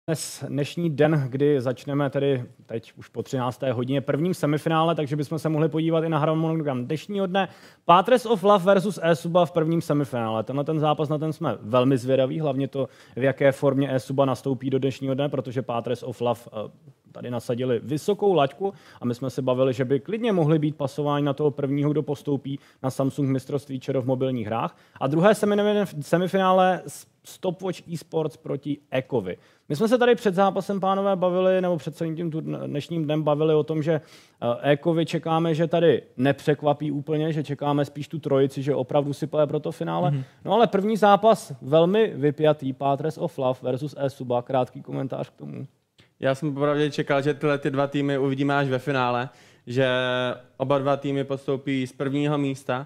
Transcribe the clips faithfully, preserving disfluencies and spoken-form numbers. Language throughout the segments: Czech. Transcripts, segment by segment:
Dnes dnešní den, kdy začneme tedy teď už po třinácté hodině prvním semifinále, takže bychom se mohli podívat i na harmonogram dnešního dne. Pathres of Love versus eSuba v prvním semifinále. Tenhle ten zápas, na ten jsme velmi zvědaví, hlavně to, v jaké formě eSuba nastoupí do dnešního dne, protože Pathres of Love tady nasadili vysokou laťku a my jsme se bavili, že by klidně mohli být pasováni na toho prvního, kdo postoupí na Samsung mistrovství čero v mobilních hrách. A druhé semifinále Stopwatch eSports proti Ekovi. My jsme se tady před zápasem, pánové, bavili, nebo před celým tím dnešním dnem bavili o tom, že Ekovi čekáme, že tady nepřekvapí úplně, že čekáme spíš tu trojici, že opravdu si poje pro to finále. Mm-hmm. No ale první zápas velmi vypjatý, Pathres of Love versus eSuba. Krátký komentář k tomu. Já jsem popravdě čekal, že tyhle ty dva týmy uvidíme až ve finále, že oba dva týmy postoupí z prvního místa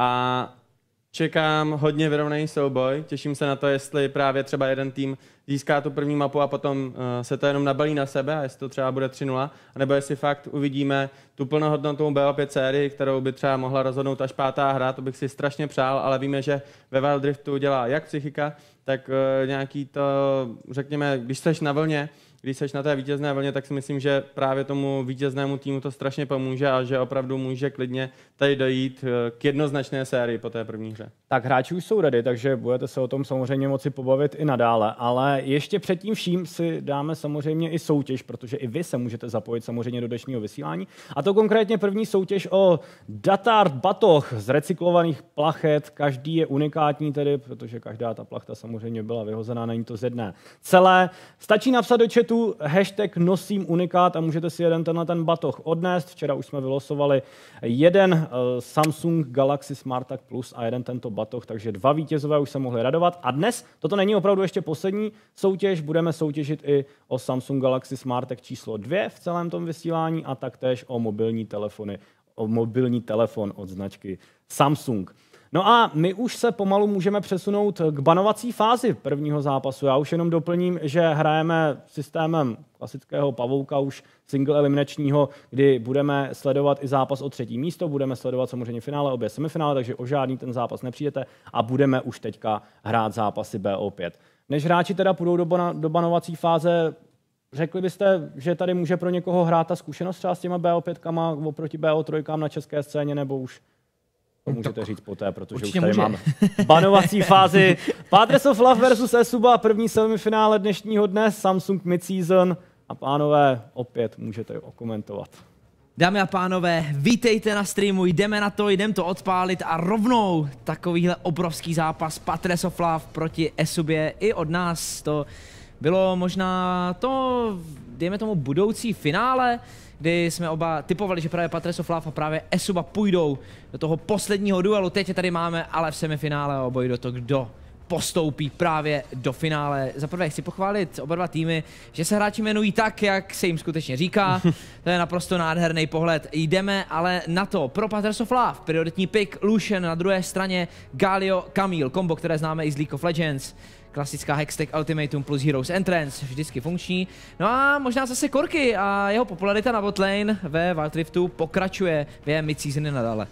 a čekám hodně vyrovnaný souboj. Těším se na to, jestli právě třeba jeden tým získá tu první mapu a potom uh, se to jenom nabalí na sebe, a jestli to třeba bude tři nula, nebo jestli fakt uvidíme tu plnohodnotnou B O pět sérii, kterou by třeba mohla rozhodnout až pátá hra, to bych si strašně přál, ale víme, že ve Wild Driftu dělá jak psychika, tak uh, nějaký to, řekněme, když seš na vlně, když seš na té vítězné vlně, tak si myslím, že právě tomu vítěznému týmu to strašně pomůže a že opravdu může klidně tady dojít k jednoznačné sérii po té první hře. Tak hráči už jsou ready, takže budete se o tom samozřejmě moci pobavit i nadále, ale ještě předtím vším si dáme samozřejmě i soutěž, protože i vy se můžete zapojit samozřejmě do dnešního vysílání. A to konkrétně první soutěž o Datard batoh z recyklovaných plachet. Každý je unikátní tedy, protože každá ta plachta samozřejmě byla vyhozená, není to z jedné celé. Stačí napsat do chatu hashtag nosím unikát a můžete si jeden tenhle ten batoh odnést. Včera už jsme vylosovali jeden uh, Samsung Galaxy SmartTag Plus a jeden tento batoh, takže dva vítězové už se mohli radovat. A dnes, toto není opravdu ještě poslední soutěž, budeme soutěžit i o Samsung Galaxy SmartTag číslo dvě v celém tom vysílání a taktéž o mobilní telefony, o mobilní telefon od značky Samsung. No a my už se pomalu můžeme přesunout k banovací fázi prvního zápasu. Já už jenom doplním, že hrajeme systémem klasického pavouka, už single eliminačního, kdy budeme sledovat i zápas o třetí místo, budeme sledovat samozřejmě finále, obě semifinále, takže o žádný ten zápas nepřijdete a budeme už teďka hrát zápasy B O pět. Než hráči teda půjdou do, bana, do banovací fáze, řekli byste, že tady může pro někoho hrát ta zkušenost třeba s těma B O pětkama oproti B O tři na české scéně, nebo už to můžete tak říct poté, protože už tady může. Máme banovací fázi. Pathres of Love versus eSuba, první semifinále dnešního dne, Samsung Mid-Season. A pánové, opět můžete okomentovat. Dámy a pánové, vítejte na streamu, jdeme na to, jdem to odpálit a rovnou takovýhle obrovský zápas Pathres of Love proti eSubě i od nás. To bylo možná to, dejme tomu, budoucí finále, kdy jsme oba typovali, že právě Pathres of Love a právě eSuba půjdou do toho posledního duelu. Teď je tady máme ale v semifinále o boj do toho, kdo postoupí právě do finále. Za prvé chci pochválit oba dva týmy, že se hráči jmenují tak, jak se jim skutečně říká. To je naprosto nádherný pohled. Jdeme ale na to. Pro Pathres of Love prioritní pick Lucian, na druhé straně Galio Camille, kombo, které známe i z League of Legends. Klasická Hextech Ultimatum plus Heroes Entrance, vždycky funkční. No a možná zase Korky a jeho popularita na botlane ve Wild Riftu pokračuje během mid-seasony nadále.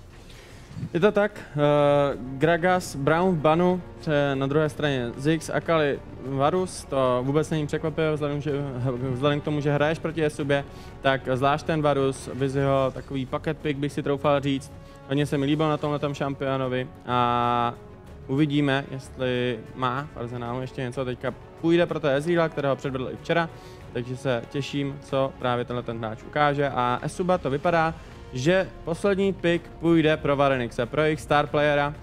Je to tak, uh, Gragas, Brown v banu, na druhé straně Ziggs, Akali, Varus, to vůbec není překvapivé, vzhledem, že, vzhledem k tomu, že hraješ proti eSubě, tak zvlášť ten Varus, Viziho, takový pocket pick bych si troufal říct, hodně se mi líbil na tomhletom šampionovi a uvidíme, jestli má v arzenálu ještě něco. Teďka půjde pro to Ezreala, kterého předvedl i včera, takže se těším, co právě tenhle ten hráč ukáže. A eSuba to vypadá, že poslední pick půjde pro Varenixe, pro jejich star playera,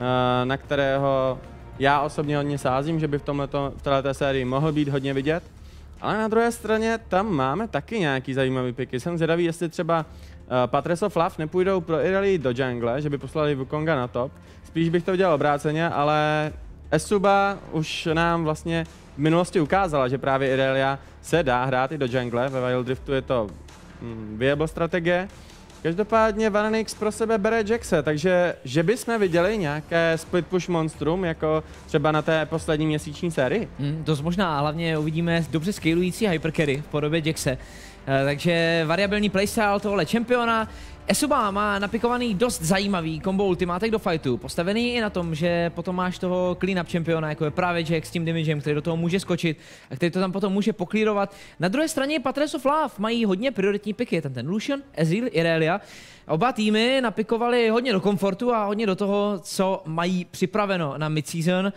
na kterého já osobně hodně sázím, že by v, tomhleto, v této sérii mohl být hodně vidět. Ale na druhé straně tam máme taky nějaký zajímavý picky. Jsem zvědavý, jestli třeba Pathres of Love nepůjdou pro Irelia do jungle, že by poslali Wukonga na top. Spíš bych to udělal obráceně, ale eSuba už nám vlastně v minulosti ukázala, že právě Irelia se dá hrát i do jungle. Ve Wild Driftu je to mm, viable strategie. Každopádně Varanix pro sebe bere Jaxe, takže že bychom viděli nějaké split push monstrum, jako třeba na té poslední měsíční sérii? Mm, dost možná, hlavně uvidíme dobře scalující hypercarry v podobě Jaxe. Takže variabilní playstyle tohle čempiona. Esuba má napikovaný dost zajímavý combo ultimátek do fightu, postavený i na tom, že potom máš toho clean-up čempiona, jako je právě Jack s tím damagem, který do toho může skočit a který to tam potom může poklírovat. Na druhé straně Patres of Love mají hodně prioritní piky, je tam ten Lucian, Ezreal, Irelia. Oba týmy napikovali hodně do komfortu a hodně do toho, co mají připraveno na mid-season.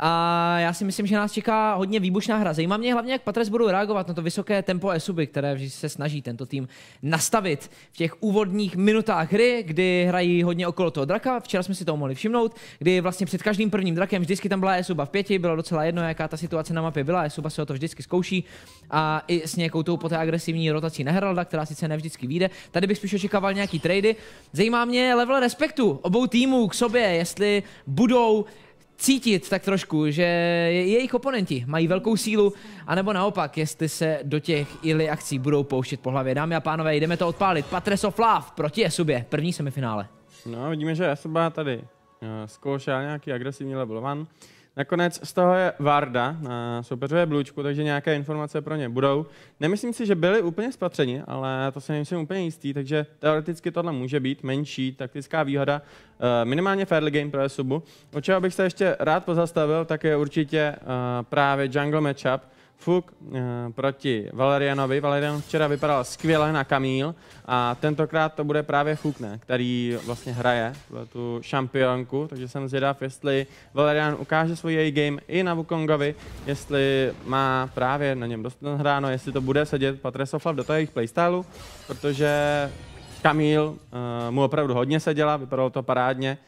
A já si myslím, že nás čeká hodně výbušná hra. Zajímá mě hlavně, jak Patres budou reagovat na to vysoké tempo Esuby, které vždy se snaží tento tým nastavit v těch úvodních minutách hry, kdy hrají hodně okolo toho draka. Včera jsme si to mohli všimnout, kdy vlastně před každým prvním drakem vždycky tam byla Esuba v pěti, bylo docela jedno, jaká ta situace na mapě byla. Esuba se o to vždycky zkouší a i s nějakou tou poté agresivní rotací na Heralda, která sice nevždycky vyjde. Tady bych spíš očekával nějaký trady. Zajímá mě level respektu obou týmů k sobě, jestli budou cítit tak trošku, že jejich oponenti mají velkou sílu, anebo naopak, jestli se do těch ili akcí budou pouštět po hlavě. Dámy a pánové, jdeme to odpálit. Patres of Love proti Esubě, první semifinále. No, vidíme, že Esuba tady uh, zkoušel nějaký agresivní level one. Nakonec z toho je Varda na soupeřové Blučku, takže nějaké informace pro ně budou. Nemyslím si, že byli úplně spatřeni, ale to se nejsem úplně jistý, takže teoreticky tohle může být menší taktická výhoda, minimálně fairly game pro Esubu. O čeho bych se ještě rád pozastavil, tak je určitě právě jungle matchup. Fuk uh, proti Valerianovi. Valerian včera vypadal skvěle na Camille a tentokrát to bude právě Fuk, ne, který vlastně hraje tu šampionku, takže jsem zvědav, jestli Valerian ukáže svůj A-game i na Wukongovi, jestli má právě na něm dost hráno, jestli to bude sedět Patres of Love do toho jejich playstylu, protože Camille uh, mu opravdu hodně seděla, vypadalo to parádně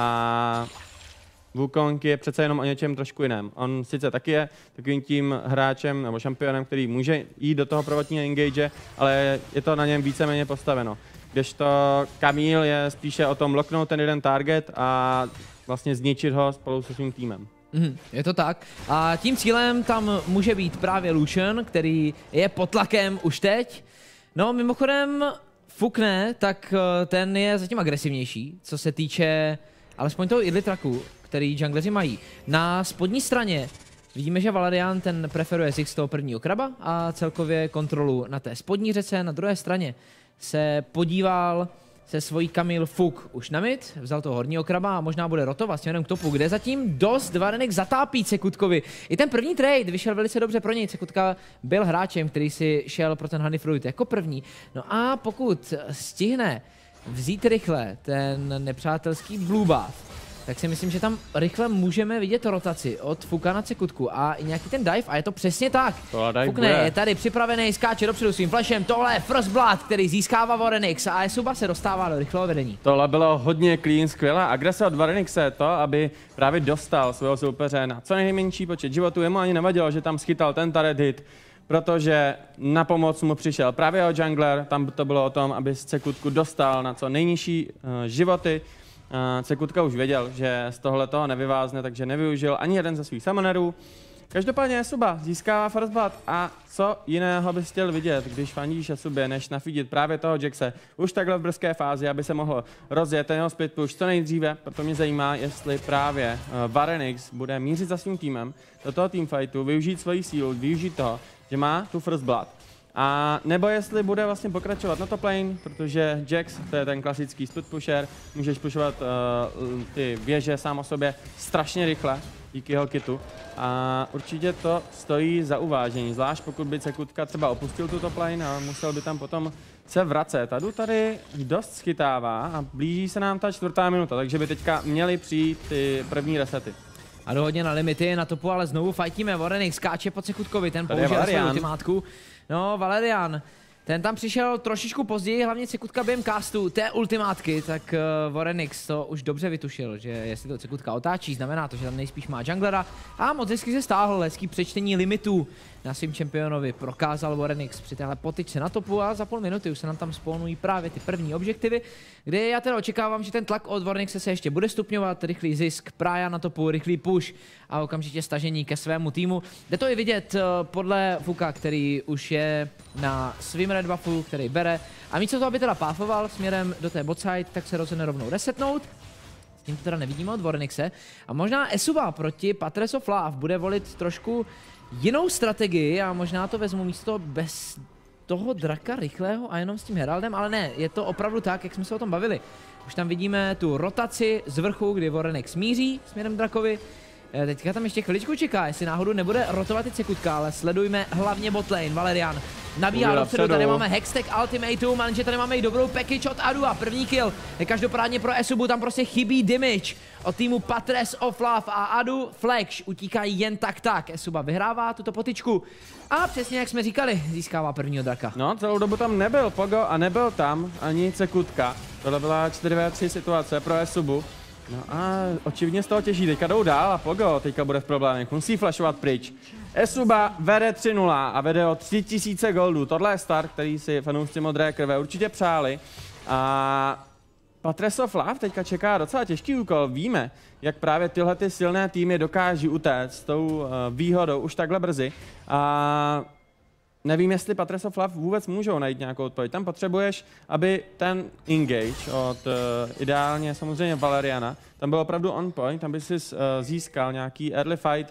a Wukong je přece jenom o něčem trošku jiném. On sice taky je takovým tím hráčem nebo šampionem, který může jít do toho prvotního engage, ale je to na něm víceméně postaveno. Kdežto Camille je spíše o tom locknout ten jeden target a vlastně zničit ho spolu se svým týmem. Mm, je to tak. A tím cílem tam může být právě Lucian, který je pod tlakem už teď. No mimochodem Fukne, tak ten je zatím agresivnější, co se týče alespoň toho idly traku, který jungleři mají. Na spodní straně vidíme, že Valerian ten preferuje Ziggs z toho prvního kraba a celkově kontrolu na té spodní řece. Na druhé straně se podíval se svojí Camille Fuk už na mid, vzal toho horního kraba a možná bude rotovat směrem k topu, kde zatím dost Varenik zatápí Cekutkovi. I ten první trade vyšel velice dobře pro něj. Cekutka byl hráčem, který si šel pro ten Honey Fruit jako první. No a pokud stihne vzít rychle ten nepřátelský Blue Buff, tak si myslím, že tam rychle můžeme vidět rotaci od Fuka na Cekutku a i nějaký ten dive a je to přesně tak. Fukne je tady připravený, skáče dopředu svým flashem, tohle je First Blood, který získává Varenix a Esuba se dostává do rychlého vedení. Tohle bylo hodně clean, skvělá agrese od Varenixe, to, aby právě dostal svého soupeře na co nejmenší počet životů, jemu ani nevadilo, že tam schytal ten turret hit, protože na pomoc mu přišel právě jeho jungler, tam to bylo o tom, aby z Cekutku dostal na co nejnižší uh, životy. Uh, Cekutka už věděl, že z tohle toho nevyvázne, takže nevyužil ani jeden ze svých summonerů. Každopádně Esuba získává First Blood a co jiného bys chtěl vidět, když fandíš Esubě, než nafídit právě toho Jaxe už takhle v brzké fázi, aby se mohl rozjet ten jeho split push co nejdříve, proto mě zajímá, jestli právě uh, Varenix bude mířit za svým týmem do toho teamfightu, využít svoji sílu, využít toho, že má tu First Blood. A nebo jestli bude vlastně pokračovat na top lane, protože Jax, to je ten klasický split pusher, můžeš pushovat uh, ty věže sám o sobě strašně rychle díky jeho kitu. A určitě to stojí za uvážení, zvlášť pokud by Cekutka třeba opustil tu top lane a musel by tam potom se vracet. Tadu tady dost schytává a blíží se nám ta čtvrtá minuta, takže by teďka měly přijít ty první resety. A dohodně na limity na topu, ale znovu fajtíme. Varenik skáče po Cekutkovi, ten použil svou ultimátku. No, Valerian, ten tam přišel trošičku později, hlavně Cekutka během castu té ultimátky, tak uh, Varenix to už dobře vytušil, že jestli to Cekutka otáčí, znamená to, že tam nejspíš má junglera a moc hezky se stáhl, hezký přečtení limitů na svým čempionovi prokázal Varenix při téhle potyčce na topu a za půl minuty už se nám tam spawnují právě ty první objektivy, kde já teda očekávám, že ten tlak od Varenixe se ještě bude stupňovat, rychlý zisk, Praja na topu, rychlý push a okamžitě stažení ke svému týmu. Jde to i vidět uh, podle Fuka, který už je na svým red buffu, který bere a místo toho, aby teda páfoval směrem do té botside, tak se rozhodne rovnou resetnout. S tím to teda nevidíme od Varenixe a možná Esuba proti Patres of Love bude volit trošku jinou strategii a možná to vezmu místo bez toho draka rychlého a jenom s tím Heraldem, ale ne, je to opravdu tak, jak jsme se o tom bavili. Už tam vidíme tu rotaci z vrchu, kdy Vorenik smíří směrem drakovi. Teďka tam ještě chviličku čeká, jestli náhodou nebude rotovat i Cekutka, ale sledujme hlavně botlane. Valerian nabíhá dopředu, tady máme Hextech Ultimatum, ale že tady máme i dobrou package od Adu a první kill. Každopádně pro Esubu tam prostě chybí damage od týmu Patres of Love a Adu Flash utíkají jen tak tak. Esuba vyhrává tuto potyčku a přesně jak jsme říkali, získává prvního draka. No, celou dobu tam nebyl Pogo a nebyl tam ani Cekutka. Tohle byla čtyři ve tři situace pro Esubu. No a očividně z toho těží, teďka jdou dál a Pogo teďka bude v problémech, musí flashovat pryč. Esuba vede tři nula a vede o tři tisíce goldů, tohle je start, který si fanoušci Modré krve určitě přáli. A Patres of Love teďka čeká docela těžký úkol, víme, jak právě tyhle ty silné týmy dokáží utéct s tou uh, výhodou už takhle brzy. A nevím, jestli Patres of Love vůbec můžou najít nějakou odpověď. Tam potřebuješ, aby ten engage od uh, ideálně samozřejmě Valeriana, tam byl opravdu on point, tam by si uh, získal nějaký early fight,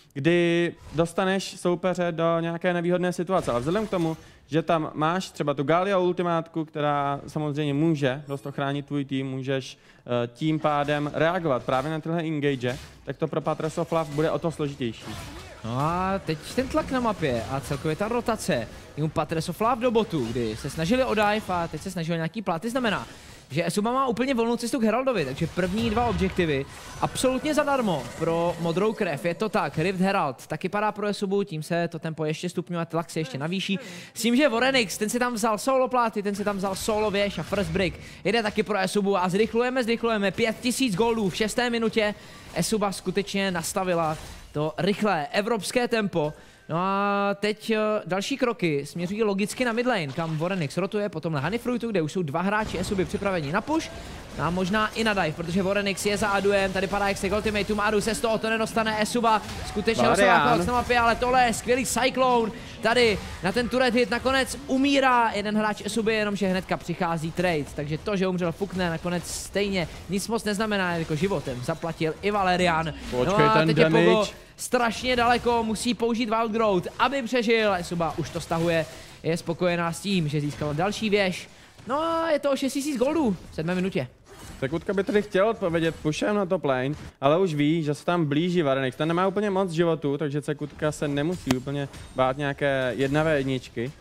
kdy dostaneš soupeře do nějaké nevýhodné situace. Ale vzhledem k tomu, že tam máš třeba tu Gallia ultimátku, která samozřejmě může dost ochránit tvůj tým, můžeš uh, tím pádem reagovat právě na tyhle engage, tak to pro Patres of Love bude o to složitější. No a teď ten tlak na mapě a celkově ta rotace. Jemu Patres of Love do botu, kdy se snažili o dive a teď se snažili nějaký platy, znamená, že Esuba má úplně volnou cestu k Heraldovi, takže první dva objektivy absolutně zadarmo pro modrou krev, je to tak, Rift Herald taky padá pro Esubu, tím se to tempo ještě stupňuje, tlak se ještě navýší, s tím, že Vorenix, ten si tam vzal solo pláty, ten si tam vzal solo věž a first break, jede taky pro Esubu a zrychlujeme, zrychlujeme, pět tisíc goldů v šesté minutě, Esuba skutečně nastavila to rychlé evropské tempo. No a teď uh, další kroky směřují logicky na midlane, kam Vorenix rotuje, potom na Honeyfruitu, kde už jsou dva hráči Esuby připraveni na push a možná i na dive, protože Vorenix je za Aduem, tady padá Hextech Ultimatum, Adu se z toho to nedostane, Esuba skutečně rozsáhlá na mapě, ale tohle je skvělý Cyclone, tady na ten turret hit nakonec umírá jeden hráč Esuby, jenomže hnedka přichází trade, takže to, že umřel Fukne, nakonec stejně nic moc neznamená, jako životem zaplatil i Valerian. Počkej, no a ten teď damage. je Pogo strašně daleko, musí použít Wild Growth, aby přežil. Esuba už to stahuje, je spokojená s tím, že získala další věž. No a je to o šest tisíc goldů v sedmé minutě. Cekutka by tedy chtěl odpovědět pushem na top lane, ale už ví, že se tam blíží Varenix. Ten nemá úplně moc životu, takže Cekutka se nemusí úplně bát nějaké jednavé jedničky,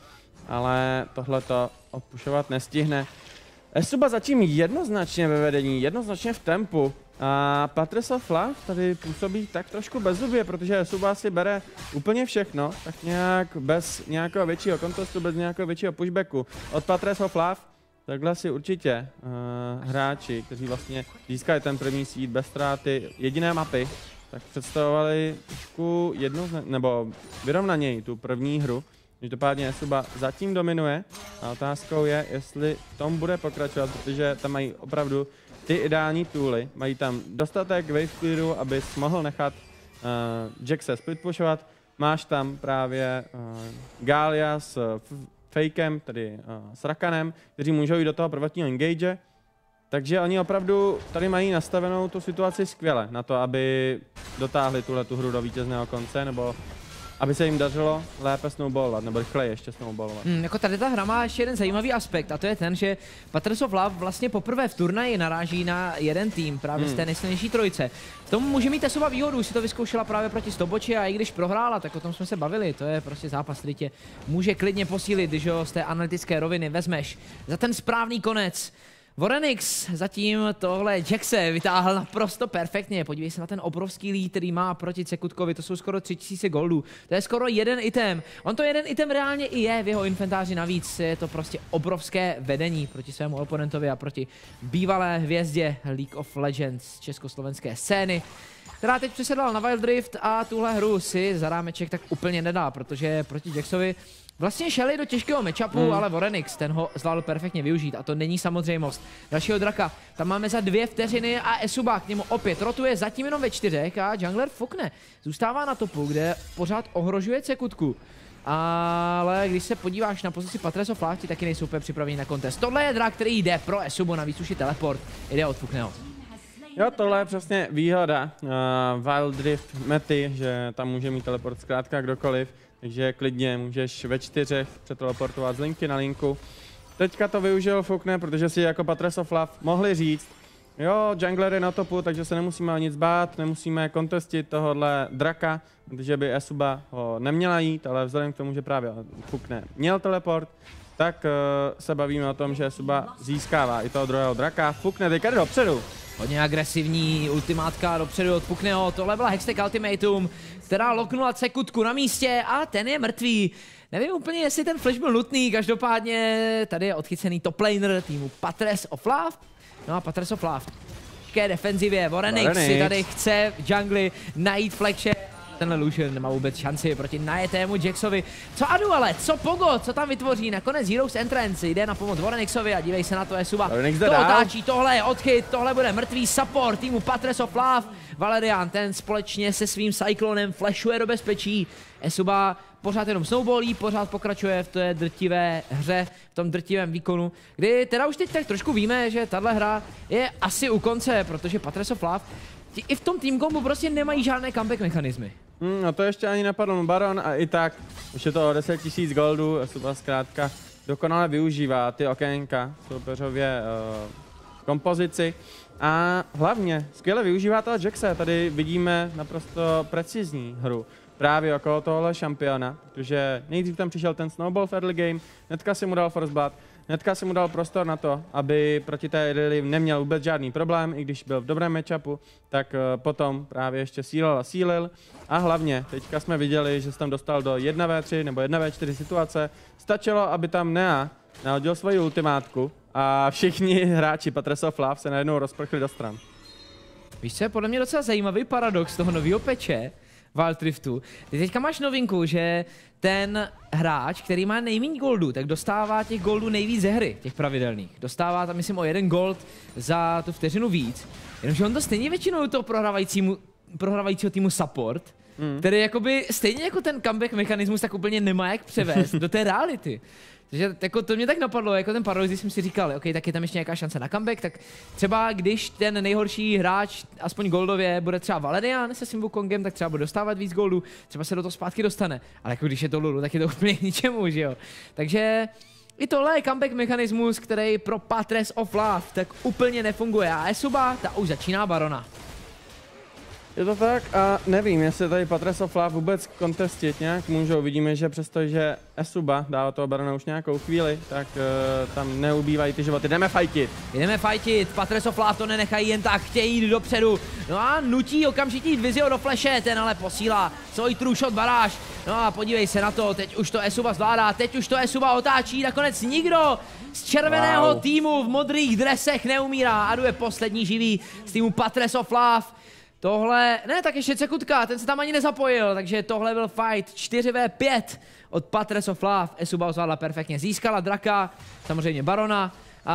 ale tohle to odpušovat nestihne. Esuba zatím jednoznačně ve vedení, jednoznačně v tempu. A Patres of Love tady působí tak trošku bezzubě, protože Esuba si bere úplně všechno, tak nějak bez nějakého většího kontestu, bez nějakého většího pushbacku. Od Patres of Love takhle si určitě uh, hráči, kteří vlastně získali ten první seed bez ztráty jediné mapy, tak představovali trošku jedno, nebo vyrovnaněji tu první hru. Každopádně Esuba zatím dominuje a otázkou je, jestli v tom bude pokračovat, protože tam mají opravdu ty ideální tooly, mají tam dostatek wave clearu, abys mohl nechat uh, Jaxe split pushovat, máš tam právě uh, Gallia s uh, Fakem, tedy uh, s Rakanem, kteří můžou jít do toho prvotního engage, takže oni opravdu tady mají nastavenou tu situaci skvěle na to, aby dotáhli tuhle tu hru do vítězného konce, nebo aby se jim dařilo lépe snowballovat, nebo rychleji ještě snowballovat. Hmm, jako tady ta hra má ještě jeden zajímavý aspekt, a to je ten, že Patres of Love vlastně poprvé v turnaji naráží na jeden tým, právě hmm. z té nejsilnější trojice. V tom může mít Esuba výhodu, si to vyzkoušela právě proti Stoboči a i když prohrála, tak o tom jsme se bavili, to je prostě zápas, který tě může klidně posílit, když ho z té analytické roviny vezmeš za ten správný konec. Vorenix zatím tohle Jaxe vytáhl naprosto perfektně. Podívej se na ten obrovský lead, který má proti Cekutkovi, to jsou skoro tři tisíce goldů. To je skoro jeden item. On to jeden item reálně i je v jeho inventáři navíc. Je to prostě obrovské vedení proti svému oponentovi a proti bývalé hvězdě League of Legends československé scény, která teď přesedla na Wild Rift a tuhle hru si za rámeček tak úplně nedá, protože proti Jaxovi vlastně šeli do těžkého matchupu, hmm. ale Vorenix ten ho zvládl perfektně využít a to není samozřejmost. Dalšího draka tam máme za dvě vteřiny a Esuba k němu opět rotuje zatím jenom ve čtyřech a jungler Fukne zůstává na topu, kde pořád ohrožuje Cekutku. Ale když se podíváš na pozici Patres of Love, taky nejsou úplně připraveni na kontest. Tohle je drak, který jde pro Esubu, navíc už je teleport, jde od Fukneho. Jo, tohle je přesně výhoda uh, Wild Rift mety, že tam může mít teleport zkrátka kdokoliv. takže klidně můžeš ve čtyřech přeteleportovat z linky na linku. Teďka to využil Fukne, protože si jako Patres of Love mohli říct, jo, jungler je na topu, takže se nemusíme o nic bát, nemusíme kontestit tohohle draka, protože by Esuba ho neměla jít, ale vzhledem k tomu, že právě Fukne měl teleport, tak uh, se bavíme o tom, že Esuba získává i toho druhého draka. Fukne teďka jde dopředu. Hodně agresivní ultimátka dopředu od Fukneho, tohle byla Hextech Ultimatum, která loknula Cekutku na místě a ten je mrtvý. Nevím úplně, jestli ten flash byl nutný, každopádně tady je odchycený top laner týmu Patres of Love. No a Patres of Love. Těžké defenzivě, Vorenix si tady chce v jungli najít flexe. Tenhle Lucian nemá vůbec šanci proti najetému Jaxovi. Co Adu ale, co Pogo, co tam vytvoří? Nakonec Heroes Entrance jde na pomoc Vorenixovi a dívej se na to, Esuba. To otáčí, tohle je odchyt, tohle bude mrtvý support týmu Patres of Love. Valerian, ten společně se svým Cyclonem flashuje do bezpečí. Esuba pořád jenom snowballí, pořád pokračuje v té drtivé hře, v tom drtivém výkonu, kdy teda už teď tak trošku víme, že tahle hra je asi u konce, protože Patres of Love i v tom team combu prostě nemají žádné comeback mechanismy. Hmm, no to ještě ani napadlo Baron a i tak, už je to o deset tisíc goldů, Esuba zkrátka dokonale využívá ty okénka v soupeřově uh, kompozici a hlavně skvěle využívá toho Jaxe, tady vidíme naprosto precizní hru právě okolo tohohle šampiona, protože nejdřív tam přišel ten snowball v early game, hnedka si mu dal first blood, hnedka si mu dal prostor na to, aby proti té Irelia neměl vůbec žádný problém, i když byl v dobrém matchupu, tak uh, potom právě ještě sílil a sílil. A hlavně, teďka jsme viděli, že se tam dostal do jedna vé tři nebo jedna vé čtyři situace. Stačilo, aby tam Nea nahodil svoji ultimátku a všichni hráči Patres of Love se najednou rozprchli do stran. Víš co, je podle mě docela zajímavý paradox toho nového peče Wild Riftu. Ty teďka máš novinku, že ten hráč, který má nejméně goldů, tak dostává těch goldů nejvíc ze hry, těch pravidelných. Dostává tam, myslím, o jeden gold za tu vteřinu víc. Jenomže on to stejně většinou toho prohrávajícímu, prohrávajícího týmu support, mm. který jakoby stejně jako ten comeback mechanismus tak úplně nemá jak převést do té reality. Takže jako to mě tak napadlo, jako ten paradox, když jsem si říkal, ok, tak je tam ještě nějaká šance na comeback, tak třeba když ten nejhorší hráč, aspoň goldově, bude třeba Valerian se svým Wukongem, tak třeba bude dostávat víc goldů, třeba se do toho zpátky dostane. Ale jako když je to Lulu, tak je to úplně k ničemu, že jo. Takže i tohle je comeback mechanismus, který pro Patres of Love tak úplně nefunguje. A Esuba, ta už začíná Barona. Je to tak a nevím, jestli tady Patres of Love vůbec kontestit nějak můžou. Vidíme, že přestože Esuba dává toho Barona už nějakou chvíli, tak uh, tam neubývají ty životy. Jdeme fightit. Jdeme fightit, Patres of Love to nenechají jen tak, chtějí jít dopředu. No a nutí okamžitě jít Vizio do flashe, ten ale posílá svůj true shot baráž. No a podívej se na to, teď už to Esuba zvládá, teď už to Esuba otáčí, nakonec nikdo z červeného wow. týmu v modrých dresech neumírá. Adu je poslední živý z týmu Patres of Love. Tohle, ne, tak ještě Cekutka, ten se tam ani nezapojil, takže tohle byl fight čtyři vé pět od Patres of Love. Esuba zvládla perfektně, získala draka, samozřejmě Barona,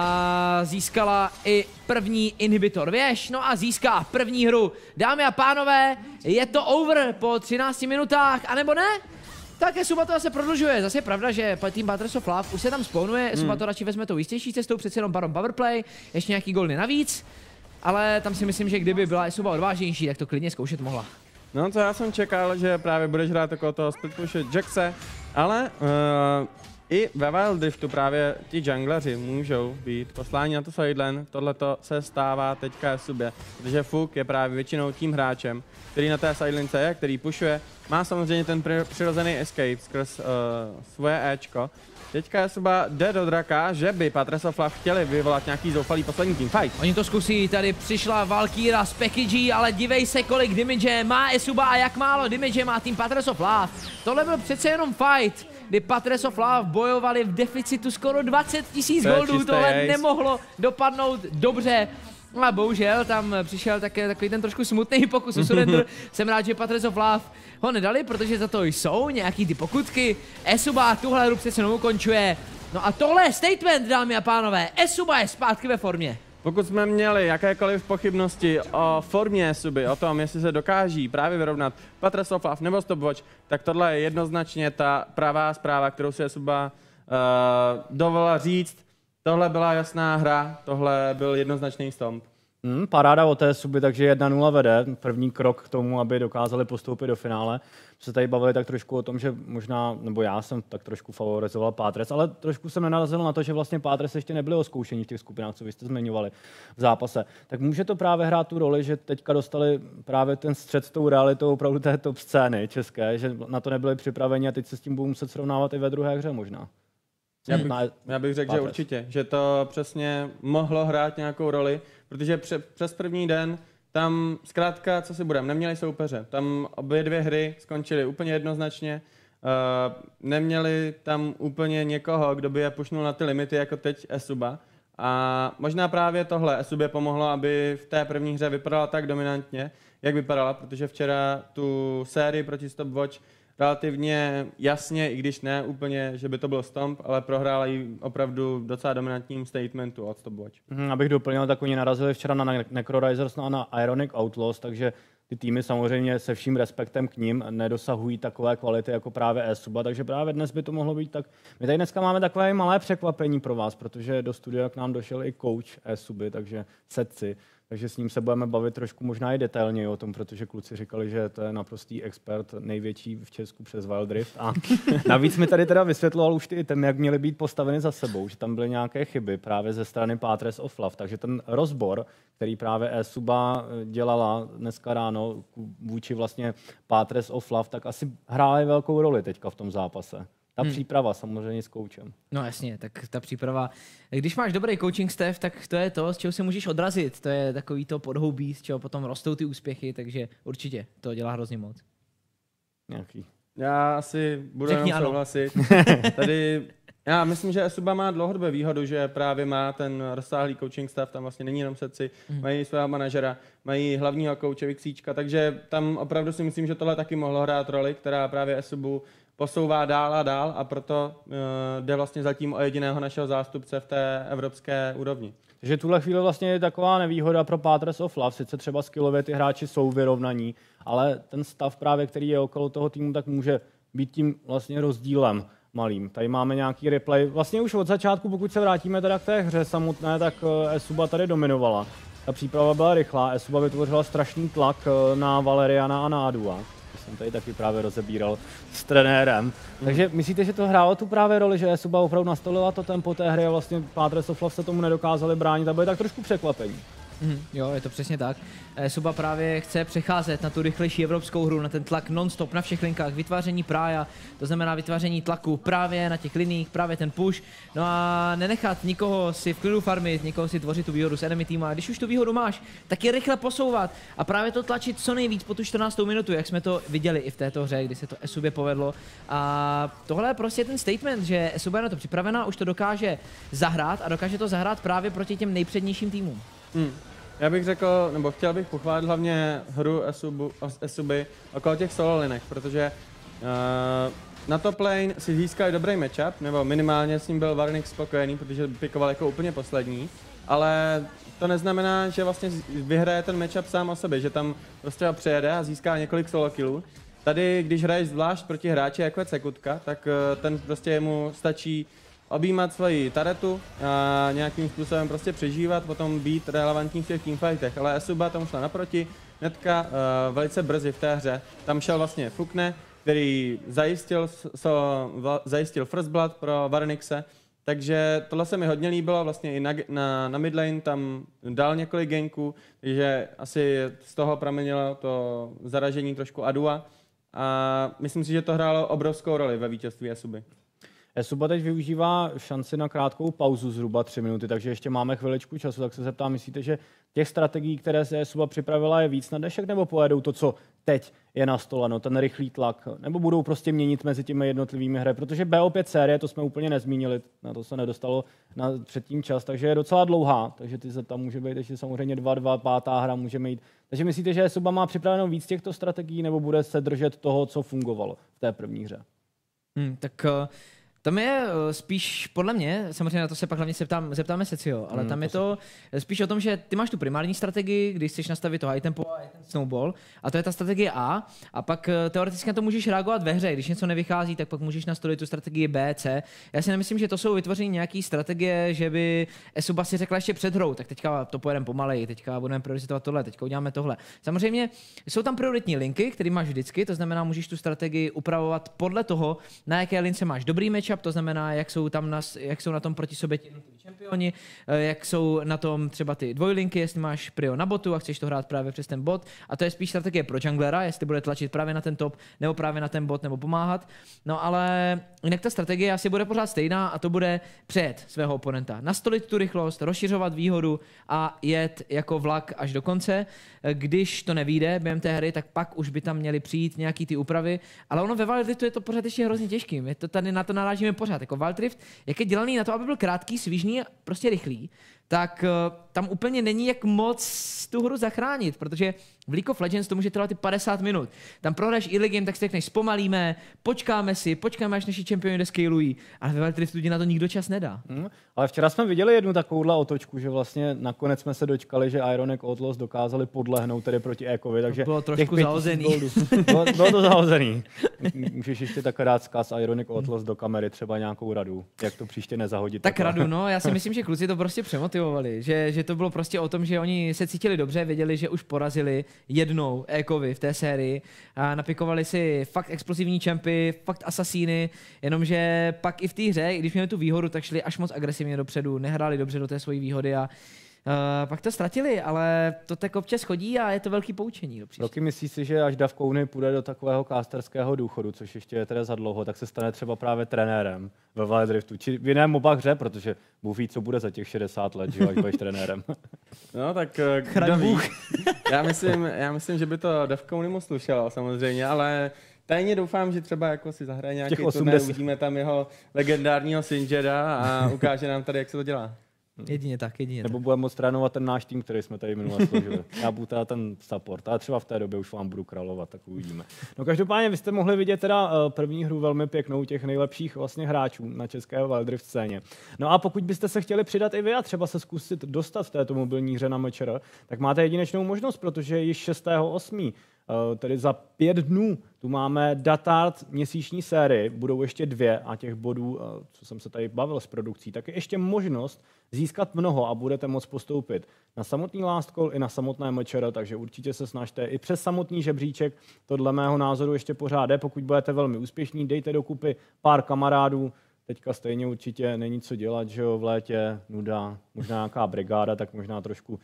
a získala i první inhibitor věž, no a získá první hru. Dámy a pánové, je to over po třinácti minutách, anebo ne? Tak Esuba to zase prodlužuje, zase je pravda, že tým Patres of Love už se tam spawnuje, Esuba hmm. to radši vezme tou jistější cestou, přece jenom Baron powerplay, ještě nějaký goldy navíc. Ale tam si myslím, že kdyby byla Esuba odvážnější, tak to klidně zkoušet mohla. No co já jsem čekal, že právě budeš hrát okolo toho split pushe Jaxe, ale uh, i ve Wild Riftu právě ti jungleři můžou být posláni na to sidelane. Tohleto se stává teďka Esubě, protože Fuk je právě většinou tím hráčem, který na té sidelance je, který pushuje. Má samozřejmě ten přirozený escape skrz uh, svoje Ečko. Teďka Esuba jde do draka, že by Patres of Love chtěli vyvolat nějaký zoufalý poslední teamfight. Oni to zkusí, tady přišla Valkyra z package, ale dívej se, kolik damage má Esuba a jak málo damage má tým Patres of Love. Tohle byl přece jenom fight, kdy Patres of Love bojovali v deficitu skoro dvacet tisíc goldů, tohle ace. Nemohlo dopadnout dobře. No a bohužel tam přišel také takový ten trošku smutný pokus o surrender. Jsem rád, že Patres of Love ho nedali, protože za to jsou nějaký ty pokutky. Esuba tuhle hru přece ukončuje. No a tohle je statement, dámy a pánové. Esuba je zpátky ve formě. Pokud jsme měli jakékoliv pochybnosti o formě Esuby, o tom, jestli se dokáží právě vyrovnat Patres of Love nebo Stopwatch, tak tohle je jednoznačně ta pravá zpráva, kterou si Esuba uh, dovolila říct. Tohle byla jasná hra, tohle byl jednoznačný stomp. Hmm, paráda o té suby, takže jedna nula vede. První krok k tomu, aby dokázali postoupit do finále. Se tady bavili tak trošku o tom, že možná, nebo já jsem tak trošku favorizoval Pátres, ale trošku jsem nenarazil na to, že vlastně Pátres ještě nebyli oskoušení v těch skupinách, co vy jste zmiňovali v zápase. Tak může to právě hrát tu roli, že teďka dostali právě ten střed s tou realitou opravdu té top scény české, že na to nebyli připraveni a teď se s tím budou muset srovnávat i ve druhé hře možná. Já bych, já bych řekl, že určitě, že to přesně mohlo hrát nějakou roli, protože pře, přes první den tam zkrátka, co si budeme, neměli soupeře. Tam obě dvě hry skončily úplně jednoznačně. Uh, neměli tam úplně někoho, kdo by je pušnul na ty limity, jako teď Esuba. A možná právě tohle Esubě pomohlo, aby v té první hře vypadala tak dominantně, jak vypadala, protože včera tu sérii proti Stopwatch relativně jasně, i když ne úplně, že by to byl stomp, ale prohrála ji opravdu docela dominantním statementu od Stopwatch. Hmm, abych doplnil, tak oni narazili včera na Necrorizers a na Ironic Outlaws, takže ty týmy samozřejmě se vším respektem k ním nedosahují takové kvality jako právě eSuba, takže právě dnes by to mohlo být tak. My tady dneska máme takové malé překvapení pro vás, protože do studia k nám došel i coach eSuby, takže Setci. Takže s ním se budeme bavit trošku možná i detailněji o tom, protože kluci říkali, že to je naprostý expert, největší v Česku přes Wild Rift. A navíc mi tady teda vysvětloval už ty itemy, jak měly být postaveny za sebou, že tam byly nějaké chyby právě ze strany Pátres of Love. Takže ten rozbor, který právě eSuba dělala dneska ráno vůči vlastně Pátres of Love, tak asi hrály velkou roli teďka v tom zápase. Ta hmm. příprava samozřejmě s koučem. No jasně, tak ta příprava. Když máš dobrý coaching staff, tak to je to, z čeho se můžeš odrazit. To je takový to podhoubí, z čeho potom rostou ty úspěchy, takže určitě to dělá hrozně moc. Nějaký. Já asi budu Řekni jenom souhlasit. Tady, já myslím, že eSuba má dlouhodobě výhodu, že právě má ten rozsáhlý coaching staff, tam vlastně není jenom Setci, hmm. mají svého manažera, mají hlavního kouče Vixíčka, takže tam opravdu si myslím, že tohle taky mohlo hrát roli, která právě eSubu posouvá dál a dál a proto uh, jde vlastně zatím o jediného našeho zástupce v té evropské úrovni. Takže tuhle chvíli vlastně je taková nevýhoda pro Pátres of Love, sice třeba skillově ty hráči jsou vyrovnaní, ale ten stav právě, který je okolo toho týmu, tak může být tím vlastně rozdílem malým. Tady máme nějaký replay. Vlastně už od začátku, pokud se vrátíme teda k té hře samotné, tak eSuba tady dominovala. Ta příprava byla rychlá, eSuba vytvořila strašný tlak na Valeriana a na Adua. Jsem tady taky právě rozebíral s trenérem. Mm. Takže myslíte, že to hrálo tu právě roli, že eSuba opravdu nastolila to tempo té hry a vlastně Pátres of Love se tomu nedokázali bránit a byly tak trošku překvapení? Mm, jo, je to přesně tak. eSuba právě chce přecházet na tu rychlejší evropskou hru, na ten tlak non-stop na všech linkách, vytváření prája, to znamená vytváření tlaku právě na těch liních, právě ten push, no a nenechat nikoho si v klidu farmit, nikoho si tvořit tu výhodu s enemy týmu, a když už tu výhodu máš, tak je rychle posouvat a právě to tlačit co nejvíc po tu čtrnáctou minutu, jak jsme to viděli i v této hře, kdy se to eSubě povedlo. A tohle je prostě ten statement, že eSuba je na to připravená, už to dokáže zahrát a dokáže to zahrát právě proti těm nejpřednějším týmům. Hmm. Já bych řekl, nebo chtěl bych pochválit hlavně hru eSubu, eSuby okolo těch solo linek, protože uh, na top lane si získali dobrý matchup, nebo minimálně s ním byl Varnix spokojený, protože pikoval jako úplně poslední, ale to neznamená, že vlastně vyhraje ten matchup sám o sobě, že tam prostě ho přejede a získá několik solo killů. Tady, když hraješ zvlášť proti hráči jako je Cekutka, tak uh, ten prostě mu stačí objímat svoji taretu a nějakým způsobem prostě přežívat, potom být relevantní v těch teamfightech. Ale eSuba tam šla naproti, hnedka uh, velice brzy v té hře. Tam šel vlastně Fukne, který zajistil, so, vla, zajistil First Blood pro Varnixe, takže tohle se mi hodně líbilo, vlastně i na, na, na midlane tam dal několik ganků, takže asi z toho pramenilo to zaražení trošku Adua a myslím si, že to hrálo obrovskou roli ve vítězství eSuby. eSuba teď využívá šanci na krátkou pauzu zhruba tři minuty, takže ještě máme chviličku času, tak se zeptám, myslíte, že těch strategií, které se eSuba připravila, je víc na dnešek, nebo pojedou to, co teď je na stole, no, ten rychlý tlak, nebo budou prostě měnit mezi těmi jednotlivými hry, protože B O pět série, to jsme úplně nezmínili, na to se nedostalo na předtím čas, takže je docela dlouhá, takže ty se tam může být ještě samozřejmě dva dva, pátá hra může mít. Takže myslíte, že eSuba má připraveno víc těchto strategií, nebo bude se držet toho, co fungovalo v té první hře? Hmm, tak uh... Tam je uh, spíš podle mě, samozřejmě na to se pak hlavně zeptám, zeptáme Secio, ale hmm, tam to je to se... spíš o tom, že ty máš tu primární strategii, když chceš nastavit to high tempo a ten snowball, a to je ta strategie A, a pak uh, teoreticky na to můžeš reagovat ve hře, když něco nevychází, tak pak můžeš nastolit tu strategii B, C. Já si nemyslím, že to jsou vytvoření nějaký strategie, že by Esuba si řekla ještě před hrou, tak teďka to pojedeme pomaleji, teďka budeme prioritizovat tohle, teďka uděláme tohle. Samozřejmě jsou tam prioritní linky, které máš vždycky, to znamená, můžeš tu strategii upravovat podle toho, na jaké lince máš dobrý matchup, to znamená, jak jsou tam na, jak jsou na tom proti sobě ti čempioni, jak jsou na tom třeba ty dvojlinky, jestli máš prio na botu a chceš to hrát právě přes ten bot, a to je spíš strategie pro junglera, jestli bude tlačit právě na ten top, nebo právě na ten bot, nebo pomáhat. No ale jinak ta strategie asi bude pořád stejná a to bude přejet svého oponenta, nastolit tu rychlost, rozšiřovat výhodu a jet jako vlak až do konce. Když to nevyjde během té hry, tak pak už by tam měly přijít nějaký ty úpravy, ale ono ve Wild Riftu je to pořád ještě hrozně těžký. My to tady na to narážíme pořád. Jako Wild Rift, jak je dělaný na to, aby byl krátký, svížný, prostě rychlý, tak uh, tam úplně není jak moc tu hru zachránit, protože v League of Legends to může trvat i padesát minut. Tam prohraješ early game, tak si řekneš, zpomalíme, počkáme si, počkáme, až naši čempioni descalují, ale ve Wild Riftu na to nikdo čas nedá. Hmm, ale včera jsme viděli jednu takovouhle otočku, že vlastně nakonec jsme se dočkali, že Ironic Outlaws dokázali podlehnout tedy proti Ekovi, takže bylo trošku zahozený. bylo, bylo to zahozený. Můžeš ještě tak dát zkaz Ironic Outlaws do kamery, třeba nějakou radu, jak to příště nezahodit. Tak radu, no, já si myslím, že kluci to prostě přemotivovali, že, že to bylo prostě o tom, že oni se cítili dobře, věděli, že už porazili jednou Ekovi v té sérii a napikovali si fakt explozivní čempy, fakt asasíny, jenomže pak i v té hře, když měli tu výhodu, tak šli až moc agresivně dopředu, nehráli dobře do té své výhody a Uh, pak to ztratili, ale to tak občas chodí a je to velký poučení. Roky, myslíš si, že až Dav Kouny půjde do takového kásterského důchodu, což ještě je teda za dlouho, tak se stane třeba právě trenérem ve Wild Riftu, či v jiném moba hře, protože Bůh ví, co bude za těch šedesát let, že až budeš trenérem. No tak kdo ví. já, myslím, já myslím, že by to Dav Kouny mu slušelo samozřejmě, ale tajně doufám, že třeba jako si zahraje nějaký turnaj, uvidíme tam jeho legendárního Sinjeda a ukáže nám tady, jak se to dělá. Jedině tak, jedině Nebo tak. budeme moc trénovat ten náš tým, který jsme tady minule složili. Já budu teda ten support, ale třeba v té době už vám budu královat, tak uvidíme. No každopádně vy jste mohli vidět teda první hru velmi pěknou těch nejlepších vlastně hráčů na české Wild Rift scéně. No a pokud byste se chtěli přidat i vy a třeba se zkusit dostat v této mobilní hře na M Č R, tak máte jedinečnou možnost, protože již šestého osmého tedy za pět dnů tu máme Datart měsíční sérii, budou ještě dvě a těch bodů, co jsem se tady bavil s produkcí, tak je ještě možnost získat mnoho a budete moct postoupit na samotný Last Call i na samotné M Č R, takže určitě se snažte i přes samotný žebříček, to dle mého názoru ještě pořád jde, pokud budete velmi úspěšní, dejte dokupy pár kamarádů, teďka stejně určitě není co dělat, že jo, v létě nuda, možná nějaká brigáda, tak možná trošku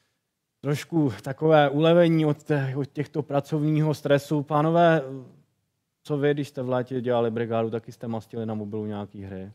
Trošku takové ulevení od, těch, od těchto pracovního stresu. Pánové, co vy, když jste v létě dělali brigádu, taky jste mastili na mobilu nějaký hry?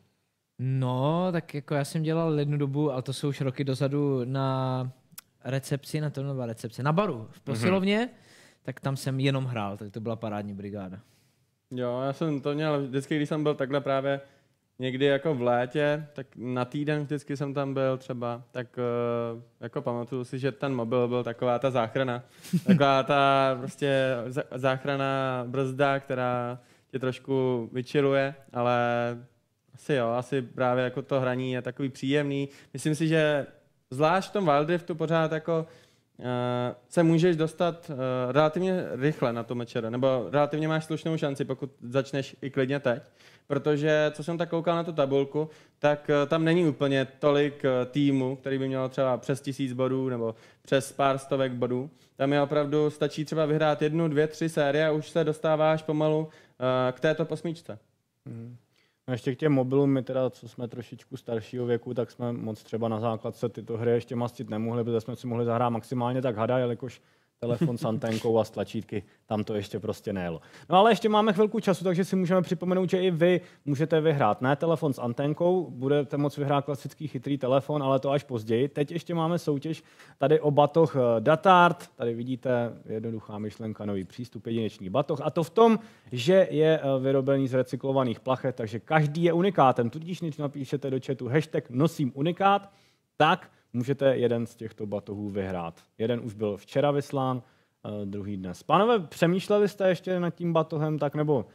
No, tak jako já jsem dělal jednu dobu, ale to jsou už roky dozadu na recepci, na to nová recepce, na baru v posilovně, mm-hmm. tak tam jsem jenom hrál, tak to byla parádní brigáda. Jo, já jsem to měl vždycky, když jsem byl takhle právě někdy jako v létě, tak na týden vždycky jsem tam byl třeba, tak uh, jako pamatuju si, že ten mobil byl taková ta záchrana. Taková ta prostě záchrana brzda, která tě trošku vyčiluje, ale asi jo, asi právě jako to hraní je takový příjemný. Myslím si, že zvlášť v tom Wild Riftu pořád jako uh, se můžeš dostat uh, relativně rychle na to M Č R, nebo relativně máš slušnou šanci, pokud začneš i klidně teď. Protože, co jsem tak koukal na tu tabulku, tak uh, tam není úplně tolik uh, týmů, který by mělo třeba přes tisíc bodů nebo přes pár stovek bodů. Tam je opravdu, stačí třeba vyhrát jednu, dvě, tři série a už se dostáváš pomalu uh, k této posmíčce. Hmm. No ještě k těm mobilům, my teda, co jsme trošičku staršího věku, tak jsme moc třeba na základce tyto hry ještě mastit nemohli, protože jsme si mohli zahrát maximálně tak hada, jelikož telefon s anténkou a s tlačítky, tam to ještě prostě nejelo. No ale ještě máme chvilku času, takže si můžeme připomenout, že i vy můžete vyhrát. Ne telefon s anténkou, budete moct vyhrát klasický chytrý telefon, ale to až později. Teď ještě máme soutěž tady o batoh Datart. Tady vidíte jednoduchá myšlenka, nový přístup, jedinečný batoh. A to v tom, že je vyrobený z recyklovaných plachet, takže každý je unikátem. Tudíž, když napíšete do chatu hashtag nosím unikát, tak můžete jeden z těchto batohů vyhrát. Jeden už byl včera vyslán, druhý dnes. Pánové, přemýšleli jste ještě nad tím batohem, tak nebo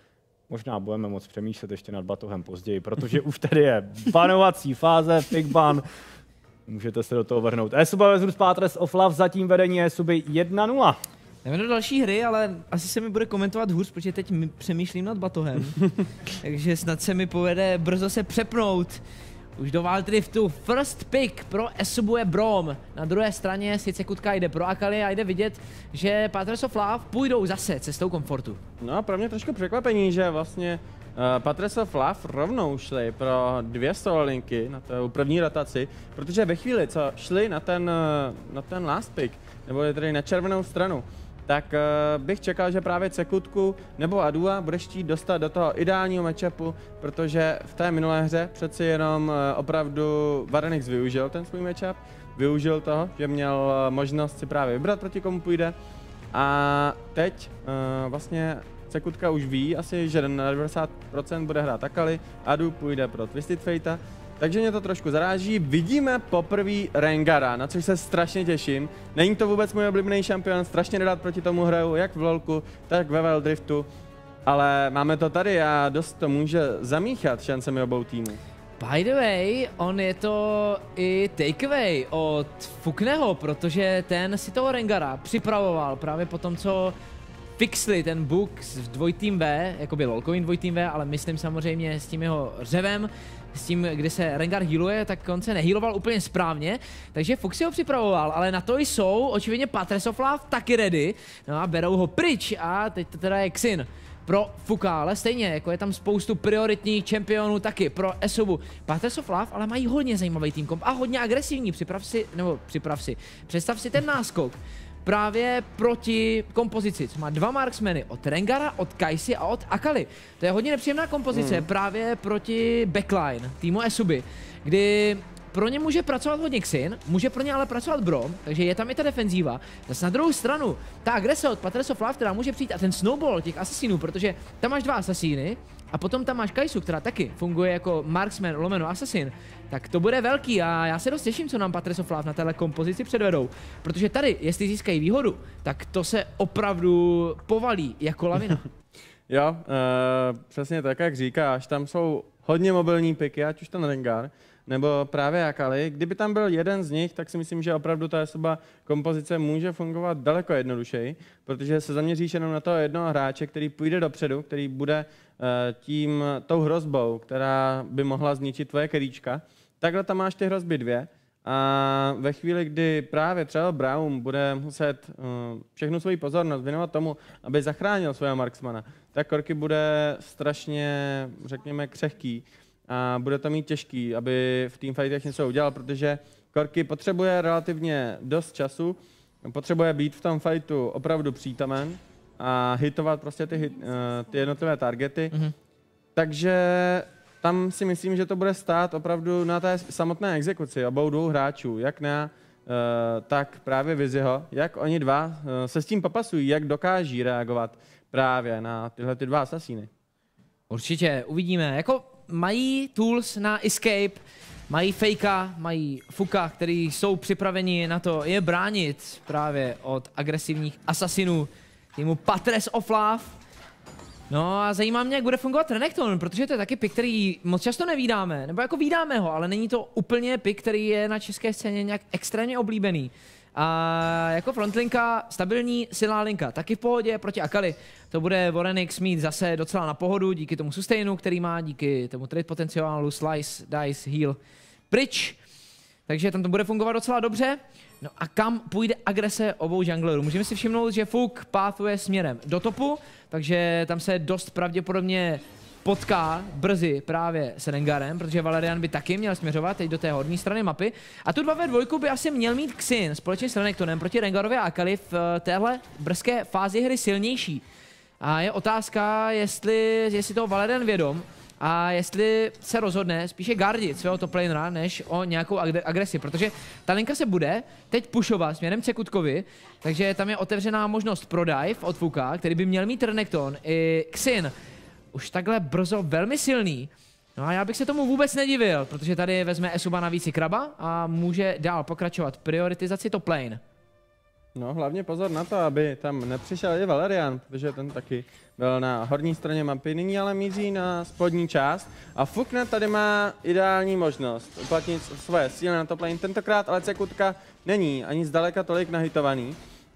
možná budeme moc přemýšlet ještě nad batohem později, protože už tady je banovací fáze, pick ban. Můžete se do toho vrhnout. Esuba versus Patres of Love, zatím vedení Esuby jedna nula. Jdeme do další hry, ale asi se mi bude komentovat hůř, protože teď přemýšlím nad batohem. Takže snad se mi povede brzo se přepnout. Už do Wildriftu first pick pro Esubu je Braum. Na druhé straně sice kutka jde pro Akali a jde vidět, že Patres of Love půjdou zase cestou komfortu. No a pro mě trošku překvapení, že vlastně uh, Patres of Love rovnou šli pro dvě solo linky na tu první rotaci, protože ve chvíli, co šli na ten, uh, na ten last pick, nebo je tedy na červenou stranu, tak uh, bych čekal, že právě Cekutku nebo Adua budeš chtít dostat do toho ideálního matchupu, protože v té minulé hře přeci jenom uh, opravdu Varenix využil ten svůj matchup, využil toho, že měl uh, možnost si právě vybrat, proti komu půjde, a teď uh, vlastně Cekutka už ví asi, že na devadesát procent bude hrát Akali, Adu půjde pro Twisted Fate. Takže mě to trošku zaráží. Vidíme poprvé Rengara, na což se strašně těším. Není to vůbec můj oblíbený šampion, strašně nedat proti tomu hraju, jak v LoLku, tak ve Wildriftu. Ale máme to tady a dost to může zamíchat šancemi obou týmů. By the way, on je to i takeaway od Fukneho, protože ten si toho Rengara připravoval právě po tom, co fixli ten bug s dvojtým V, jakoby lolkovým dvojtým V, ale myslím samozřejmě s tím jeho řevem, s tím, kdy se Rengar healuje, tak on se nehealoval úplně správně, takže Fuk si ho připravoval, ale na to jsou očividně Patres of Love taky ready, no a berou ho pryč a teď to teda je Xin pro Fuka, ale stejně, jako je tam spoustu prioritních čempionů taky pro Esubu. Patres of Love ale mají hodně zajímavý tým komp a hodně agresivní, připrav si, nebo připrav si, představ si ten náskok právě proti kompozici, co má dva marksmeny od Rengara, od Kajsi a od Akali. To je hodně nepříjemná kompozice hmm. právě proti backline týmu Esuby, kdy pro ně může pracovat hodně Xin, může pro ně ale pracovat Braum, takže je tam i ta defenzíva. Zase na druhou stranu, ta agrese od Patres of Love, která může přijít a ten snowball těch asasínů, protože tam máš dva asasíny a potom tam máš Kajsu, která taky funguje jako marksman lomeno assassin, tak to bude velký a já se dost těším, co nám Patres of Love na téhle kompozici předvedou, protože tady, jestli získají výhodu, tak to se opravdu povalí jako lavina. Jo, uh, přesně tak, jak říkáš, tam jsou hodně mobilní piky, ať už ten Rengar, nebo právě Akali. Kdyby tam byl jeden z nich, tak si myslím, že opravdu ta Esuba kompozice může fungovat daleko jednodušeji, protože se zaměříš jenom na toho jednoho hráče, který půjde dopředu, který bude uh, tím, tou hrozbou, která by mohla zničit tvoje keríčka. Takhle tam máš ty hrozby dvě a ve chvíli, kdy právě třeba Braum bude muset uh, všechnu svoji pozornost věnovat tomu, aby zachránil svého marksmana, tak Corki bude strašně, řekněme, křehký a bude to mít těžký, aby v teamfightech něco udělal, protože Corki potřebuje relativně dost času, potřebuje být v tom fightu opravdu přítomen a hitovat prostě ty, hit, uh, ty jednotlivé targety. Mm-hmm. Takže tam si myslím, že to bude stát opravdu na té samotné exekuci obou dvou hráčů, jak na, uh, tak právě Viziho, jak oni dva uh, se s tím popasují, jak dokáží reagovat právě na tyhle ty dva asasíny. Určitě, uvidíme. Jako mají tools na escape, mají Fejka, mají Fuka, který jsou připraveni na to je bránit právě od agresivních asasinů týmu Patres of Love. No a zajímá mě, jak bude fungovat Renekton, protože to je taky pick, který moc často nevídáme, nebo jako vídáme ho, ale není to úplně pick, který je na české scéně nějak extrémně oblíbený. A jako frontlinka, stabilní, silná linka, taky v pohodě proti Akali. To bude Vorenix mít zase docela na pohodu, díky tomu sustainu, který má, díky tomu trade potenciálu, slice, dice, heal, pryč. Takže tam to bude fungovat docela dobře. No a kam půjde agrese obou junglerů? Můžeme si všimnout, že Fuk pathuje směrem do topu, takže tam se dost pravděpodobně potká brzy právě s Rengarem, protože Valerian by taky měl směřovat teď do té horní strany mapy. A tu dva ve dvojku by asi měl mít Xin společně s Renektonem proti Rengarovi a Akali v téhle brzké fázi hry silnější. A je otázka, jestli, jestli toho Valerian vědom a jestli se rozhodne spíše guardit svého toplanera, než o nějakou agresi, protože ta linka se bude teď pushovat směrem Cekutkovi, takže tam je otevřená možnost pro dive od Fuka, který by měl mít Renekton i Xin. Už takhle brzo velmi silný. No a já bych se tomu vůbec nedivil, protože tady vezme Esuba navíc i Kraba a může dál pokračovat prioritizaci top lane. No, hlavně pozor na to, aby tam nepřišel i Valerian, protože ten taky byl na horní straně mapy, nyní ale míří na spodní část a Fuknet tady má ideální možnost uplatnit svoje síly na top lane, tentokrát ale Cekutka není ani zdaleka tolik nahitovaný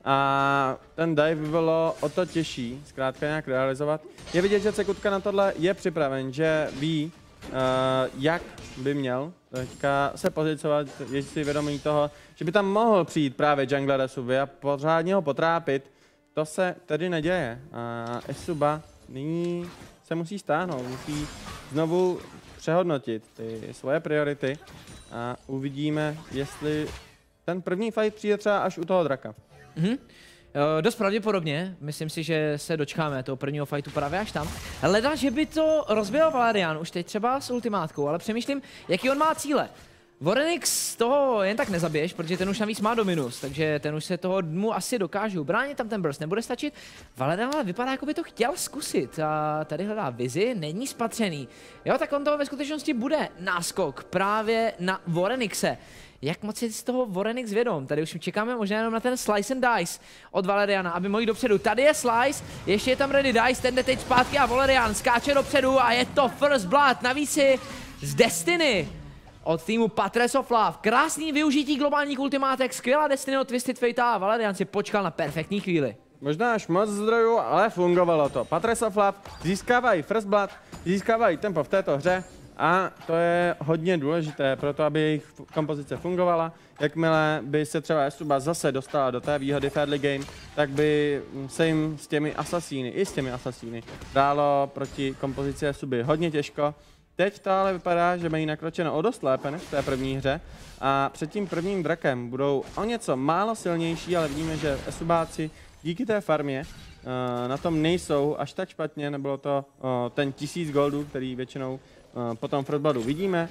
a ten dive by bylo o to těžší zkrátka nějak realizovat. Je vidět, že Cekutka na tohle je připraven, že ví, uh, jak by měl teďka se pozicovat, je si vědomý toho, že by tam mohl přijít právě jungler Esuby a pořádně ho potrápit. To se tedy neděje. A Esuba nyní se musí stáhnout, musí znovu přehodnotit ty svoje priority a uvidíme, jestli ten první fight přijde třeba až u toho draka. Mhm. Uh, dost pravděpodobně, myslím si, že se dočkáme toho prvního fightu právě až tam. Leda, že by to rozbil Valerian už teď třeba s ultimátkou, ale přemýšlím, jaký on má cíle. Vorenix toho jen tak nezabiješ, protože ten už navíc má dominus, takže ten už se toho mu asi dokáže ubránit, tam ten burst nebude stačit. Valerian ale vypadá, jako by to chtěl zkusit a tady hledá vizi, není spatřený. Jo, tak on toho ve skutečnosti bude náskok právě na Vorenixe. Jak moc je z toho Vorenix vědom? Tady už čekáme možná jenom na ten slice and dice od Valeriana, aby mohli dopředu. Tady je slice, ještě je tam ready dice, ten jde teď zpátky a Valerian skáče dopředu a je to first blood, navíc si z Destiny od týmu Patres of Love. Krásný využití globálních ultimátek, skvělá Destiny od Twisted Fate a Valerian si počkal na perfektní chvíli. Možná až moc zdrojů, ale fungovalo to. Patres of Love získávají first blood, získávají tempo v této hře. A to je hodně důležité pro to, aby jejich kompozice fungovala. Jakmile by se třeba Esuba zase dostala do té výhody v early game, tak by se jim s těmi asasíny, i s těmi asasíny, dálo proti kompozici Esuby hodně těžko. Teď to ale vypadá, že mají nakročeno o dost lépe než v té první hře a před tím prvním drakem budou o něco málo silnější, ale vidíme, že Esubáci díky té farmě uh, na tom nejsou až tak špatně, nebylo to uh, ten tisíc goldů, který většinou potom v Frostbloodu vidíme.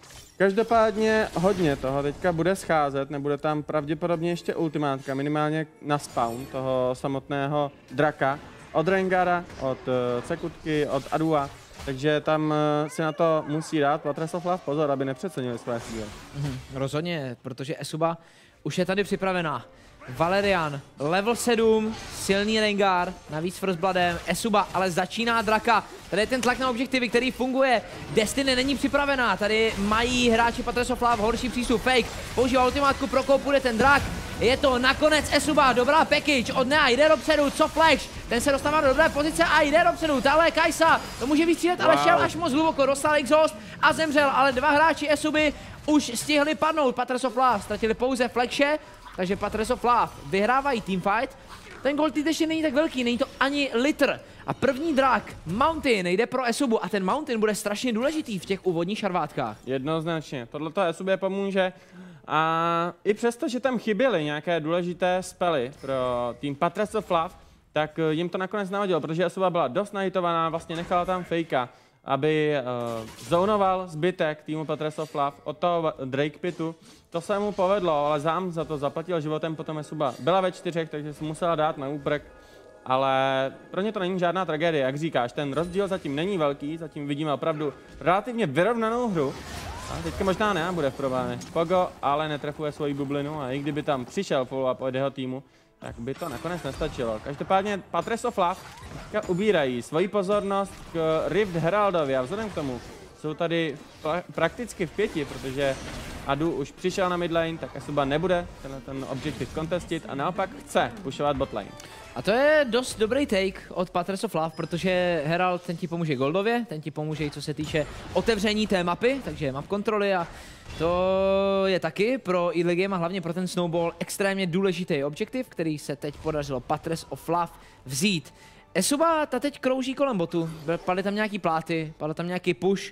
Každopádně hodně toho teďka bude scházet, nebude tam pravděpodobně ještě ultimátka, minimálně na spawn toho samotného draka. Od Rengara, od uh, Cekutky, od Adua, takže tam uh, si na to musí dát Patres of Love pozor, aby nepřecenili své síly. Mhm, rozhodně, protože Esuba už je tady připravená. Valerian, level sedm, silný Rengar, navíc first bloodem, Esuba, ale začíná draka. Tady je ten tlak na objektivy, který funguje. Destiny není připravená, tady mají hráči Patres of Love horší přístup. Fake používá ultimátku, pro koho půjde ten drak. Je to nakonec Esuba, dobrá package od Nea, jde dopředu, co Flash, ten se dostává do dobré pozice a jde dopředu, tahle Kajsa, to může vystřílet, ale wow. Šel až moc hluboko, dostal exhaust a zemřel, ale dva hráči Esuby už stihli padnout. Patres of Love ztratili pouze Flaxe, takže Patres of Love vyhrávají teamfight. Ten gold lead ještě není tak velký, není to ani litr. A první drak, Mountain, jde pro Esubu a ten Mountain bude strašně důležitý v těch úvodních šarvátkách. Jednoznačně, tohleto Esubě pomůže. A i přesto, že tam chyběly nějaké důležité spely pro tým Patres of Love, tak jim to nakonec navadilo, protože Esuba byla dost nahitovaná, vlastně nechala tam fejka, aby uh, zónoval zbytek týmu Patres of Love od toho Drake Pitu. To se mu povedlo, ale Zám za to zaplatil životem, potom Esuba byla ve čtyřech, takže si musela dát na úprk. Ale pro ně to není žádná tragédie, jak říkáš, ten rozdíl zatím není velký, zatím vidíme opravdu relativně vyrovnanou hru. A teďka možná ne, bude v problému. Pogo ale netrefuje svoji bublinu a i kdyby tam přišel follow-up od jeho týmu, tak by to nakonec nestačilo. Každopádně Patres of Love teďka ubírají svoji pozornost k Rift Heraldovi a vzhledem k tomu jsou tady prakticky v pěti, protože Adu už přišel na midlane, tak Esuba nebude tenhle ten objektiv contestit a naopak chce pushovat botlane. A to je dost dobrý take od Patres of Love, protože Herald ten ti pomůže goldově, ten ti pomůže i co se týče otevření té mapy, takže map kontroly a to je taky pro early game a hlavně pro ten snowball extrémně důležitý objektiv, který se teď podařilo Patres of Love vzít. Esuba ta teď krouží kolem botu, padly tam nějaký pláty, padl tam nějaký push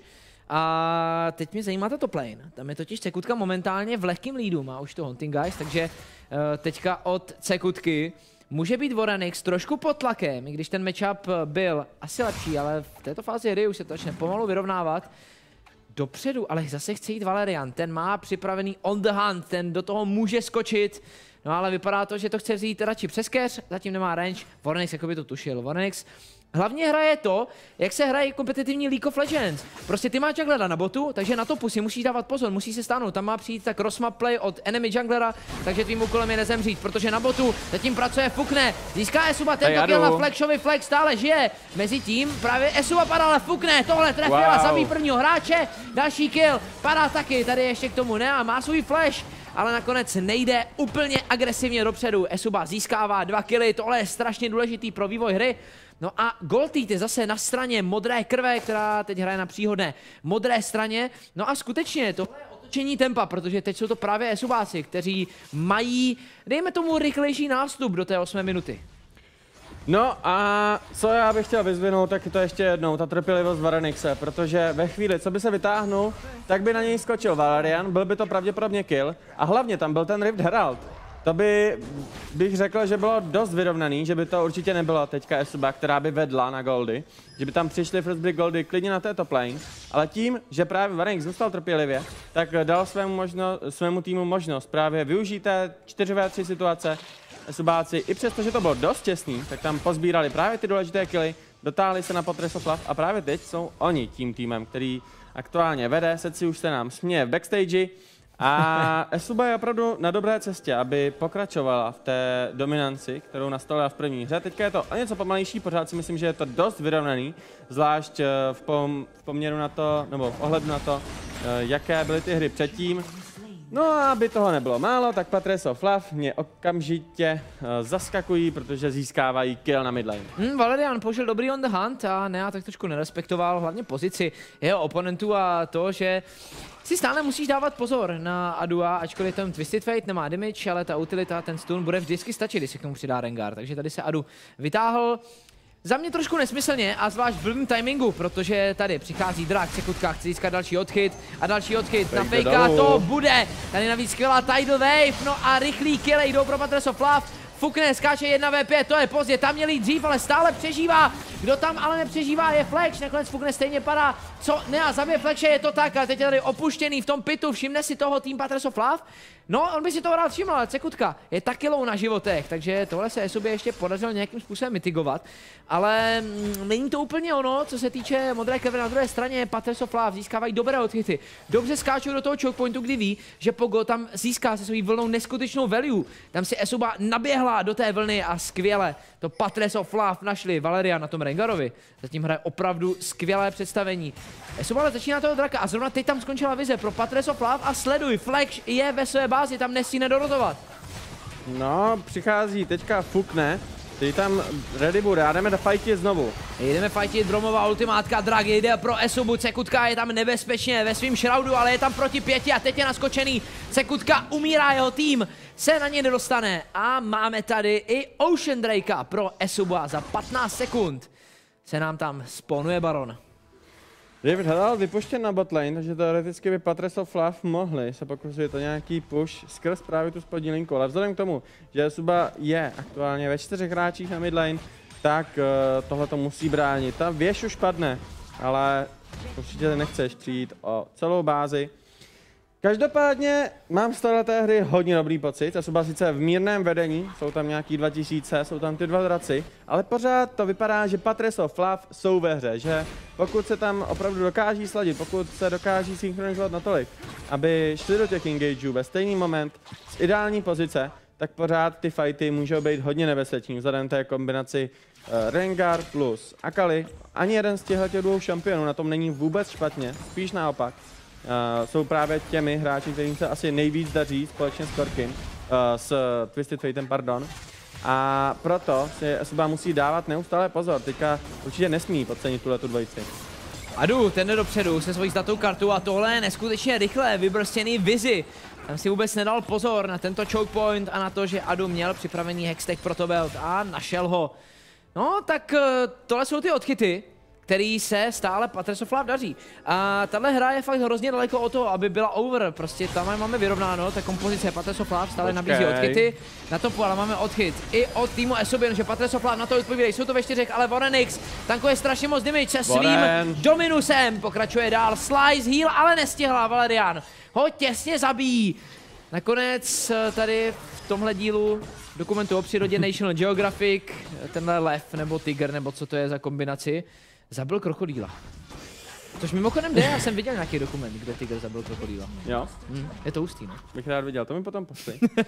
a teď mě zajímá ta top lane. Tam je totiž Cekutka momentálně v lehkým leadu, má už to Hunting Guys, takže uh, teďka od Cekutky může být Vorenix trošku pod tlakem, i když ten matchup byl asi lepší, ale v této fázi hry už se to začne pomalu vyrovnávat. Dopředu, ale zase chce jít Valerian, ten má připravený on the hunt, ten do toho může skočit. No ale vypadá to, že to chce vzít radši přes keř, zatím nemá range, Voronix jako by to tušil, Voronix hlavně hraje to, jak se hraje kompetitivní League of Legends. Prostě ty máš junglera na botu, takže na topu si musíš dávat pozor, musí se stáhnout. Tam má přijít tak crossmap play od enemy junglera, takže tvým úkolem je nezemřít, protože na botu zatím pracuje Fukne. Získá Esuba tento kill na Flagshovi, Flag stále žije. Mezitím právě Esuba padá, ale Fukne tohle trefila, wow. Zabí prvního hráče, další kill, padá taky, tady ještě k tomu ne a má svůj flash. Ale nakonec nejde úplně agresivně dopředu. Esuba získává dva killy, tohle je strašně důležitý pro vývoj hry. No a Goltýt je zase na straně modré krve, která teď hraje na příhodné modré straně. No a skutečně tohle je otočení tempa, protože teď jsou to právě Esubáci, kteří mají, dejme tomu, rychlejší nástup do té osmé minuty. No a co já bych chtěl vyzvinout, tak je to ještě jednou, ta trpělivost Voronixe, protože ve chvíli, co by se vytáhnul, tak by na něj skočil Valerian, byl by to pravděpodobně kill a hlavně tam byl ten Rift Herald. To by, bych řekl, že bylo dost vyrovnaný, že by to určitě nebylo teďka Esuba, která by vedla na goldy, že by tam přišli Frostbrick goldy klidně na této lane, ale tím, že právě Voronix zůstal trpělivě, tak dal svému, možno, svému týmu možnost právě využít té čtyři ve tři situace. Esubáci, i přesto, že to bylo dost těsný, tak tam pozbírali právě ty důležité killy, dotáhli se na Pathress of Love a právě teď jsou oni tím týmem, který aktuálně vede, Setsi už se nám směje v backstage a Esuba je opravdu na dobré cestě, aby pokračovala v té dominanci, kterou nastolila v první hře. Teďka je to o něco pomalejší, pořád si myslím, že je to dost vyrovnaný, zvlášť v, pom v poměru na to, nebo v ohledu na to, jaké byly ty hry předtím. No a aby toho nebylo málo, tak Pathress of Love mě okamžitě uh, zaskakují, protože získávají kill na midlane. Hmm, Valerian použil dobrý on the hunt a Nea tak trošku nerespektoval hlavně pozici jeho oponentů a to, že si stále musíš dávat pozor na Adua, ačkoliv ten Twisted Fate nemá damage, ale ta utilita, ten stun bude vždycky stačit, když se k tomu přidá Rengar, takže tady se Adu vytáhl. Za mě trošku nesmyslně a zvlášť v blbým timingu, protože tady přichází Drak, Sekutka chce získat další odchyt a další odchyt na Fejka, to bude. Tady navíc skvělá Tidal Wave, no a rychlý kill jdou pro Pathress of Love. Fukne, skáče jedna ve pět, to je pozdě, tam měl jít dřív, ale stále přežívá. Kdo tam ale nepřežívá je Flash, nakonec Fukne stejně padá. Co? Ne, a zabije Flashe, je to tak, ale teď je tady opuštěný v tom pitu, všimne si toho tým Pathress of Love. No, on by si toho rád všiml, ale Sekutka je taky low na životech, takže tohle se Esubě ještě podařilo nějakým způsobem mitigovat. Ale mm, není to úplně ono, co se týče modré krve na druhé straně, Pathress of Love získávají dobré odchyty. Dobře skáčou do toho choke pointu, kdy ví, že Pogo tam získá se svou vlnou neskutečnou value. Tam si Esuba naběhla do té vlny a skvěle to Pathress of Love našli Valerian na tom Rengarovi. Zatím hraje opravdu skvělé představení. Esuba ale začíná toho Draka a zrovna teď tam skončila vize pro Pathress of Love a sleduj, Flash je ve své bázi, tam nestíne dorozovat. No, přichází teďka Fukne, ty tam ready bude a jdeme do fightit znovu. Jdeme fightit, Bromová ultimátka, Drak jde pro Esubu, Sekutka je tam nebezpečně ve svým shroudu, ale je tam proti pěti a teď je naskočený. Sekutka umírá, jeho tým se na něj nedostane a máme tady i Ocean Drakea pro Esuba za patnáct sekund. Se nám tam spawnuje Baron. David Herald vypuštěn na botlane, takže teoreticky by Pathress of Love mohli se pokusit o nějaký push skrz právě tu spodní linku, ale vzhledem k tomu, že Esuba je aktuálně ve čtyřech hráčích na midlane, tak uh, tohle to musí bránit. Ta věž už padne, ale určitě nechceš přijít o celou bázi. Každopádně mám z této hry hodně dobrý pocit, Esuba sice v mírném vedení, jsou tam nějaký dva tisíce, jsou tam ty dva draci, ale pořád to vypadá, že Pathress of Love jsou ve hře, že pokud se tam opravdu dokáží sladit, pokud se dokáží synchronizovat natolik, aby šli do těch engageů ve stejný moment z ideální pozice, tak pořád ty fighty můžou být hodně nebezpečný vzhledem té kombinaci uh, Rengar plus Akali. Ani jeden z těchto dvou šampionů na tom není vůbec špatně, spíš naopak. Uh, jsou právě těmi hráči, kterým se asi nejvíc daří společně s Korkim, uh, s Twisted Fatem, pardon. A proto si Esuba musí dávat neustále pozor, teďka určitě nesmí podcenit tuhletu dvojici. Adu, ten jde dopředu se svojí zlatou kartu a tohle je neskutečně rychle vybrstěný Vizi. Tam si vůbec nedal pozor na tento choke point a na to, že Adu měl připravený hextech protobelt a našel ho. No tak tohle jsou ty odchyty, který se stále Pathress of Love daří. A tahle hra je fakt hrozně daleko od toho, aby byla over. Prostě tam máme vyrovnáno, ta kompozice Pathress of Love stále nabízí odchyty. Na topu ale máme odchyt i od týmu Esubian, že Pathress of Love na to odpovídají. Jsou to ve čtyřech, ale Voronix tankuje strašně moc damage se svým Voren. dominusem. Pokračuje dál, slice, heal, ale nestihla Valerian. Ho těsně zabíjí. Nakonec tady v tomhle dílu dokumentu o přírodě National Geographic, tenhle lev nebo tygr, nebo co to je za kombinaci, zabil krokodýla. Což mimochodem jde, já jsem viděl nějaký dokument, kde tygr zabil krokodýla. Jo? Hmm, je to hustý, no. Bych rád viděl, to mi potom pošli. uh,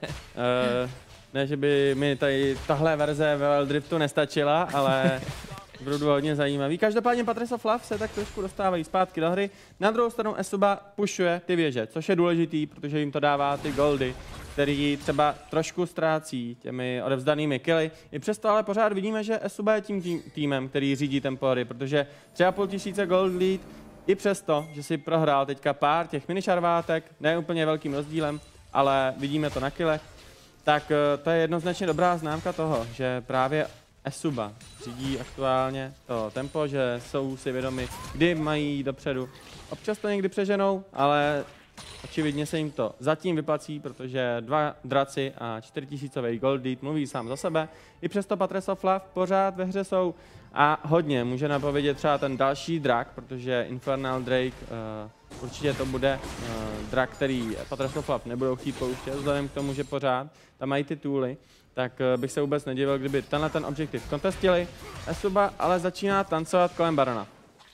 ne, že by mi tady tahle verze ve Driftu nestačila, ale budu hodně zajímavý. Každopádně Patres of Love se tak trošku dostávají zpátky do hry. Na druhou stranu Esuba pušuje ty věže, což je důležitý, protože jim to dává ty goldy, který třeba trošku ztrácí těmi odevzdanými killy. I přesto ale pořád vidíme, že Esuba je tím, tím týmem, který řídí tempo hry, protože tři a půl tisíce gold lead, i přesto, že si prohrál teďka pár těch minišarvátek, ne úplně velkým rozdílem, ale vidíme to na killech, tak to je jednoznačně dobrá známka toho, že právě Esuba řídí aktuálně to tempo, že jsou si vědomi, kdy mají dopředu. Občas to někdy přeženou, ale očividně se jim to zatím vyplací, protože dva draci a čtyřitisícový gold lead mluví sám za sebe. I přesto Patres of Love pořád ve hře jsou a hodně může napovědět třeba ten další drak, protože Infernal Drake uh, určitě to bude uh, drak, který Patres of Love nebudou chtít pouštět, vzhledem k tomu, že pořád tam mají ty tooly. Tak bych se vůbec nedivil, kdyby tenhle ten objektiv kontestili. Esuba ale začíná tancovat kolem barona.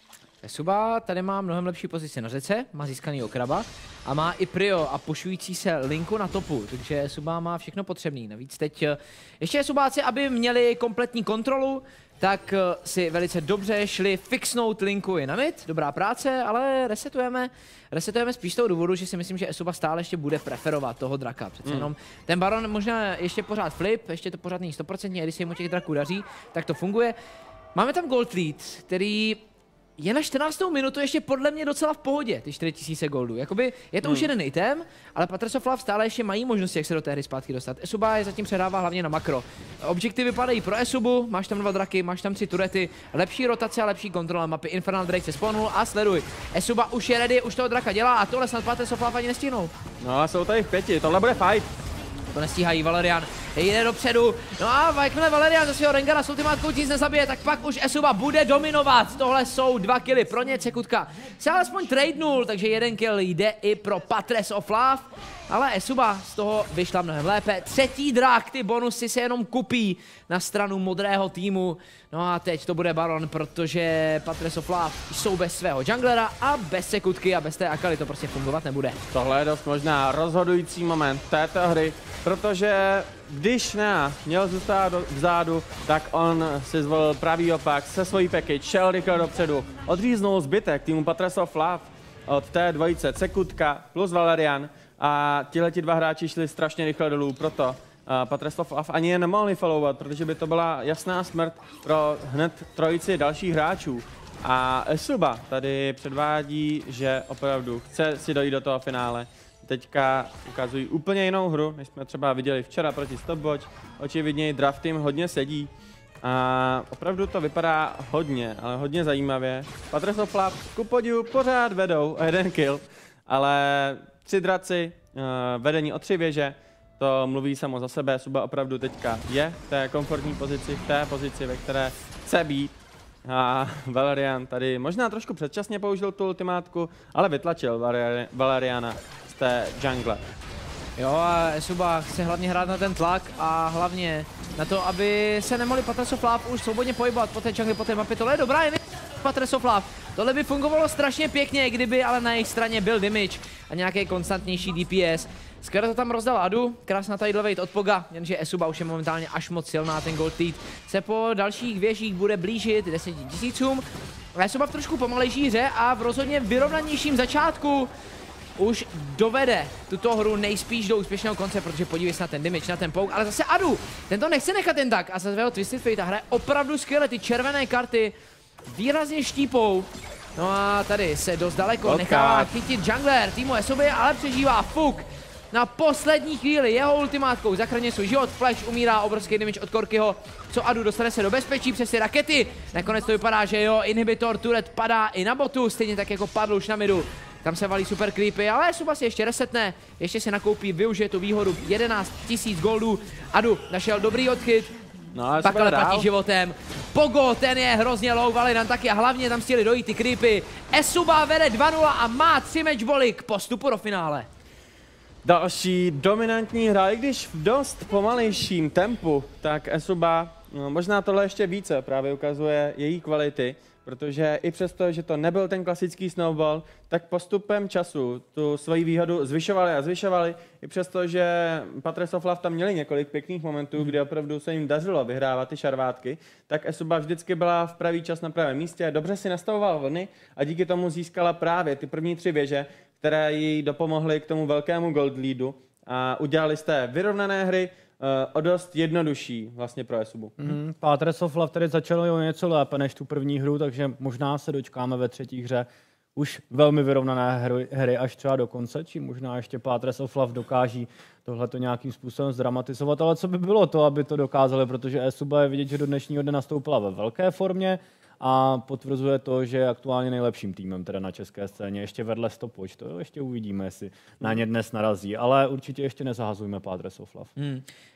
Esuba tady má mnohem lepší pozici na řece, má získaný kraba a má i prio a pušující se linku na topu, takže Esuba má všechno potřebný. Navíc teď ještě Esubáci, aby měli kompletní kontrolu, tak si velice dobře šli fixnout linku i na mid, dobrá práce, ale resetujeme, resetujeme spíš z toho důvodu, že si myslím, že Esuba stále ještě bude preferovat toho draka. Přece mm. jenom ten baron možná ještě pořád flip, ještě to pořád není sto procent, a když se jim těch draků daří, tak to funguje. Máme tam gold lead, který je na čtrnáctou minutu ještě podle mě docela v pohodě, ty čtyři tisíce goldů. Jakoby je to hmm. už jeden item, ale Patres of Love stále ještě mají možnosti, jak se do té hry zpátky dostat. Esuba je zatím předává hlavně na makro. Objektivy vypadají pro Esubu, máš tam dva draky, máš tam tři turety, lepší rotace a lepší kontrola mapy. Infernal Drake se spawnul a sleduj. Esuba už je ready, už toho draka dělá a tohle snad Patres of Love ani nestihnou. No a jsou tady v pěti, tohle bude fight. To nestíhají, Valerian jde dopředu, no a jakmile Valerian ze svého Rengara s ultimátkou nic nezabije, tak pak už Esuba bude dominovat. Tohle jsou dva killy pro ně, Cekutka se alespoň tradenul, takže jeden kill jde i pro Patres of Love, ale Esuba z toho vyšla mnohem lépe. Třetí drak, ty bonusy se jenom kupí na stranu modrého týmu. No a teď to bude baron, protože Patres of Love jsou bez svého junglera a bez Cekutky a bez té Akali to prostě fungovat nebude. Tohle je dost možná rozhodující moment této hry, protože když ne, měl zůstat vzadu, tak on si zvolil pravý opak se svojí package, šel rychle dopředu, odříznul zbytek týmu Patres of Love od té dvojice Cekutka plus Valerian a tihleti dva hráči šli strašně rychle dolů, proto uh, Patres of Love ani je nemohli followovat, protože by to byla jasná smrt pro hned trojici dalších hráčů. A Esuba tady předvádí, že opravdu chce si dojít do toho finále. Teďka ukazují úplně jinou hru, než jsme třeba viděli včera proti Stopwatch. Očividně draft team hodně sedí a opravdu to vypadá hodně, ale hodně zajímavě. Patres of Love ku podivu pořád vedou o jeden kill, ale tři draci, vedení o tři věže, to mluví samo za sebe. Suba opravdu teďka je v té komfortní pozici, v té pozici, ve které chce být. A Valerian tady možná trošku předčasně použil tu ultimátku, ale vytlačil Valeriana z té jungle. Jo a Esuba chce hlavně hrát na ten tlak a hlavně na to, aby se nemohli Patres of Love už svobodně pohybovat po té jungle, po té mapě. Tohle je dobrá jen Patres of Love. Tohle by fungovalo strašně pěkně, kdyby ale na jejich straně byl damage a nějaký konstantnější D P S. Skvěle to tam rozdal Adu, krásná tady wait od Poga, jenže Esuba už je momentálně až moc silná, ten gold lead se po dalších věžích bude blížit deseti tisícům. Esuba v trošku pomalejší hře a v rozhodně vyrovnanějším začátku už dovede tuto hru nejspíš do úspěšného konce, protože podívej se na ten damage, na ten pouk, ale zase Adu, ten to nechce nechat jen tak a za svého Twisted Fate hraje opravdu skvěle, ty červené karty výrazně štípou. No a tady se dost daleko Odkád. nechává chytit jungler týmu Esuby, ale přežívá Fuk. Na poslední chvíli jeho ultimátkou zachraňuje svůj život, Flash umírá, obrovský damage od Korkyho, co Adu dostane se do bezpečí přes ty rakety. Nakonec to vypadá, že jo, inhibitor turret padá i na botu, stejně tak jako padl už na midu. Tam se valí super creepy, ale Suba si ještě resetne, ještě si nakoupí, využije tu výhodu jedenáct tisíc goldů. Adu našel dobrý odchyt, no, ale pak ale platí životem. Pogo, ten je hrozně low, Valerian taky a hlavně tam chtěli dojít ty creepy. Esuba vede dva nula a má tři match voly k postupu do finále. Další dominantní hra, i když v dost pomalejším tempu, tak Esuba, no, možná tohle ještě více právě ukazuje její kvality, protože i přesto, že to nebyl ten klasický snowball, tak postupem času tu svoji výhodu zvyšovali a zvyšovali, i přesto, že Patres of Love tam měli několik pěkných momentů, kdy opravdu se jim dařilo vyhrávat ty šarvátky, tak Esuba vždycky byla v pravý čas na pravém místě, dobře si nastavovala vlny a díky tomu získala právě ty první tři věže, které jí dopomohly k tomu velkému gold leadu a udělali z té vyrovnané hry uh, o dost jednodušší vlastně pro Esubu. Mm, Patres of Love tedy začalo o něco lépe než tu první hru, takže možná se dočkáme ve třetí hře už velmi vyrovnané hry, hry až třeba do konce, či možná ještě Patres of Love dokáží tohleto nějakým způsobem zdramatizovat, ale co by bylo to, aby to dokázali, protože Esuba je vidět, že do dnešního dne nastoupila ve velké formě, a potvrzuje to, že je aktuálně nejlepším týmem teda na české scéně. Ještě vedle Stopwatch, to ještě uvidíme, jestli na ně dnes narazí, ale určitě ještě nezahazujme Patres of Love. Hmm. Uh,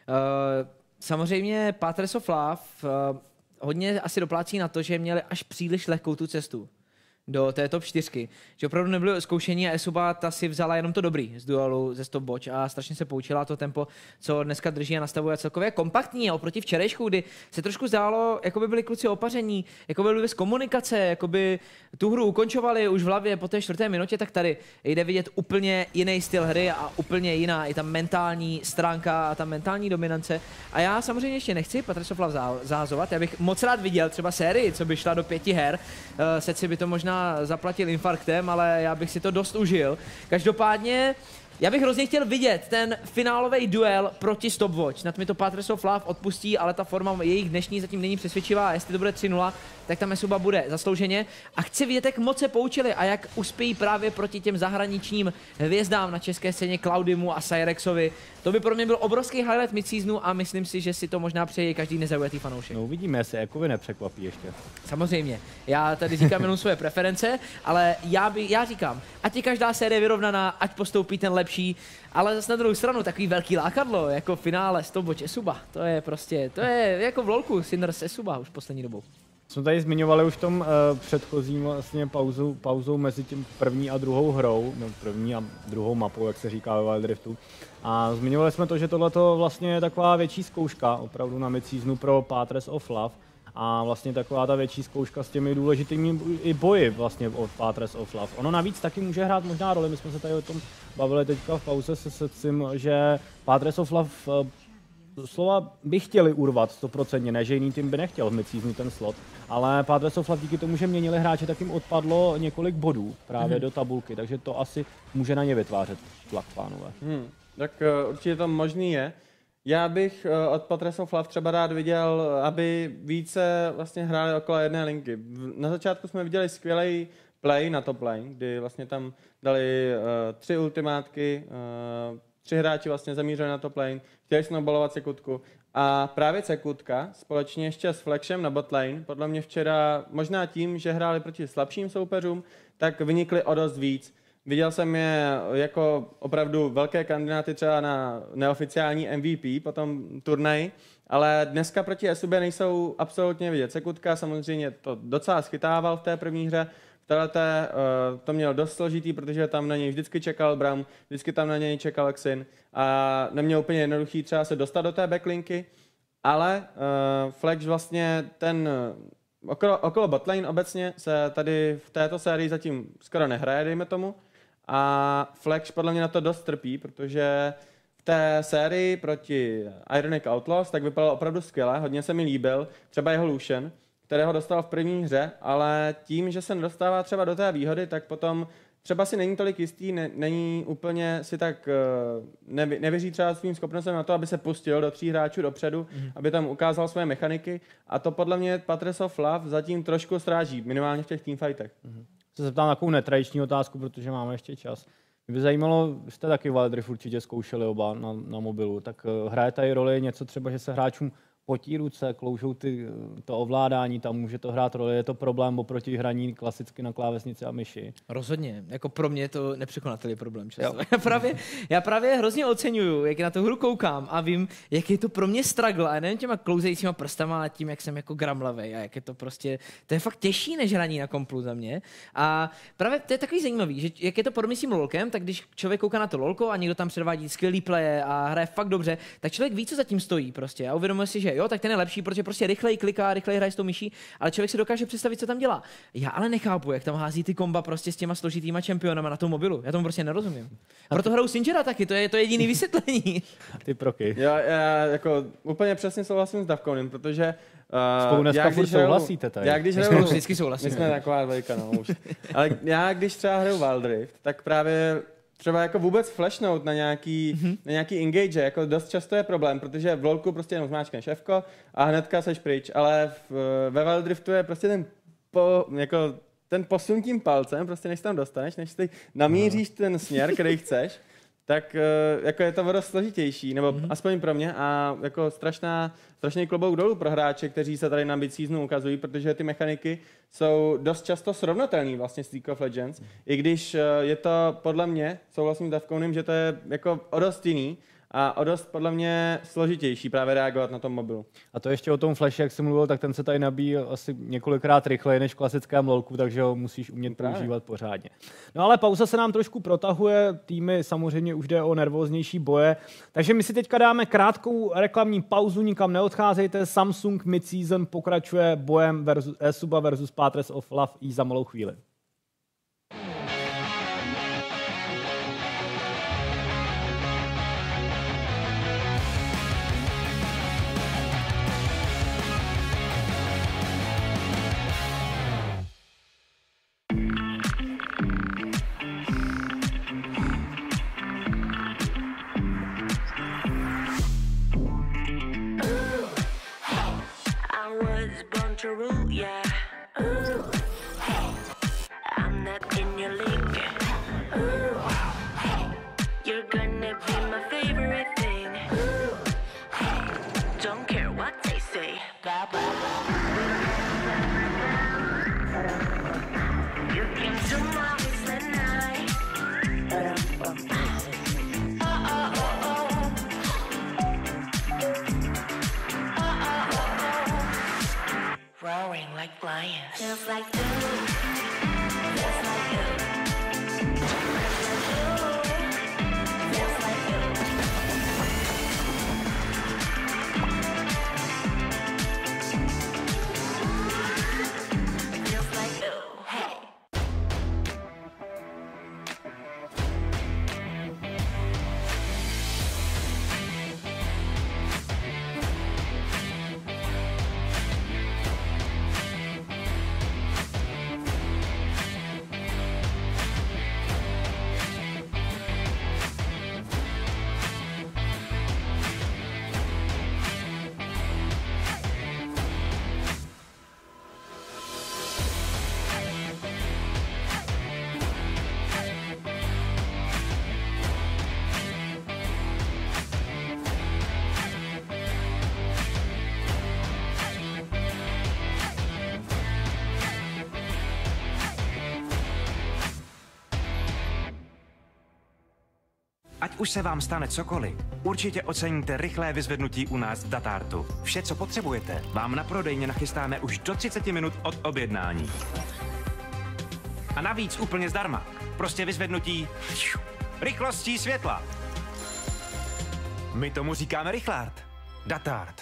samozřejmě Patres of Love uh, hodně asi doplácí na to, že měli až příliš lehkou tu cestu do té top čtyřky. Že opravdu nebylo zkoušení a Esuba ta si vzala jenom to dobrý z duelu ze Stopwatch a strašně se poučila to tempo, co dneska drží a nastavuje celkově kompaktní a oproti včerejšku, kdy se trošku zdálo, jako by byli kluci opaření, jako by byli bez komunikace, jako by tu hru ukončovali už v hlavě po té čtvrté minutě, tak tady jde vidět úplně jiný styl hry a úplně jiná i ta mentální stránka a ta mentální dominance. A já samozřejmě ještě nechci Patres of Love zahazovat, já bych moc rád viděl třeba sérii, co by šla do pěti her, uh, Seci by to možná zaplatil infarktem, ale já bych si to dost užil. Každopádně já bych hrozně chtěl vidět ten finálový duel proti Stopwatch. Nad mi to Patres of Love odpustí, ale ta forma jejich dnešní zatím není přesvědčivá. Jestli to bude tři nula, tak tam Esuba bude zaslouženě. A chci vidět, jak moc se poučili a jak uspějí právě proti těm zahraničním hvězdám na české scéně Cloudimu a Cyrexovi. To by pro mě byl obrovský highlight mid-seasonu a myslím si, že si to možná přeje každý nezaujatý fanoušek. No uvidíme, jestli Ekovi nepřekvapí ještě. Samozřejmě. Já tady říkám jenom svoje preference, ale já, by, já říkám, ať je každá série vyrovnaná, ať postoupí ten lepší, ale zase na druhou stranu takový velký lákadlo, jako finále Stopwatch Esuba. To je prostě, to je jako v lolku Sinners Esuba už poslední dobou. Jsme tady zmiňovali už v tom uh, předchozím vlastně pauzu, pauzou mezi tím první a druhou hrou, no první a druhou mapou, jak se říká ve Wild Riftu. A zmiňovali jsme to, že tohleto vlastně je taková větší zkouška opravdu na mid-seasonu pro Patres of Love. A vlastně taková ta větší zkouška s těmi důležitými i boji vlastně od Patres of Love. Ono navíc taky může hrát možná roli, my jsme se tady o tom bavili teďka v pauze se Secim, že Patres of Love slova by chtěli urvat sto procent, ne, že jiný tým by nechtěl v mid-seasonu ten slot, ale Patres of Love díky tomu, že měnili hráče, tak jim odpadlo několik bodů právě mm-hmm. do tabulky, takže to asi může na ně vytvářet tlak, pánové. Hmm, tak uh, určitě to možný je. Já bych uh, od Patres of Love třeba rád viděl, aby více vlastně hráli okolo jedné linky. Na začátku jsme viděli skvělý play na top lane, kdy vlastně tam dali uh, tři ultimátky, uh, tři hráči vlastně zamířili na top lane, chtěli snowballovat Cekutku a právě Cekutka společně ještě s Flexem na bot lane, podle mě včera možná tím, že hráli proti slabším soupeřům, tak vynikli o dost víc. Viděl jsem je jako opravdu velké kandidáty třeba na neoficiální M V P po tom turnaji, ale dneska proti Esubě nejsou absolutně vidět. Cekutka samozřejmě to docela schytával v té první hře, v téhleté uh, to měl dost složitý, protože tam na něj vždycky čekal Braum, vždycky tam na něj čekal Xin a neměl úplně jednoduchý třeba se dostat do té backlinky, ale uh, Flex vlastně ten okolo, okolo botlane obecně se tady v této sérii zatím skoro nehraje, dejme tomu. A Flex podle mě na to dost trpí, protože v té sérii proti Ironic Outlaws tak vypadal opravdu skvěle, hodně se mi líbil, třeba jeho Lucian, kterého dostal v první hře, ale tím, že se nedostává třeba do té výhody, tak potom třeba si není tolik jistý, ne, není úplně si tak, nevy, nevěří třeba svým schopnostem na to, aby se pustil do tří hráčů dopředu, mm. aby tam ukázal své mechaniky a to podle mě Patres of Love zatím trošku stráží, minimálně v těch teamfightech. Mm. Se zeptám na takovou netradiční otázku, protože máme ještě čas. Mě by zajímalo, jste taky Wild Rift určitě zkoušeli oba na, na mobilu, tak uh, hraje tady roli něco třeba, že se hráčům potí ruce, kloužou ty, to ovládání, tam může to hrát roli, je to problém oproti hraní klasicky na klávesnici a myši. Rozhodně, jako pro mě to nepřekonatelný problém často. Já právě, já právě hrozně oceňuju, jak na tu hru koukám a vím, jak je to pro mě struggle, a nejen těma klouzejícíma prstama, ale tím, jak jsem jako gramlavej a jak je to prostě, to je fakt těžší než hraní na komplu za mě. A právě to je takový zajímavý, že jak je to podobně s tím lolkem, tak když člověk kouká na to lolko a někdo tam předvádí skvělý playe a hraje fakt dobře, tak člověk ví, co za tím stojí prostě a uvědomuje si, že jo, tak ten je lepší, protože prostě rychleji kliká, rychleji hraje s tou myší, ale člověk si dokáže představit, co tam dělá. Já ale nechápu, jak tam hází ty komba prostě s těma složitýma čempionama na tom mobilu. Já tomu prostě nerozumím. Proto hraju Singera taky, to je to jediný vysvětlení. Ty proky. Já, já jako úplně přesně souhlasím s Davkounem, protože Uh, Spolu dneska furt souhlasíte tady. Já když my hraju, vždycky souhlasíme. My jsme taková dvojka, no už. Ale já když třeba hraju Wild Rift, tak právě třeba jako vůbec flashnout na nějaký, mm-hmm. na nějaký engage, jako dost často je problém, protože v lolku prostě jenom zmáčkneš F-ko a hnedka seš pryč, ale v, ve Wild Riftu je prostě ten po, jako ten posun tím palcem, prostě než tam dostaneš, než ty namíříš ten směr, který chceš, tak jako je to dost složitější, nebo mm-hmm. aspoň pro mě, a jako strašná, strašný klobouk dolů pro hráče, kteří se tady na Mid-Seasonu ukazují, protože ty mechaniky jsou dost často srovnatelné vlastně s League of Legends, mm-hmm. i když je to podle mě, souhlasím s Davkounem, že to je jako o dost jiný, a o dost podle mě složitější právě reagovat na tom mobilu. A to ještě o tom flashi, jak jsem mluvil, tak ten se tady nabíjí asi několikrát rychleji než v klasickém lolku, takže ho musíš umět právě používat pořádně. No ale pauza se nám trošku protahuje, týmy samozřejmě už jde o nervóznější boje, takže my si teďka dáme krátkou reklamní pauzu, nikam neodcházejte. Samsung Mid-Season pokračuje bojem versus eSuba versus Pathres of Love i za malou chvíli. Yeah. Ooh. I'm not in your league. Ooh. You're gonna be my favorite thing. Ooh. Don't care what they say. Blah, blah, blah. You came to my place at night. Oh, oh, oh, oh. Roaring like lions. Feels like you. Feels like you. Feels like you. Feels like you. Hey. Ať už se vám stane cokoliv, určitě oceníte rychlé vyzvednutí u nás v Datartu. Vše, co potřebujete, vám na prodejně nachystáme už do třiceti minut od objednání. A navíc úplně zdarma. Prostě vyzvednutí rychlostí světla. My tomu říkáme rychlart. Datart.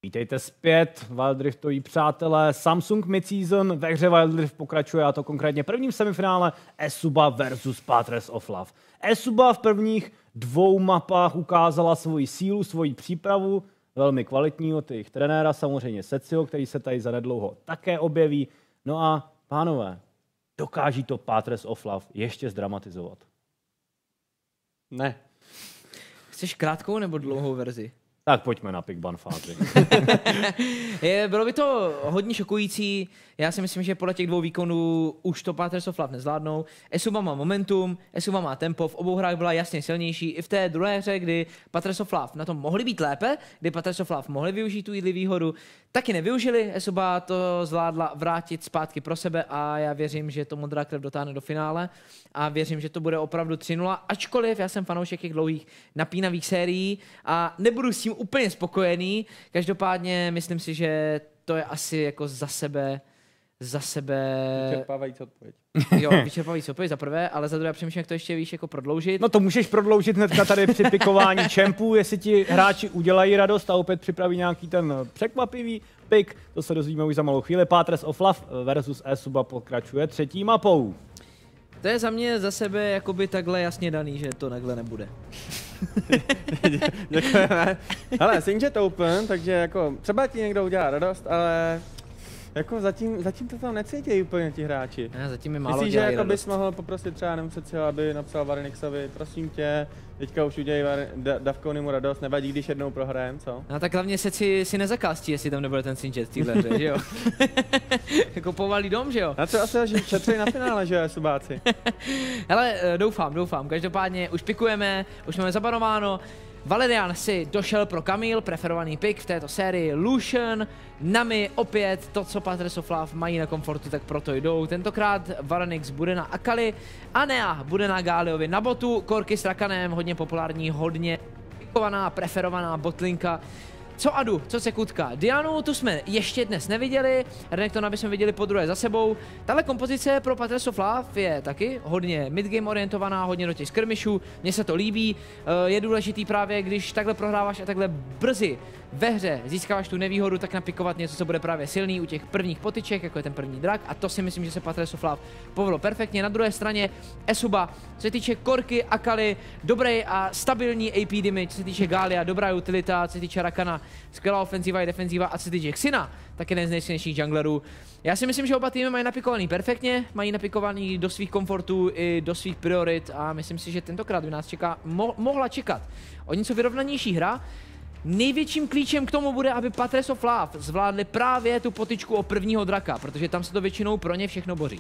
Vítejte zpět, Wildriftoví přátelé. Samsung Mid-Season ve hře Wild Rift pokračuje, a to konkrétně prvním semifinále Esuba versus Pathres of Love. Esuba v prvních dvou mapách ukázala svoji sílu, svoji přípravu, velmi kvalitní od jejich trenéra, samozřejmě Secio, který se tady zanedlouho také objeví. No a pánové, dokáží to Pathres of Love ještě zdramatizovat? Ne. Chceš krátkou nebo dlouhou verzi? Tak pojďme na pick ban fázi. Je, bylo by to hodně šokující. Já si myslím, že podle těch dvou výkonů už to Pathres of Love nezvládnou. Esuba má momentum, Esuba má tempo, v obou hrách byla jasně silnější. I v té druhé hře, kdy Pathres of Love na tom mohli být lépe, kdy Pathres of Love mohli využít tu jídli výhodu, taky nevyužili. Esuba to zvládla vrátit zpátky pro sebe a já věřím, že to modrá krev dotáhne do finále a věřím, že to bude opravdu tři nula, ačkoliv já jsem fanoušek těch dlouhých napínavých sérií a nebudu s tím úplně spokojený. Každopádně myslím si, že to je asi jako za sebe za sebe... Vyčerpávající odpověď. Jo, vyčerpávající odpověď za prvé, ale za druhé přemýšlím, jak to ještě víš, jako prodloužit. No to můžeš prodloužit hnedka tady při pikování čempů, jestli ti hráči udělají radost a opět připraví nějaký ten překvapivý pik. To se dozvíme už za malou chvíli. Pathres of Love versus Esuba pokračuje třetí mapou. To je za mě za sebe jakoby takhle jasně daný, že to takhle nebude. Děkujeme. Hele, Singed Open, takže jako třeba ti někdo udělá radost, ale jako zatím, zatím to tam necítí úplně ti hráči. Já zatím mi málo Myslíš, že jako radost. bys mohl poprosit třeba nemuset si, aby napsal Varenixovi, prosím tě, teďka už udělej da, Davkonimu radost, nevadí, když jednou prohrajem, co? No tak hlavně se si, si nezakáztí, jestli tam nebude ten Singed v téhle hře, že jo? Jako povalý dom, že jo? Na co asi, že šetří na finále, že jo, subáci? Hele, doufám, doufám. Každopádně už pikujeme, už máme zabanováno. Valerian si došel pro Camille, preferovaný pick v této sérii. Lucian, Nami, opět to, co Pathres of Love mají na komfortu, tak proto jdou. Tentokrát Varenix bude na Akali, Anea bude na Galiovi na botu, Korky s Rakanem, hodně populární, hodně pikovaná, preferovaná botlinka. Co Adu, co Sekutka? Dianu tu jsme ještě dnes neviděli, Renektona bychom viděli po druhé za sebou. Tahle kompozice pro Pathres of Love je taky hodně midgame orientovaná, hodně do těch skirmishů, mně se to líbí. Je důležitý právě, když takhle prohráváš a takhle brzy ve hře získáváš tu nevýhodu, tak napikovat něco, co bude právě silný u těch prvních potyček, jako je ten první drak, a to si myslím, že se Pathres of Love povedlo perfektně. Na druhé straně Esuba, co se týče Korky, Akali, dobrý a stabilní A P damage, co se týče Galia, dobrá utilita, co se týče Rakana, skvělá ofenziva i defenziva, a co se týče Xina, tak jeden z nejsilnějších junglerů. Já si myslím, že oba týmy mají napikovaný perfektně, mají napikovaný do svých komfortů i do svých priorit a myslím si, že tentokrát by nás čeká, mo mohla čekat o něco vyrovnanější hra. Největším klíčem k tomu bude, aby Pathres of Love zvládli právě tu potyčku o prvního draka, protože tam se to většinou pro ně všechno boří.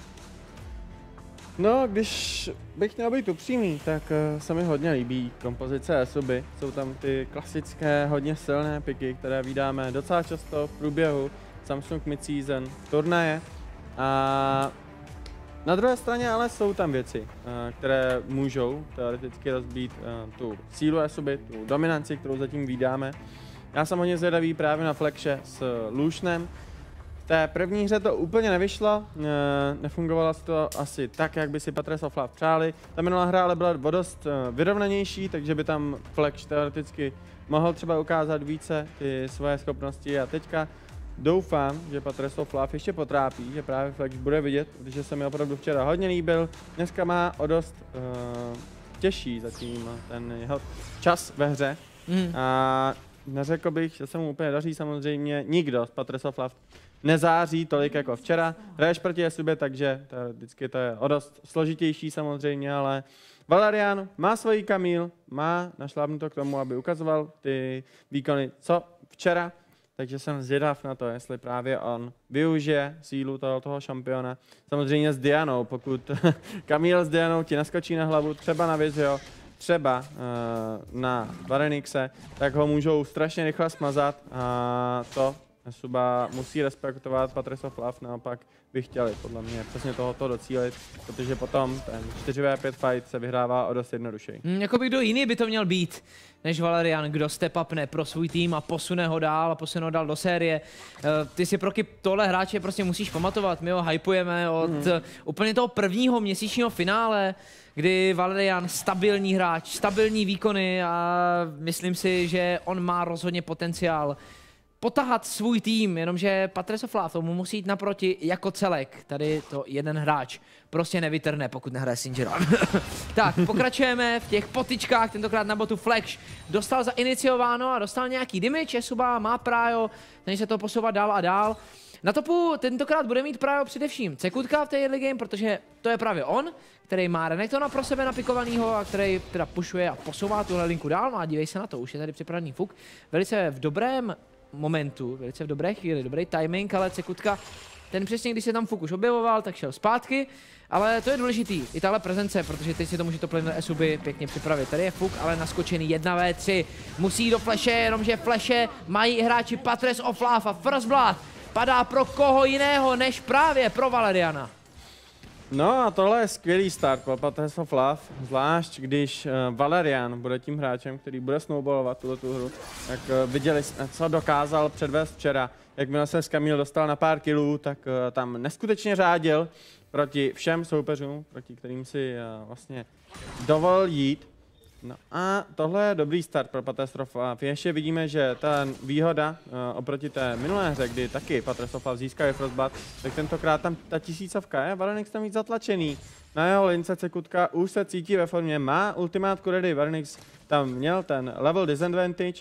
No, když bych měl být upřímný, tak uh, se mi hodně líbí kompozice Esuby. Jsou tam ty klasické, hodně silné piky, které vydáme docela často v průběhu Samsung Mid-Season turnaje. A na druhé straně ale jsou tam věci, uh, které můžou teoreticky rozbít uh, tu sílu Esuby, tu dominanci, kterou zatím vydáme. Já jsem hodně zvědavý právě na Flexše s Lucianem. V té první hře to úplně nevyšlo, nefungovalo to asi tak, jak by si Pathres of Love přáli. Ta minulá hra ale byla o dost vyrovnanější, takže by tam Flex teoreticky mohl třeba ukázat více ty svoje schopnosti a teďka doufám, že Pathres of Love ještě potrápí, že právě Flex bude vidět, protože se mi opravdu včera hodně líbil. Dneska má o dost uh, těžší zatím ten jeho čas ve hře mm. a neřekl bych, že se mu úplně daří, samozřejmě nikdo z Pathres of Love nezáří tolik jako včera. Hraješ proti Esubě, takže vždycky to je o dost složitější samozřejmě, ale Valerian má svoji Camille, má našlápnuto k tomu, aby ukazoval ty výkony co včera, takže jsem zvědav na to, jestli právě on využije sílu toho, toho šampiona. Samozřejmě s Dianou, pokud Camille s Dianou ti naskočí na hlavu, třeba na Vizio, třeba uh, na Varenixe, tak ho můžou strašně rychle smazat a to Esuba musí respektovat, Pathres of Love naopak by chtěli podle mě přesně tohoto docílit, protože potom ten čtyři vé pět fight se vyhrává o dost jednodušeji. Hmm, jakoby kdo jiný by to měl být než Valerian, kdo step upne pro svůj tým a posune ho dál a posune ho dál do série. Uh, ty si pro tohle hráče prostě musíš pamatovat, my ho hypujeme od mm. uh, úplně toho prvního měsíčního finále, kdy Valerian stabilní hráč, stabilní výkony a myslím si, že on má rozhodně potenciál potahat svůj tým, jenomže Patresoflav tomu musí jít naproti jako celek. Tady to jeden hráč prostě nevytrhne, pokud nehraje Singera. Tak, pokračujeme v těch potyčkách, tentokrát na botu Flex. Dostal zainiciováno a dostal nějaký damage, Esuba má prájo, ten se to posouvat dál a dál. Na topu tentokrát bude mít právě především Cekutka v té early game, protože to je právě on, který má Renektona pro sebe napikovanýho a který teda pušuje a posouvá tuhle linku dál. No a dívej se na to, už je tady připravený Fuk. Velice v dobrém momentu, velice v dobré chvíli, dobrý timing, ale Cekutka, ten přesně, když se tam Fuk už objevoval, tak šel zpátky. Ale to je důležitý, i tahle prezence, protože teď si to může to plyn Esuby pěkně připravit. Tady je Fuk, ale naskočený jedna vé tři. Musí do flashe, jenomže flashe mají hráči Patresoflav a First Blood padá pro koho jiného, než právě pro Valeriana. No a tohle je skvělý start pro Patresoflav, zvlášť když uh, Valerian bude tím hráčem, který bude snowballovat tuto hru. Tak uh, viděli jsme, co dokázal předvést včera. Jakmile se Skamil dostal na pár kilů, tak uh, tam neskutečně řádil proti všem soupeřům, proti kterým si uh, vlastně dovolil jít. No a tohle je dobrý start pro Patresoflav. Ještě vidíme, že ta výhoda uh, oproti té minulé hře, kdy taky Patresoflav získal Frostbat, tak tentokrát tam ta tisícovka je, Varenix tam víc zatlačený. Na jeho lince Cekutka už se cítí ve formě, má ultimátku ready, Varenix tam měl ten level disadvantage,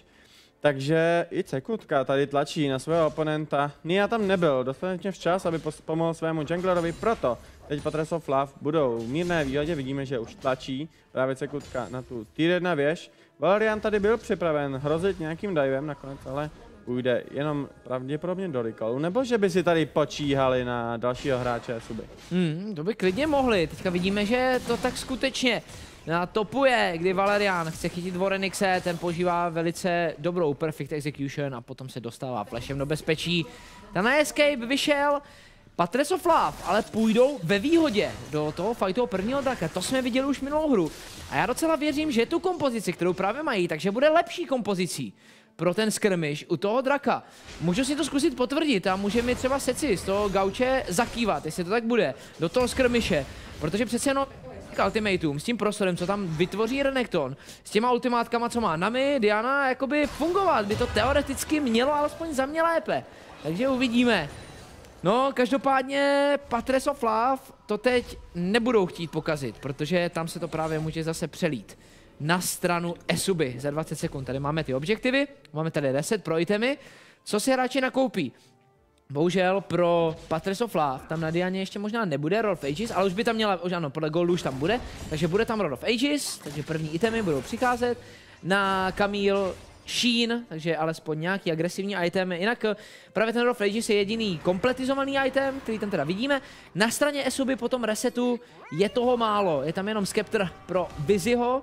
takže i Cekutka tady tlačí na svého oponenta. Nia tam nebyl dostatečně včas, aby pomohl svému junglerovi, proto teď Patresoflav budou v mírné výhodě, vidíme, že už tlačí právě Cekutka na tu tier jedna věž. Valerian tady byl připraven hrozit nějakým divem nakonec, ale půjde jenom pravděpodobně do recallu, nebo že by si tady počíhali na dalšího hráče Esuby. Hmm, to by klidně mohli, teďka vidíme, že to tak skutečně na topu je, kdy Valerian chce chytit Vorenixe, ten používá velice dobrou perfect execution a potom se dostává flashem do bezpečí. Ten na escape vyšel, Patresoflav ale půjdou ve výhodě do toho fightu prvního draka, to jsme viděli už minulou hru. A já docela věřím, že tu kompozici, kterou právě mají, takže bude lepší kompozicí pro ten skirmish u toho draka. Můžu si to zkusit potvrdit a může mi třeba Seci z toho gauče zakývat, jestli to tak bude, do toho skirmishe, protože přece jenom ultimatum s tím prostorem, co tam vytvoří Renekton, s těma ultimátkama, co má Nami, Diana, jakoby fungovat, by to teoreticky mělo alespoň za mě lépe. Takže uvidíme. No, každopádně Patresoflav to teď nebudou chtít pokazit, protože tam se to právě může zase přelít na stranu Esuby za dvacet sekund. Tady máme ty objektivy, máme tady reset pro itemy, co si hráči nakoupí. Bohužel pro Patresoflav tam na Dianě ještě možná nebude Rod of Ages, ale už by tam měla, už ano, podle Goldu už tam bude, takže bude tam Rod of Ages, takže první itemy budou přicházet. Na Camille Sheen, takže alespoň nějaký agresivní item. Jinak právě ten Rod of Ages je jediný kompletizovaný item, který tam teda vidíme. Na straně Esuby po tom resetu je toho málo, je tam jenom Scepter pro Busyho,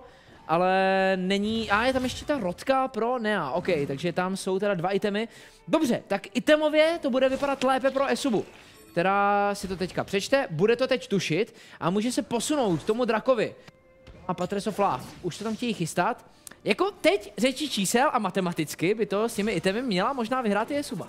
ale není, a je tam ještě ta rodka pro Nea, ok, takže tam jsou teda dva itemy. Dobře, tak itemově to bude vypadat lépe pro Esubu, která si to teďka přečte, bude to teď tušit a může se posunout k tomu drakovi. A Patresoflav už to tam chtějí chystat. Jako teď řečí čísel a matematicky by to s těmi itemy měla možná vyhrát i Esuba.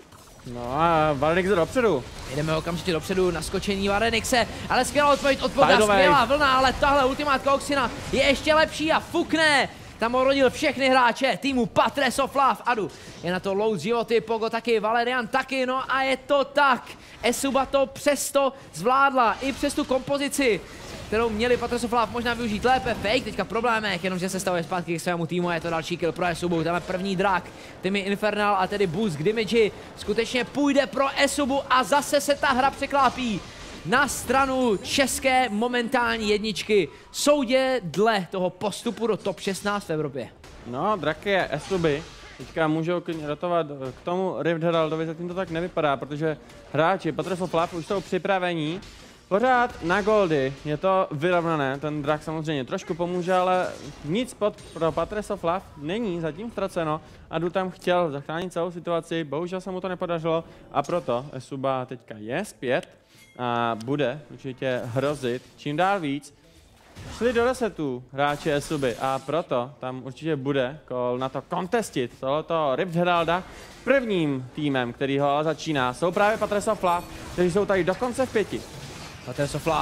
No a Varenix jde dopředu. Jdeme okamžitě dopředu, naskočení Varenixe, ale skvělá odpověď od Boga, skvělá vlna, ale tahle ultimátka Oxina je ještě lepší a fukne. Tam orodil všechny hráče týmu Patresoflav. Adu je na to load životy, Pogo taky, Valerian taky, no a je to tak. Esuba to přesto zvládla, i přes tu kompozici, kterou měli Patresoflav možná využít lépe. Fake teďka problémech, jenomže se stavuje zpátky k svému týmu a je to další kill pro Esubu. Tam je první drak, týmy Infernal a tedy boost k damage skutečně půjde pro Esubu a zase se ta hra překlápí na stranu české momentální jedničky. Soudě dle toho postupu do top šestnáct v Evropě. No, draky je Esuby. Teďka můžou klidně rotovat k tomu Rift Heraldovi, zatím to tak nevypadá, protože hráči Patresoflav už jsou připravení. Pořád na goldy, je to vyrovnané, ten drak samozřejmě trošku pomůže, ale nic pod pro Patresoflav není zatím ztraceno. Adu tam chtěl zachránit celou situaci, bohužel se mu to nepodařilo a proto Esuba teďka je zpět a bude určitě hrozit čím dál víc. Šli do resetu hráči Esuby a proto tam určitě bude call na to contestit tohoto Rift Heralda. Prvním týmem, který ho ale začíná, jsou právě Patresoflav, kteří jsou tady dokonce v pěti. Patresoflav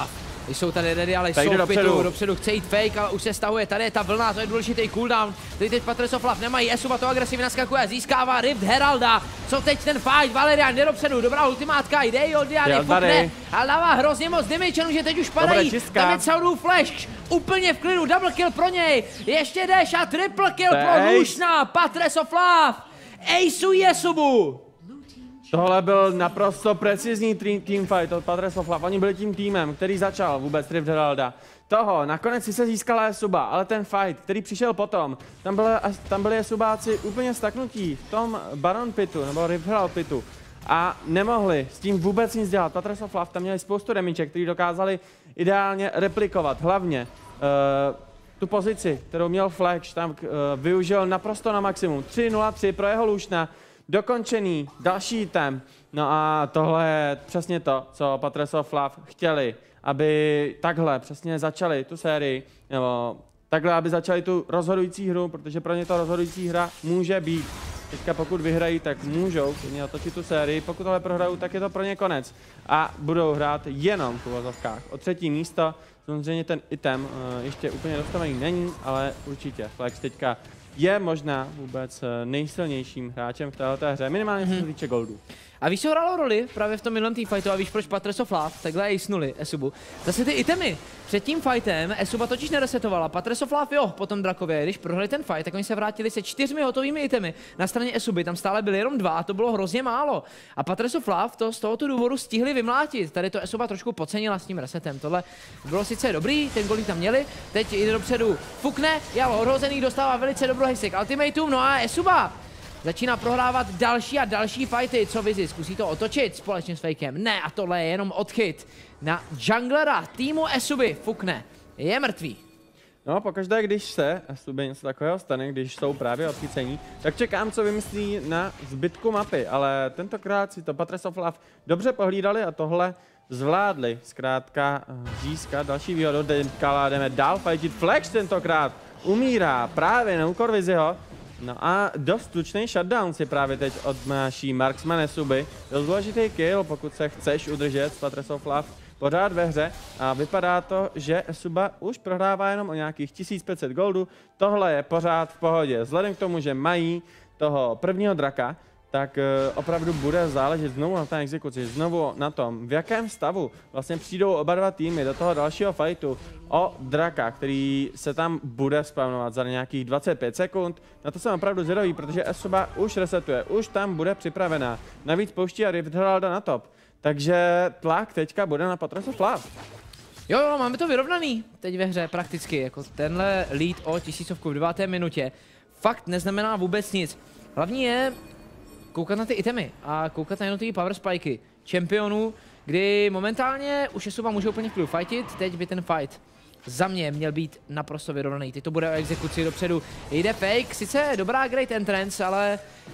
Jsou tady ready, ale Fake jsou v dopředu. pitu, dopředu chce jít fake, ale už se stahuje, tady je ta vlna, to je důležitý cooldown, tady teď Patres of Love nemají, Esuba to agresivně naskakuje, získává Rift Heralda, co teď ten fight, Valerian jde dopředu, dobrá ultimátka, jde i od Diany, fukne, ale dává hrozně moc damage, že teď už padají, tam je Soundův flash, úplně v klidu, double kill pro něj, ještě jdeš a triple kill pro Lušna, Patres of Love, aceuje Esubu. Tohle byl naprosto precizní teamfight od Patres of Love. Oni byli tím týmem, který začal vůbec Rift Heralda. Toho, nakonec si se získala Esuba, ale ten fight, který přišel potom, tam byly, tam byli Esubáci úplně staknutí v tom Baron pitu, nebo Rift Herald pitu. A nemohli s tím vůbec nic dělat. Patres of Love tam měli spoustu damage, který dokázali ideálně replikovat. Hlavně uh, tu pozici, kterou měl Flash, tam uh, využil naprosto na maximum. tři nula tři pro jeho Lušna. Dokončený, další item. No a tohle je přesně to, co Patres of Love chtěli, aby takhle přesně začali tu sérii, nebo takhle, aby začali tu rozhodující hru, protože pro ně to rozhodující hra může být. Teďka pokud vyhrají, tak můžou klidně otočit tu sérii, pokud tohle prohrajou, tak je to pro ně konec. A budou hrát jenom v uvozovkách o třetí místo. Samozřejmě ten item uh, ještě úplně dostavený není, ale určitě Flex teďka je možná vůbec nejsilnějším hráčem v této hře, minimálně co se týče goldu. A víš, co hrálo roli právě v tom minulém teamfightu a víš, proč Patres of Love takhle jisnuli Esubu? Zase ty itemy. Před tím fightem Esuba totiž neresetovala, Patres of Love jo, potom Drakově, když prohrali ten fight, tak oni se vrátili se čtyřmi hotovými itemy. Na straně Esuby tam stále byly jenom dva a to bylo hrozně málo. A Patres of Love to z tohoto důvodu stihli vymlátit. Tady to Esuba trošku podcenila s tím resetem. Tohle bylo sice dobrý, ten golík tam měli, teď jde dopředu, fukne, Jalo odhozený dostává velice dobrou hexek ultimatum, no a Esuba začíná prohrávat další a další fighty. Co Vizi? Zkusí to otočit společně s Fakem. Ne, a tohle je jenom odchyt na junglera týmu Esuby. Fukne. Je mrtvý. No, pokaždé, když se Esubě něco takového stane, když jsou právě odchycení, tak čekám, co vymyslí na zbytku mapy, ale tentokrát si to Patres of Love dobře pohlídali a tohle zvládli. Zkrátka získat další výhodu. Teďka jdeme dál fightit. Flex tentokrát umírá právě na úkor Viziho. No a dost tučný shutdown si právě teď odnáší Marksman Esuby. Dost důležitý kill, pokud se chceš udržet s Patres of Love pořád ve hře. A vypadá to, že Esuba už prohrává jenom o nějakých tisíc pět set goldů. Tohle je pořád v pohodě. Vzhledem k tomu, že mají toho prvního draka, tak uh, opravdu bude záležet znovu na té exekuci, znovu na tom, v jakém stavu vlastně přijdou oba dva týmy do toho dalšího fightu o draka, který se tam bude spavnovat za nějakých dvacet pět sekund. Na to jsem opravdu zvědavý, protože Esuba už resetuje, už tam bude připravená. Navíc pouští a Rift Heralda na top. Takže tlak teďka bude na Patres of Love. Jo, jo, máme to vyrovnaný teď ve hře prakticky, jako tenhle lead o tisícovku v deváté minutě. Fakt neznamená vůbec nic. Hlavní je koukat na ty itemy a koukat na jednotlivé power spiky čempionů, kdy momentálně už Esuba může úplně v klidu fightit, teď by ten fight za mě měl být naprosto vyrovnaný. Teď to bude o exekuci dopředu. Jde fake, sice dobrá great entrance, ale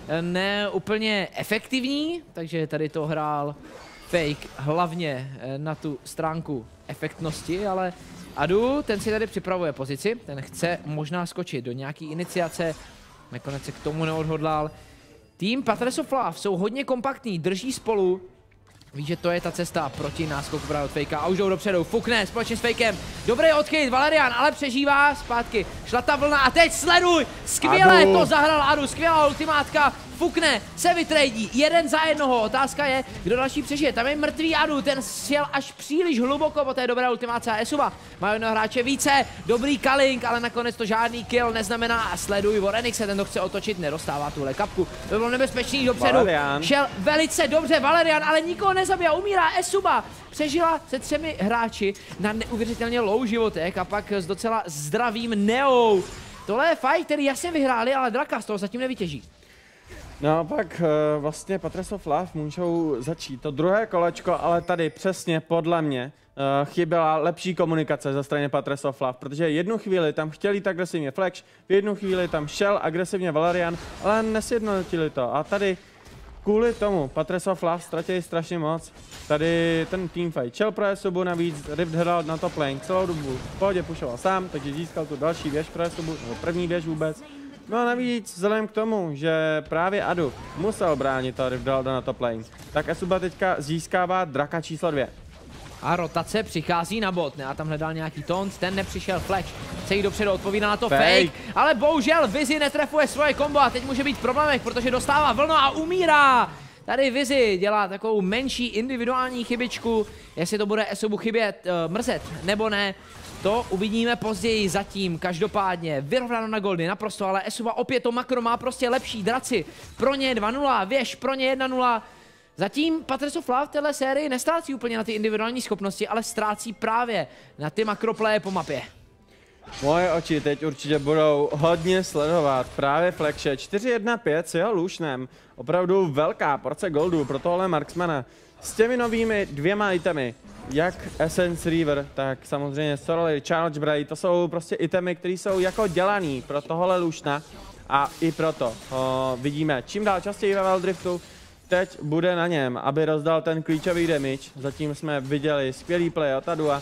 ne úplně efektivní, takže tady to hrál fake hlavně na tu stránku efektnosti, ale Adu, ten si tady připravuje pozici, ten chce možná skočit do nějaký iniciace, nakonec se k tomu neodhodlal. Tým Patres of Love jsou hodně kompaktní, drží spolu. Ví, že to je ta cesta proti náskoku právě od Fakea a už jdou dopředu, fukne společně s Fakem. Dobrý odchyt, Valerian, ale přežívá zpátky. Šla ta vlna a teď sleduj, skvěle Adu. To zahrál Adu, skvělá ultimátka. Fukne, se vytrejdí, jeden za jednoho. Otázka je, kdo další přežije. Tam je mrtvý Adu, ten sjel až příliš hluboko po té dobré ultimáce a Esuba. Má jednoho hráče více, dobrý Kaling, ale nakonec to žádný kill neznamená. A sleduj, Vorenix se ten to chce otočit, nedostává tuhle kapku. To bylo nebezpečný dopředu. Valerian. Šel velice dobře Valerian, ale nikoho nezabije, umírá Esuba. Přežila se třemi hráči na neuvěřitelně low životek a pak s docela zdravým Neou. Tohle je fight, který jasně vyhráli, ale Draka z toho zatím nevytěží. No pak uh, vlastně Patres of Love můžou začít to druhé kolečko, ale tady přesně podle mě uh, chyběla lepší komunikace ze strany Patres of Love, protože jednu chvíli tam chtěl jít agresivně Flash, v jednu chvíli tam šel agresivně Valerian, ale nesjednotili to a tady kvůli tomu Patres of Love ztratili strašně moc. Tady ten teamfight šel pro Esubu, navíc Rift Herald na top lane celou dobu v pohodě pušoval sám, takže získal tu další věž pro Esubu, nebo první věž vůbec. No a navíc, vzhledem k tomu, že právě Adu musel bránit to Rift Heralda na top lane, tak Esuba teďka získává draka číslo dvě. A rotace přichází na bot. Já tam hledal nějaký taunt, ten nepřišel, Flash chce jít dopředu, odpovídá na to fake. Fake. fake, ale bohužel Vizi netrefuje svoje kombo a teď může být v problémech, protože dostává vlnu a umírá. Tady Vizi dělá takovou menší individuální chybičku, jestli to bude Esubu chybět, uh, mrzet nebo ne, to uvidíme později. Zatím každopádně vyrovnáno na goldy naprosto, ale Esuba opět to makro má prostě lepší, draci pro ně dva nula, věž pro ně jedna nula. Zatím Patres of Love v téhle sérii nestrácí úplně na ty individuální schopnosti, ale ztrácí právě na ty makroplaye po mapě. Moje oči teď určitě budou hodně sledovat právě Flexe čtyři jedna pět s jeho Lušnem. Opravdu velká porce goldů pro tohle marksmana. S těmi novými dvěma itemy, jak Essence Reaver, tak samozřejmě Sorely, Charge Bray, to jsou prostě itemy, které jsou jako dělaný pro tohle Lušna. A i proto ho vidíme čím dál častěji ve Welldriftu. Teď bude na něm, aby rozdal ten klíčový damage. Zatím jsme viděli skvělý play od Adua, uh,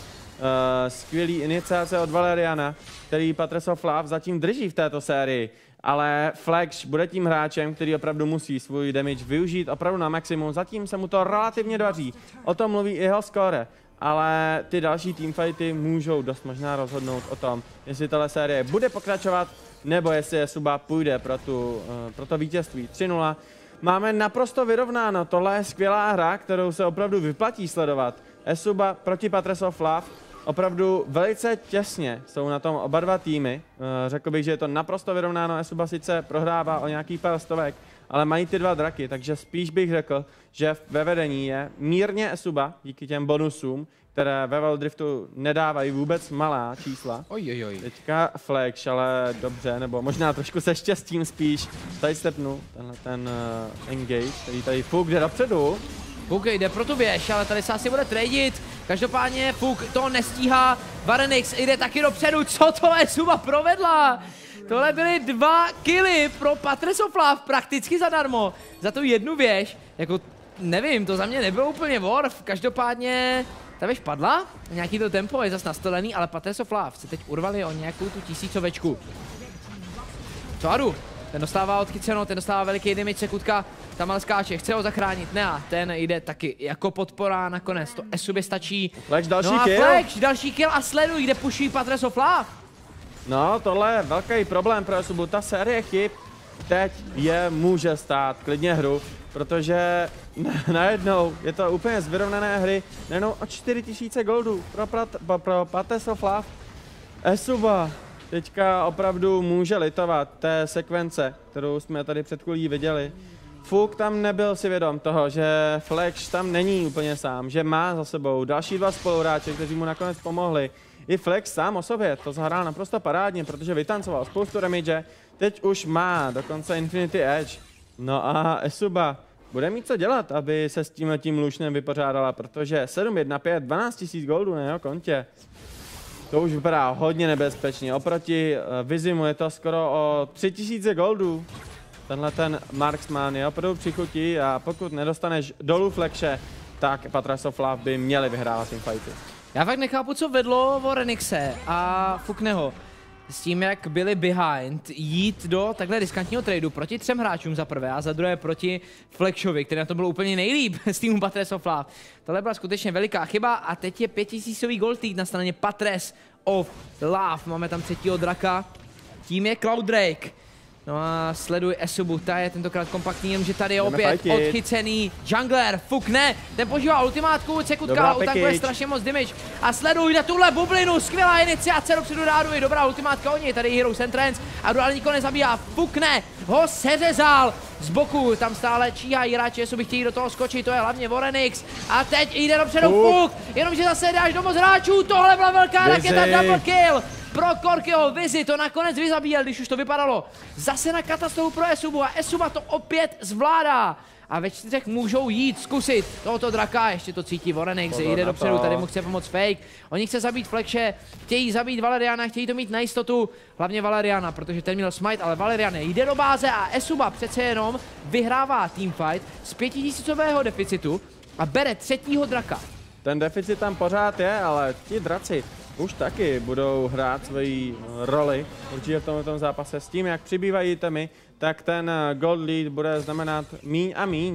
skvělý iniciace od Valeriana, který Patres of Love zatím drží v této sérii. Ale Flash bude tím hráčem, který opravdu musí svůj damage využít opravdu na maximum. Zatím se mu to relativně daří. O tom mluví i jeho score. Ale ty další teamfighty můžou dost možná rozhodnout o tom, jestli tahle série bude pokračovat, nebo jestli Esuba půjde pro, tu, uh, pro to vítězství tři nula. Máme naprosto vyrovnáno, tohle je skvělá hra, kterou se opravdu vyplatí sledovat. Esuba proti Patres of Love, opravdu velice těsně jsou na tom oba dva týmy. Řekl bych, že je to naprosto vyrovnáno, Esuba sice prohrává o nějaký pár stovek, ale mají ty dva draky, takže spíš bych řekl, že ve vedení je mírně Esuba, díky těm bonusům, které ve Welldriftu nedávají vůbec malá čísla. Ojojoj. Teďka Flash, ale dobře, nebo možná trošku se štěstím spíš. Tady stepnu tenhle ten uh, engage, který tady Fuk jde dopředu. Fuk jde pro tu věž, ale tady se asi bude tradit. Každopádně Fuk to nestíhá. Varenix jde taky dopředu. Co to Esuba provedla? Tohle byly dva killy pro Patres of Love prakticky zadarmo. Za tu jednu věž. Jako, nevím, to za mě nebylo úplně worth. Každopádně ta věž padla, nějaký to tempo je zase nastolený, ale Patres of Love se teď urvali o nějakou tu tisícovečku. Co Adu? Ten dostává odchyceno, ten dostává veliký damage, Sekutka tam ale skáče, chce ho zachránit, ne a ten jde taky jako podpora nakonec, to Esubě stačí. Flash další no a kill. Flash další kill a sleduj, kde puší Patres of Love. No, tohle je velký problém pro Esubu, ta série chyb teď je může stát klidně hru, protože najednou je to úplně z vyrovnané hry, najednou o čtyři tisíce goldů pro, pro, pro Patres of Love. Esuba teďka opravdu může litovat té sekvence, kterou jsme tady před chvílí viděli. Fuk tam nebyl si vědom toho, že Flash tam není úplně sám, že má za sebou další dva spoluhráče, kteří mu nakonec pomohli. I Flash sám o sobě to zahrál naprosto parádně, protože vytancoval spoustu damage, teď už má dokonce Infinity Edge. No a Esuba bude mít co dělat, aby se s tímhletím Lušnem vypořádala, protože sedm jedna pět, dvanáct tisíc goldů na jeho kontě. To už vypadá hodně nebezpečně, oproti uh, Vizimu je to skoro o tři tisíce goldů. Tenhle ten marksman je opravdu přichutí a pokud nedostaneš dolů Flexe, tak Patres of Love by měli vyhrávat teamfighty. Já fakt nechápu, co vedlo Vorenixe a Fukneho s tím, jak byli behind, jít do takhle riskantního tradu proti třem hráčům za prvé a za druhé proti Flexovi, který na to bylo úplně nejlíp z týmu Patres of Love. Tohle byla skutečně veliká chyba a teď je pětitisícový gold lead na straně Patres of Love. Máme tam třetího draka, tím je Cloud Drake. No a sleduj Esubu, ta je tentokrát kompaktní, jenomže tady je opět odchycený jungler, Fukne, ten požívá ultimátku, Sekutka utankuje strašně moc damage a sleduj na tuhle bublinu, skvělá iniciace dopředu rádu, je dobrá ultimátka od něj, tady Heroes Entrance a ale nikoho nezabíjá, Fukne ho seřezal z boku, tam stále číhají hráči, Esuby chtějí do toho skočit, to je hlavně Vorenix a teď jde dopředu Fuk, jenomže zase dáš do moc hráčů, tohle byla velká raketa, double kill pro Korkyho, Vizi to nakonec vyzabíjel, když už to vypadalo zase na katastrofu pro Esubu a Esuba to opět zvládá. A ve čtyřech můžou jít zkusit tohoto draka, ještě to cítí Vorenix, jde dopředu, tady mu chce pomoct Fake. Oni chce zabít Flexe, chtějí zabít Valeriana, chtějí to mít na jistotu, hlavně Valeriana, protože ten měl smite, ale Valerian jde do báze a Esuba přece jenom vyhrává teamfight z pětitisícového deficitu a bere třetího draka. Ten deficit tam pořád je, ale ti draci už taky budou hrát svoji roli určitě v tomto zápase. S tím, jak přibývají itemy, tak ten gold lead bude znamenat míň a míň.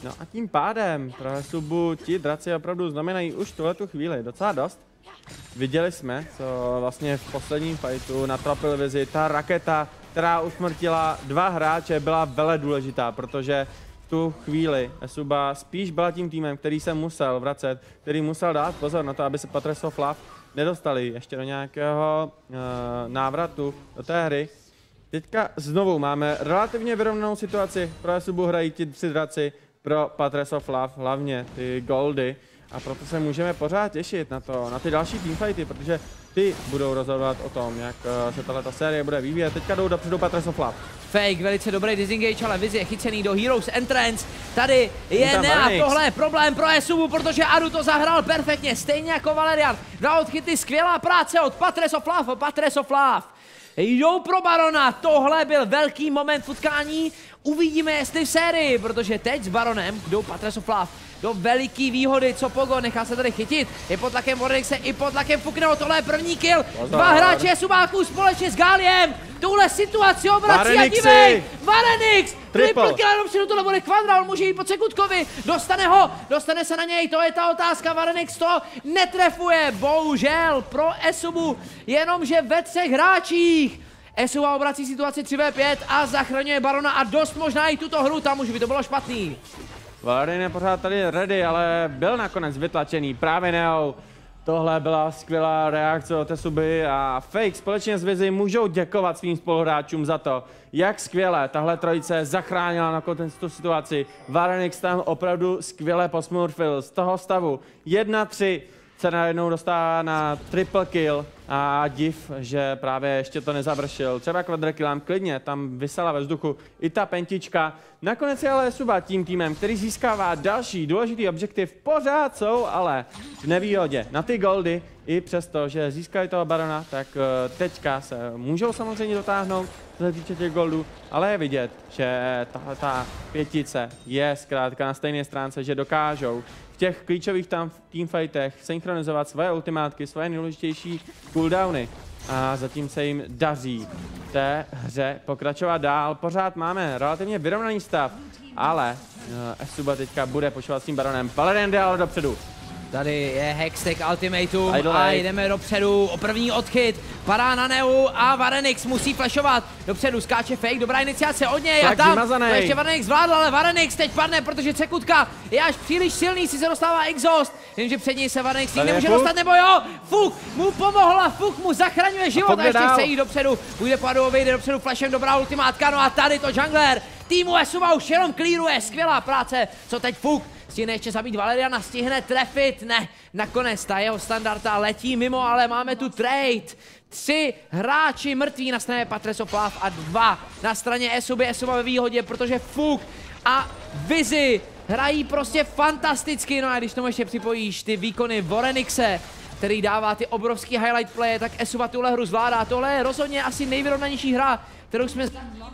No a tím pádem pro Subu ti draci opravdu znamenají už tuhletu chvíli docela dost. Viděli jsme, co vlastně v posledním fightu na Tropil Vizi, ta raketa, která usmrtila dva hráče, byla vele důležitá, protože v tu chvíli Suba spíš byla tím týmem, který se musel vracet, který musel dát pozor na to, aby se Patres of Love nedostali ještě do nějakého uh, návratu do té hry. Teďka znovu máme relativně vyrovnanou situaci, pro Subu hrají ti tři draci, pro Patres of Love hlavně ty goldy. A proto se můžeme pořád těšit na to, na ty další teamfighty, protože ty budou rozhodovat o tom, jak se tato série bude vyvíjet. Teďka jdou dopředu Patres of Love. Fake, velice dobrý disengage, ale Vizi je chycený do Heroes Entrance. Tady je ne a tohle je problém pro Esubu, protože Adu to zahrál perfektně, stejně jako Valerian. Dva odchyty, skvělá práce od Patres of Love, Patres of Love. Jdou pro Barona, tohle byl velký moment v utkání. Uvidíme, jestli v sérii, protože teď s Baronem jdou Patres of Love do veliký výhody, co Pogo nechá se tady chytit. Je pod tlakem Vortexe i pod tlakem Fukneo, tohle je první kill. Dva hráče Subáků společně s Galiem. Tuhle situaci obrací a dívej! Varenix! Triple kill, jenom přijdu, tohle bude kvadra, on může jít po Cekutkovi. Dostane ho, dostane se na něj, to je ta otázka. Varenix to netrefuje, bohužel pro Esubu, jenomže ve třech hráčích. Esuba obrací situaci tři vé pět a zachraňuje Barona a dost možná i tuto hru, tam už by to bylo špatný. Valerian je pořád tady ready, ale byl nakonec vytlačený právě Neo. Tohle byla skvělá reakce od Esuby a Fake společně s Vizi můžou děkovat svým spoluhráčům za to, jak skvěle tahle trojice zachránila nakonec tu situaci. Varenix tam opravdu skvěle posmurfil z toho stavu jedna tři. Se najednou dostává na triple kill a div, že právě ještě to nezavršil. Třeba kvadrakillám klidně, tam vysela ve vzduchu i ta pentička. Nakonec je ale Suba tím týmem, který získává další důležitý objektiv. Pořád jsou ale v nevýhodě na ty goldy. I přesto, že získali toho Barona, tak teďka se můžou samozřejmě dotáhnout, co se týče těch goldů, ale je vidět, že tahle ta pětice je zkrátka na stejné stránce, že dokážou v těch klíčových tam teamfightech synchronizovat svoje ultimátky, svoje nejdůležitější cooldowny. A zatím se jim daří v té hře pokračovat dál. Pořád máme relativně vyrovnaný stav, ale uh, Esuba teďka bude počívat s tím Baronem. Valerian jde ale dopředu. Tady je Hextech Ultimatum a jdeme dopředu, o první odchyt, padá na Neu a Varenix musí flashovat, dopředu skáče Fake, dobrá iniciace od něj a tam to ještě Varenix zvládl, ale Varenix teď padne, protože Cekutka je až příliš silný, si se dostává exhaust, vím, že před něj se Varenix tím nemůže dostat, nebo jo, Fuk mu pomohla, Fuk mu zachraňuje život a, a ještě dál. Chce jít dopředu, půjde po Adu, vyjde dopředu flashem, dobrá ultimátka, no a tady to jungler týmu Esuba už jenom clearuje, skvělá práce, co teď Fuk. Stihne ještě zabít Valeriana, stihne trefit, ne, nakonec ta jeho standarda letí mimo, ale máme tu trade. Tři hráči mrtví na straně Patres of Love a dva na straně Esuby, Esuba ve výhodě, protože Fuk a Vizi hrají prostě fantasticky, no a když tomu ještě připojíš ty výkony Vorenixe, který dává ty obrovský highlight playe, tak Esuba tuhle hru zvládá, tohle je rozhodně asi nejvyrovnanější hra, kterou jsme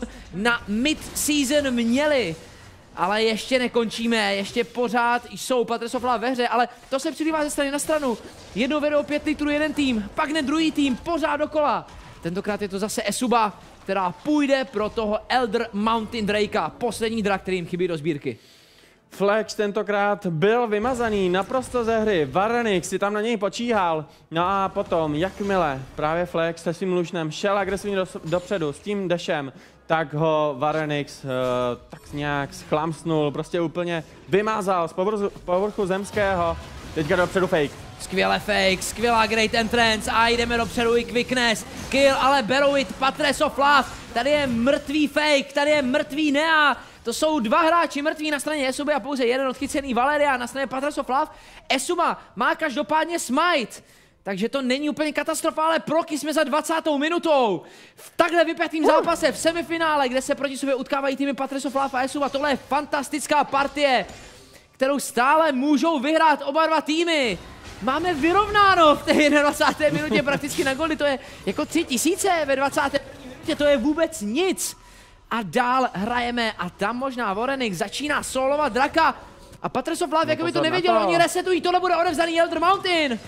na mid-season měli. Ale ještě nekončíme, ještě pořád jsou Patres of Love ve hře, ale to se přilívá ze strany na stranu. Jednou vedou pět litrů jeden tým, pak ne druhý tým, pořád dokola. Tentokrát je to zase Esuba, která půjde pro toho Elder Mountain Drakea, poslední drak, který jim chybí do sbírky. Flex tentokrát byl vymazaný naprosto ze hry, Varenix si tam na něj počíhal, no a potom, jakmile právě Flex se svým lušnem šel agresivně do, dopředu s tím dešem, tak ho Varenix uh, tak nějak schlamsnul, prostě úplně vymázal z povrchu, povrchu zemského, teďka dopředu Fake. Skvěle Fake, skvělá Great Entrance a jdeme dopředu i Quickness, kill, ale berou it Patres of Love, tady je mrtvý Fake, tady je mrtvý Nea. To jsou dva hráči mrtví na straně Esuby a pouze jeden odchycený Valerian na straně Patres of Love. Esuba má každopádně smite, takže to není úplně katastrofa, ale proky jsme za dvacátou minutou. V takhle vypjatým zápase v semifinále, kde se proti sobě utkávají týmy Patres of Love a Esuba. Tohle je fantastická partie, kterou stále můžou vyhrát oba dva týmy. Máme vyrovnáno v té dvacáté minutě prakticky na goldy, to je jako tři tisíce ve dvacáté minutě, to je vůbec nic. A dál hrajeme a tam možná Vorenix začíná solovat draka a Patres of Love, jako by to nevěděl, to. Oni resetují, tohle bude odevzdaný Elder Mountain.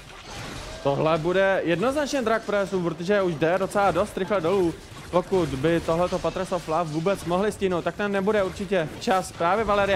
Tohle bude jednoznačně drak pro Esubu, protože už jde docela dost rychle dolů. Pokud by tohleto Patres of Love vůbec mohli stihnout, tak tam nebude určitě čas. Právě Valerian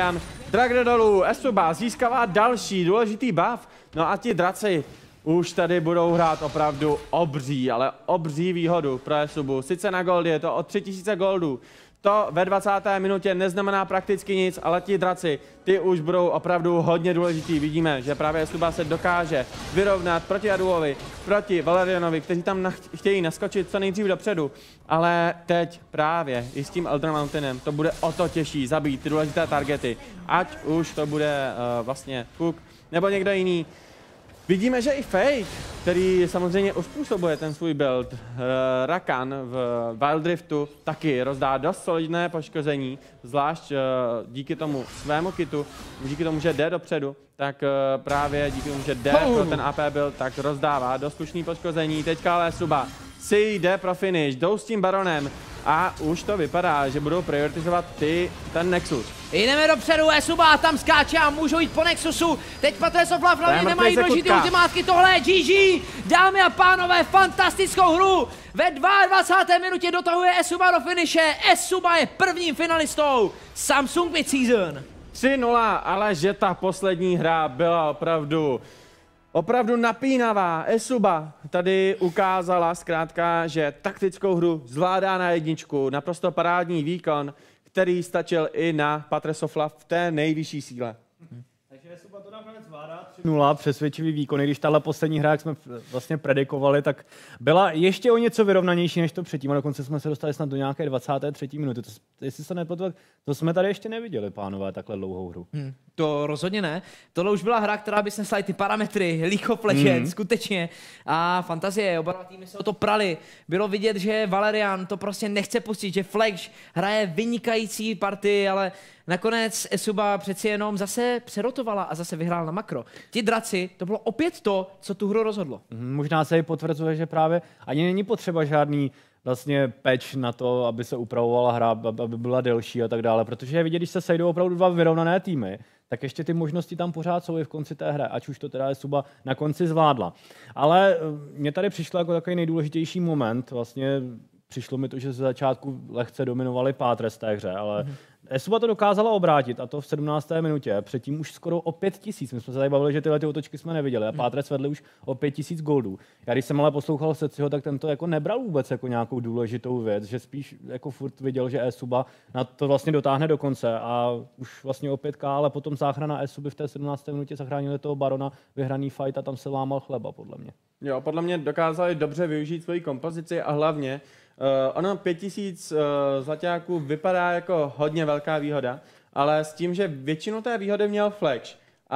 Drak jde dolů, Esuba získává další důležitý buff. No a ti draci už tady budou hrát opravdu obří, ale obří výhodu pro Esubu. Sice na gold je to o tři tisíce goldů. To ve dvacáté minutě neznamená prakticky nic, ale ti draci, ty už budou opravdu hodně důležitý. Vidíme, že právě Esuba se dokáže vyrovnat proti Aduovi, proti Valerianovi, kteří tam nach chtějí naskočit co nejdřív dopředu. Ale teď právě i s tím Elder Mountainem to bude o to těžší zabít ty důležité targety. Ať už to bude uh, vlastně Cook nebo někdo jiný. Vidíme, že i Fake, který samozřejmě uspůsobuje ten svůj build, uh, Rakan v Wild Riftu taky rozdá dost solidné poškození, zvlášť uh, díky tomu svému kitu, díky tomu, že jde dopředu, tak uh, právě díky tomu, že jde oh. pro ten A P build, tak rozdává dost slušný poškození. Teďka ale Suba si jde pro finish, jdou s tím Baronem a už to vypadá, že budou prioritizovat ty, ten Nexus. Jdeme dopředu, Esuba tam skáče a můžou jít po Nexusu. Teď Patres of Love hlavně nemají důležitý ultimátky, tohle je G G. Dámy a pánové, fantastickou hru. Ve dvacáté druhé minutě dotahuje Esuba do finiše. Esuba je prvním finalistou Samsung Mid Season. tři nula, ale že ta poslední hra byla opravdu Opravdu napínavá. Esuba tady ukázala zkrátka, že taktickou hru zvládá na jedničku. Naprosto parádní výkon, který stačil i na Patres of Love v té nejvyšší síle. Takže Esuba to nakonec zvládá tři nula, přesvědčivý výkon. I když tahle poslední hra, jak jsme vlastně predikovali, tak byla ještě o něco vyrovnanější než to předtím. A dokonce jsme se dostali snad do nějaké dvacáté třetí minuty. To, jestli se nepletu, to jsme tady ještě neviděli, pánové, takhle dlouhou hru. Hmm, to rozhodně ne. Tohle už byla hra, která by snesla i ty parametry, League of Legends, hmm. skutečně. A fantazie, oba týmy se o to prali. Bylo vidět, že Valerian to prostě nechce pustit, že Flash hraje vynikající partii, ale nakonec Esuba přeci jenom zase přerotovala a zase vyhrál na makro. Ti draci, to bylo opět to, co tu hru rozhodlo. Hmm, možná se i potvrzuje, že právě ani není potřeba žádný vlastně patch na to, aby se upravovala hra, aby byla delší a tak dále, protože je vidět, když se sejdou opravdu dva vyrovnané týmy, tak ještě ty možnosti tam pořád jsou i v konci té hry, ať už to teda Esuba na konci zvládla. Ale mně tady přišlo jako takový nejdůležitější moment, vlastně přišlo mi to, že ze začátku lehce dominovali Patres té hře, ale mm-hmm. Esuba to dokázala obrátit, a to v sedmnácté minutě, předtím už skoro o pět tisíc. My jsme se tady bavili, že tyhle ty otočky jsme neviděli a Patres vedli už o pět tisíc goldů. Já když jsem ale poslouchal Seciho, tak ten to jako nebral vůbec jako nějakou důležitou věc, že spíš jako furt viděl, že Esuba na to vlastně dotáhne do konce a už vlastně o pět ká, ale potom záchrana Esuby v té sedmnácté minutě zachránili toho Barona, vyhraný fight a tam se lámal chleba, podle mě. Jo, podle mě dokázali dobře využít svoji kompozici a hlavně Uh, ono pět tisíc uh, zlaťáků vypadá jako hodně velká výhoda, ale s tím, že většinu té výhody měl Flash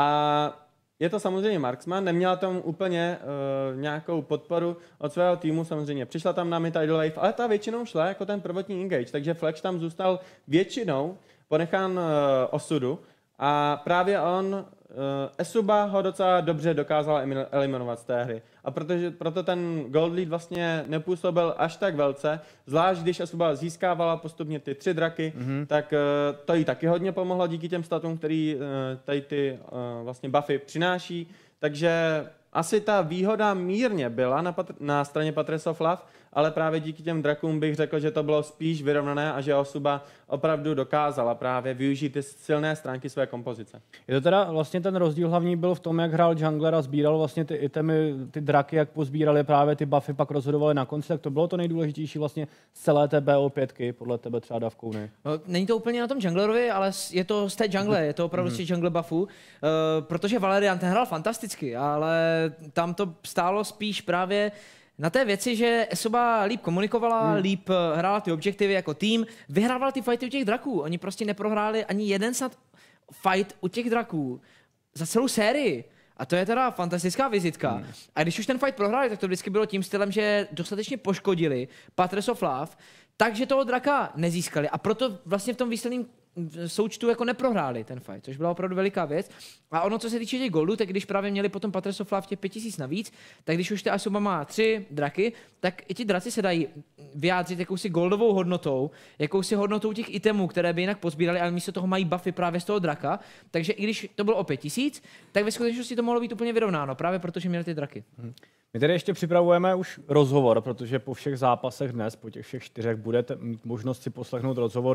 a je to samozřejmě marksman, neměla tam úplně uh, nějakou podporu od svého týmu, samozřejmě přišla tam na mid Tidal Wave, ale ta většinou šla jako ten prvotní engage, takže Flash tam zůstal většinou ponechán uh, osudu a právě on Uh, Esuba ho docela dobře dokázala eliminovat z té hry. A protože, proto ten gold lead vlastně nepůsobil až tak velce, zvlášť když Esuba získávala postupně ty tři draky, mm-hmm. tak uh, to jí taky hodně pomohlo díky těm statům, který uh, tady ty uh, vlastně buffy přináší. Takže asi ta výhoda mírně byla na, na straně Patres of Love, ale právě díky těm drakům bych řekl, že to bylo spíš vyrovnané a že Esuba opravdu dokázala právě využít ty silné stránky své kompozice. Je to teda vlastně ten rozdíl hlavní byl v tom, jak hrál jungler a sbíral vlastně ty itemy, ty draky, jak pozbírali právě ty buffy, pak rozhodovali na konci, tak to bylo to nejdůležitější vlastně z celé té B O pět, podle tebe třeba Davkouny. No, není to úplně na tom junglerovi, ale je to z té jungle, je to opravdu z těch jungle buffů, uh, protože Valerian ten hrál fantasticky, ale tam to stálo spíš právě na té věci, že Esuba líp komunikovala, hmm. líp hrála ty objektivy jako tým, vyhrávala ty fighty u těch draků. Oni prostě neprohráli ani jeden snad fight u těch draků za celou sérii. A to je teda fantastická vizitka. Hmm. A když už ten fight prohráli, tak to vždycky bylo tím stylem, že dostatečně poškodili Patres of Love, takže toho draka nezískali. A proto vlastně v tom výsledném součtu jako neprohráli ten fight, což byla opravdu veliká věc. A ono, co se týče těch goldů, tak když právě měli potom Patres of Love těch pět tisíc navíc, tak když už ta Esuba má tři draky, tak i ti draci se dají vyjádřit jakousi goldovou hodnotou, jakousi hodnotou těch itemů, které by jinak pozbírali, ale místo toho mají buffy právě z toho draka. Takže i když to bylo o pět tisíc, tak ve skutečnosti to mohlo být úplně vyrovnáno, právě protože měli ty draky. Hmm. My tedy ještě připravujeme už rozhovor, protože po všech zápasech dnes, po těch všech čtyřech, budete mít možnost si poslechnout rozhovor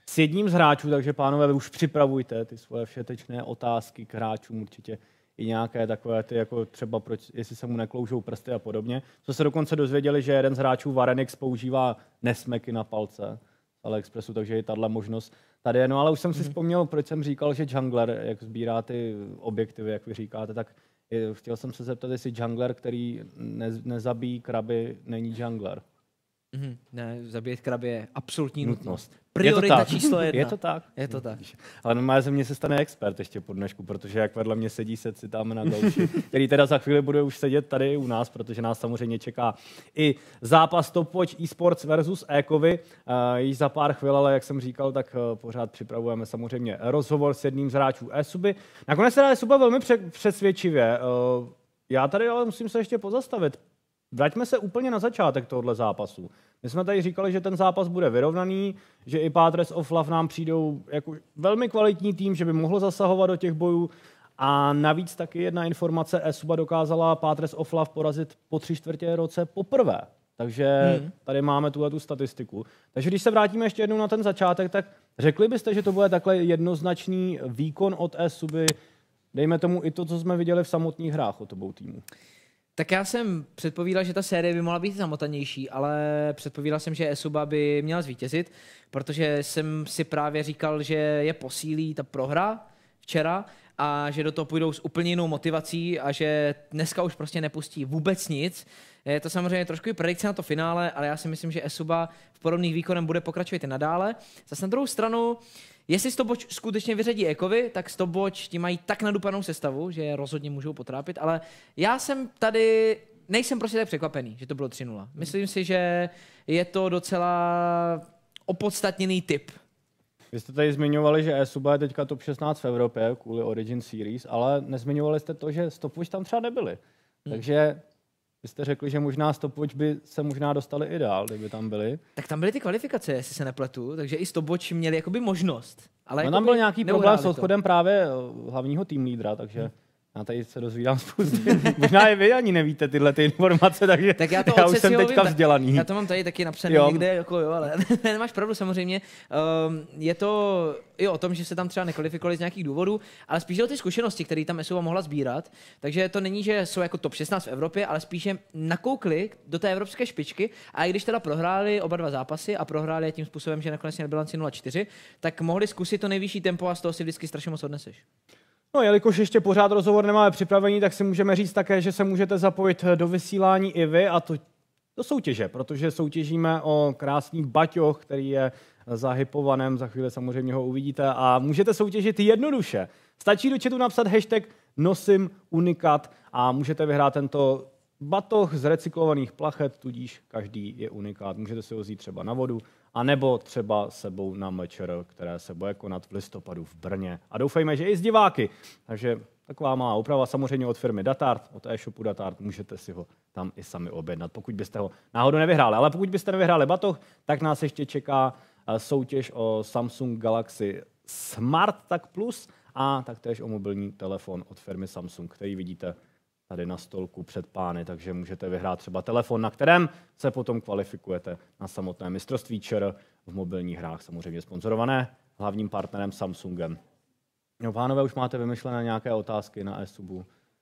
s jedním z hráčů, takže pánové, vy už připravujte ty svoje všetečné otázky k hráčům, určitě i nějaké takové ty, jako třeba proč, jestli se mu nekloužou prsty a podobně. Co se dokonce dozvěděli, že jeden z hráčů Varenix používá nesmeky na palce AliExpressu, takže i tahle možnost tady je. No ale už jsem si mm-hmm. vzpomněl, proč jsem říkal, že jungler, jak sbírá ty objektivy, jak vy říkáte, tak je, chtěl jsem se zeptat, jestli jungler, který ne, nezabíjí kraby, není jungler. Mm-hmm. Ne, zabíjet kraby je absolutní nutnost. nutnost. Priorita číslo jedna. Je to tak? Je to tak. Ale normálně ze mě se stane expert ještě po dnešku, protože jak vedle mě sedí se citáme na gauči, který teda za chvíli bude už sedět tady u nás, protože nás samozřejmě čeká i zápas Stopwatch eSports versus Ekovy. Uh, již za pár chvil, ale jak jsem říkal, tak uh, pořád připravujeme samozřejmě rozhovor s jedním z hráčů eSuby. Nakonec teda eSuba velmi přesvědčivě. Uh, já tady ale musím se ještě pozastavit. Vraťme se úplně na začátek tohoto zápasu. My jsme tady říkali, že ten zápas bude vyrovnaný, že i Pathres of Love nám přijdou jako velmi kvalitní tým, že by mohl zasahovat do těch bojů. A navíc taky jedna informace, eSuba dokázala Pathres of Love porazit po tři čtvrtě roce poprvé. Takže hmm. tady máme tuhle tu statistiku. Takže když se vrátíme ještě jednou na ten začátek, tak řekli byste, že to bude takhle jednoznačný výkon od eSuby, dejme tomu i to, co jsme viděli v samotných hrách od obou týmů. Tak já jsem předpovídal, že ta série by mohla být zamotanější, ale předpovídal jsem, že eSuba by měla zvítězit, protože jsem si právě říkal, že je posílí ta prohra včera a že do toho půjdou s úplně jinou motivací a že dneska už prostě nepustí vůbec nic. Je to samozřejmě trošku i predikce na to finále, ale já si myslím, že eSuba v podobných výkonem bude pokračovat i nadále. Zase na druhou stranu, jestli Stopwatch skutečně vyřadí Ekovy, tak Stopwatch ti mají tak nadupanou sestavu, že je rozhodně můžou potrápit, ale já jsem tady, nejsem prostě tak překvapený, že to bylo tři nula. Myslím si, že je to docela opodstatněný tip. Vy jste tady zmiňovali, že eSuba je teďka top šestnáct v Evropě kvůli Origin Series, ale nezmiňovali jste to, že Stopwatch tam třeba nebyli. Hmm. Takže vy jste řekli, že možná Stopwatch by se možná dostali i dál, kdyby tam byli. Tak tam byly ty kvalifikace, jestli se nepletu, takže i Stopwatch měli jakoby možnost. Ale no, tam byl nějaký problém s odchodem to. právě hlavního tým lídra, takže hmm. já tady se dozvídám spousty. Možná i vy ani nevíte tyhle ty informace, takže tak já, to já už jsem teďka vím, vzdělaný. Já to mám tady taky napsané jo. někde, jako jo, ale nemáš pravdu samozřejmě. Um, je to i o tom, že se tam třeba nekvalifikovali z nějakých důvodů, ale spíš o ty zkušenosti, které tam eSuba mohla sbírat. Takže to není, že jsou jako top šestnáct v Evropě, ale spíše nakoukli do té evropské špičky a i když teda prohráli oba dva zápasy a prohráli tím způsobem, že nakonec měli bilanci nula čtyři, tak mohli zkusit to nejvyšší tempo a z toho si vždycky strašně moc odneseš. No, jelikož ještě pořád rozhovor nemáme připravený, tak si můžeme říct také, že se můžete zapojit do vysílání i vy a to do soutěže, protože soutěžíme o krásný baťoch, který je za hypovanem, za chvíli samozřejmě ho uvidíte a můžete soutěžit jednoduše. Stačí do chatu napsat hashtag nosím unikat a můžete vyhrát tento batoh z recyklovaných plachet, tudíž každý je unikát. Můžete si ho vzít třeba na vodu, anebo třeba sebou na mečer, které se bude konat v listopadu v Brně. A doufejme, že i z diváky. Takže taková malá oprava samozřejmě od firmy Datart, od e-shopu Datart, můžete si ho tam i sami objednat, pokud byste ho náhodou nevyhráli. Ale pokud byste nevyhráli batoh, tak nás ještě čeká soutěž o Samsung Galaxy Smart Tak Plus a taktéž o mobilní telefon od firmy Samsung, který vidíte tady na stolku před pány, takže můžete vyhrát třeba telefon, na kterém se potom kvalifikujete na samotné mistrovství ČR v mobilních hrách, samozřejmě sponzorované hlavním partnerem Samsungem. No, pánové, už máte vymyšlené nějaké otázky na eSubu?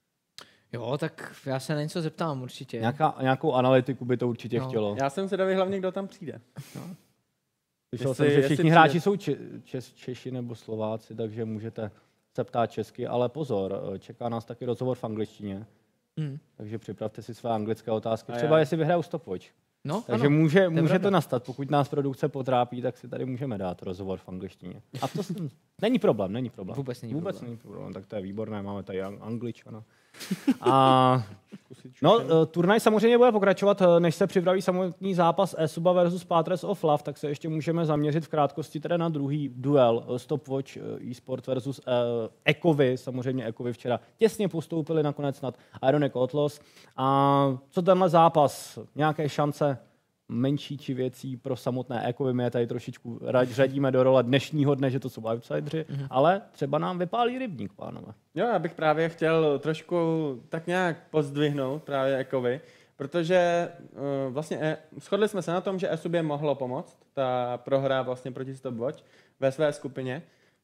Jo, tak já se na něco zeptám určitě. Nějaká, nějakou analytiku by to určitě no. chtělo. Já jsem zvědavý hlavně, kdo tam přijde. No. Slyšel jsem, že všichni hráči jsou če- čes- Češi nebo Slováci, takže můžete se ptát česky, ale pozor, čeká nás taky rozhovor v angličtině, mm. takže připravte si své anglické otázky. A třeba já. jestli vyhraju Stopwatch. No, takže ano, může, může to nastat, pokud nás produkce potrápí, tak si tady můžeme dát rozhovor v angličtině. A to jsem, není problém, není problém. Vůbec není Vůbec problém. není problém, tak to je výborné, máme tady Angličana. A no, turnaj samozřejmě bude pokračovat, než se připraví samotný zápas eSuba versus Pathres of Love, tak se ještě můžeme zaměřit v krátkosti teda na druhý duel Stopwatch eSport versus Ekovy. Samozřejmě Ekovy včera těsně postoupili nakonec nad Ironic Outlaws. A co tenhle zápas? Nějaké šance menší či věcí pro samotné Ekovy? My je tady trošičku řadíme do role dnešního dne, že to jsou outsideri, mm-hmm. ale třeba nám vypálí rybník, pánové. Jo, já bych právě chtěl trošku tak nějak pozdvihnout právě Ekovy, protože uh, vlastně e, shodli jsme se na tom, že eSubě mohlo pomoct ta prohra vlastně proti Stopwatch. ve své skupině.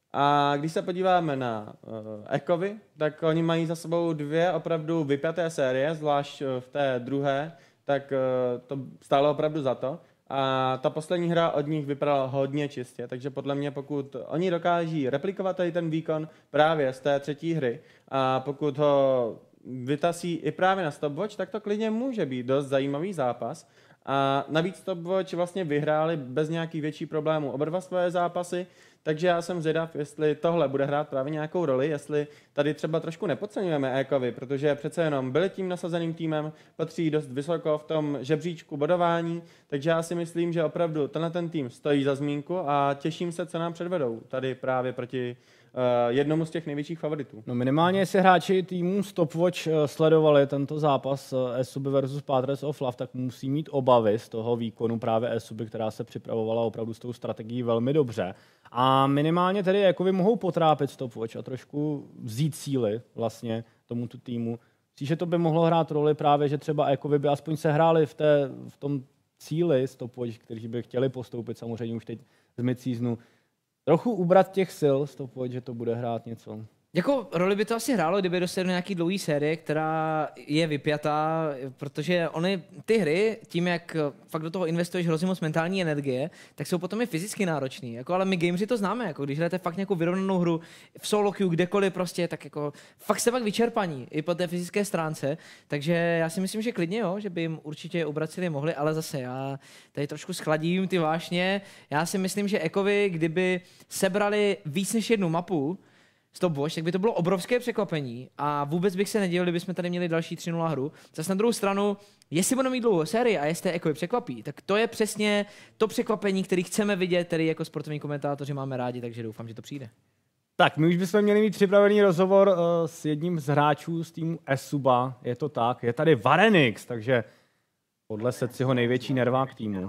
A když se podíváme na uh, Ekovy, tak oni mají za sebou dvě opravdu vypjaté série, zvlášť v té druhé, tak uh, to stálo opravdu za to. A ta poslední hra od nich vypadala hodně čistě, takže podle mě pokud oni dokáží replikovat tady ten výkon právě z té třetí hry a pokud ho vytasí i právě na stopwatch, tak to klidně může být dost zajímavý zápas. A navíc stopwatch vlastně vyhráli bez nějakých větších problémů oba dva svoje zápasy, takže já jsem zvědav, jestli tohle bude hrát právě nějakou roli, jestli tady třeba trošku nepodceňujeme Ekovy, protože přece jenom byli tím nasazeným týmem, patří dost vysoko v tom žebříčku bodování, takže já si myslím, že opravdu tenhle ten tým stojí za zmínku a těším se, co nám předvedou tady právě proti uh, jednomu z těch největších favoritů. No minimálně, jestli hráči týmu Stopwatch sledovali tento zápas Esuby versus Patres of Love, tak musí mít obavy z toho výkonu právě Esuby, která se připravovala opravdu s tou strategií velmi dobře. A minimálně tedy jako vy mohou potrápit Stopwatch a trošku vzít síly vlastně tomuto týmu. Myslíš, že to by mohlo hrát roli právě, že třeba jako vy by aspoň se hráli v, té, v tom cíli Stopwatch, kteří by chtěli postoupit samozřejmě už teď z mid-seasonu. Trochu ubrat těch sil Stopwatch, že to bude hrát něco. Jako roli by to asi hrálo, kdyby dostali do nějaký dlouhý série, která je vypjatá, protože ony ty hry, tím jak fakt do toho investuješ hrozně moc mentální energie, tak jsou potom i fyzicky náročný. Jako, ale my gameři to známe, jako když hrajete fakt nějakou vyrovnanou hru v solo queue, kdekoliv prostě, tak jako fakt jste pak vyčerpaní i po té fyzické stránce. Takže já si myslím, že klidně jo, že by jim určitě ubrat síly mohli, ale zase já tady trošku schladím ty vášně. Já si myslím, že Ekovy, kdyby sebrali víc než jednu mapu Stopwatch, tak by to bylo obrovské překvapení a vůbec bych se nedivil, kdybychom tady měli další tři nula hru. Zase na druhou stranu, jestli budeme mít dlouhou sérii a jestli Ekovy překvapí, tak to je přesně to překvapení, který chceme vidět, který jako sportovní komentátoři máme rádi, takže doufám, že to přijde. Tak, my už bychom měli mít připravený rozhovor uh, s jedním z hráčů z týmu Esuba, je to tak, je tady Varenix, takže podle Seciho největší nervák týmu.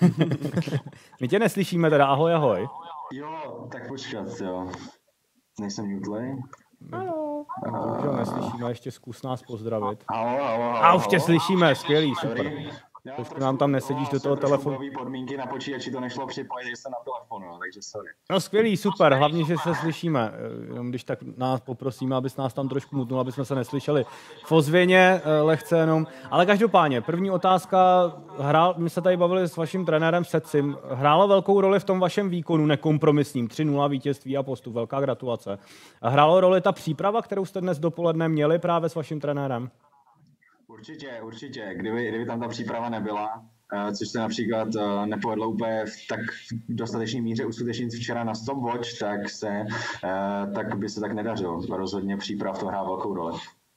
My tě neslyšíme teda, ahoj, ahoj. Jo, tak počkat, jo. Nejsem mutlej. Halo. Bohužel neslyšíme, ještě zkus nás pozdravit. Halo, halo, halo. A už tě slyšíme, skvělý, super. Dobrý. Trošku nám tam nesedíš do toho telefonu. Podmínky na počítači to nešlo připojit, že jsem na telefonu, takže sorry. No skvělý, super, hlavně, že se slyšíme. Jenom když tak nás poprosíme, abys nás tam trošku mutnul, aby jsme se neslyšeli v ozvěně, lehce jenom. Ale každopádně, první otázka, hrál, my se tady bavili s vaším trenérem Secim, hrálo velkou roli v tom vašem výkonu nekompromisním, tři nula vítězství a postup, velká gratulace. Hrálo roli ta příprava, kterou jste dnes dopoledne měli právě s vaším trenérem? Určitě, určitě. Kdyby, kdyby tam ta příprava nebyla, což se například nepovedlo úplně v tak dostatečné míře uskutečnit včera na Stopwatch, tak, se, tak by se tak nedařilo. Rozhodně příprav to hrá velkou roli.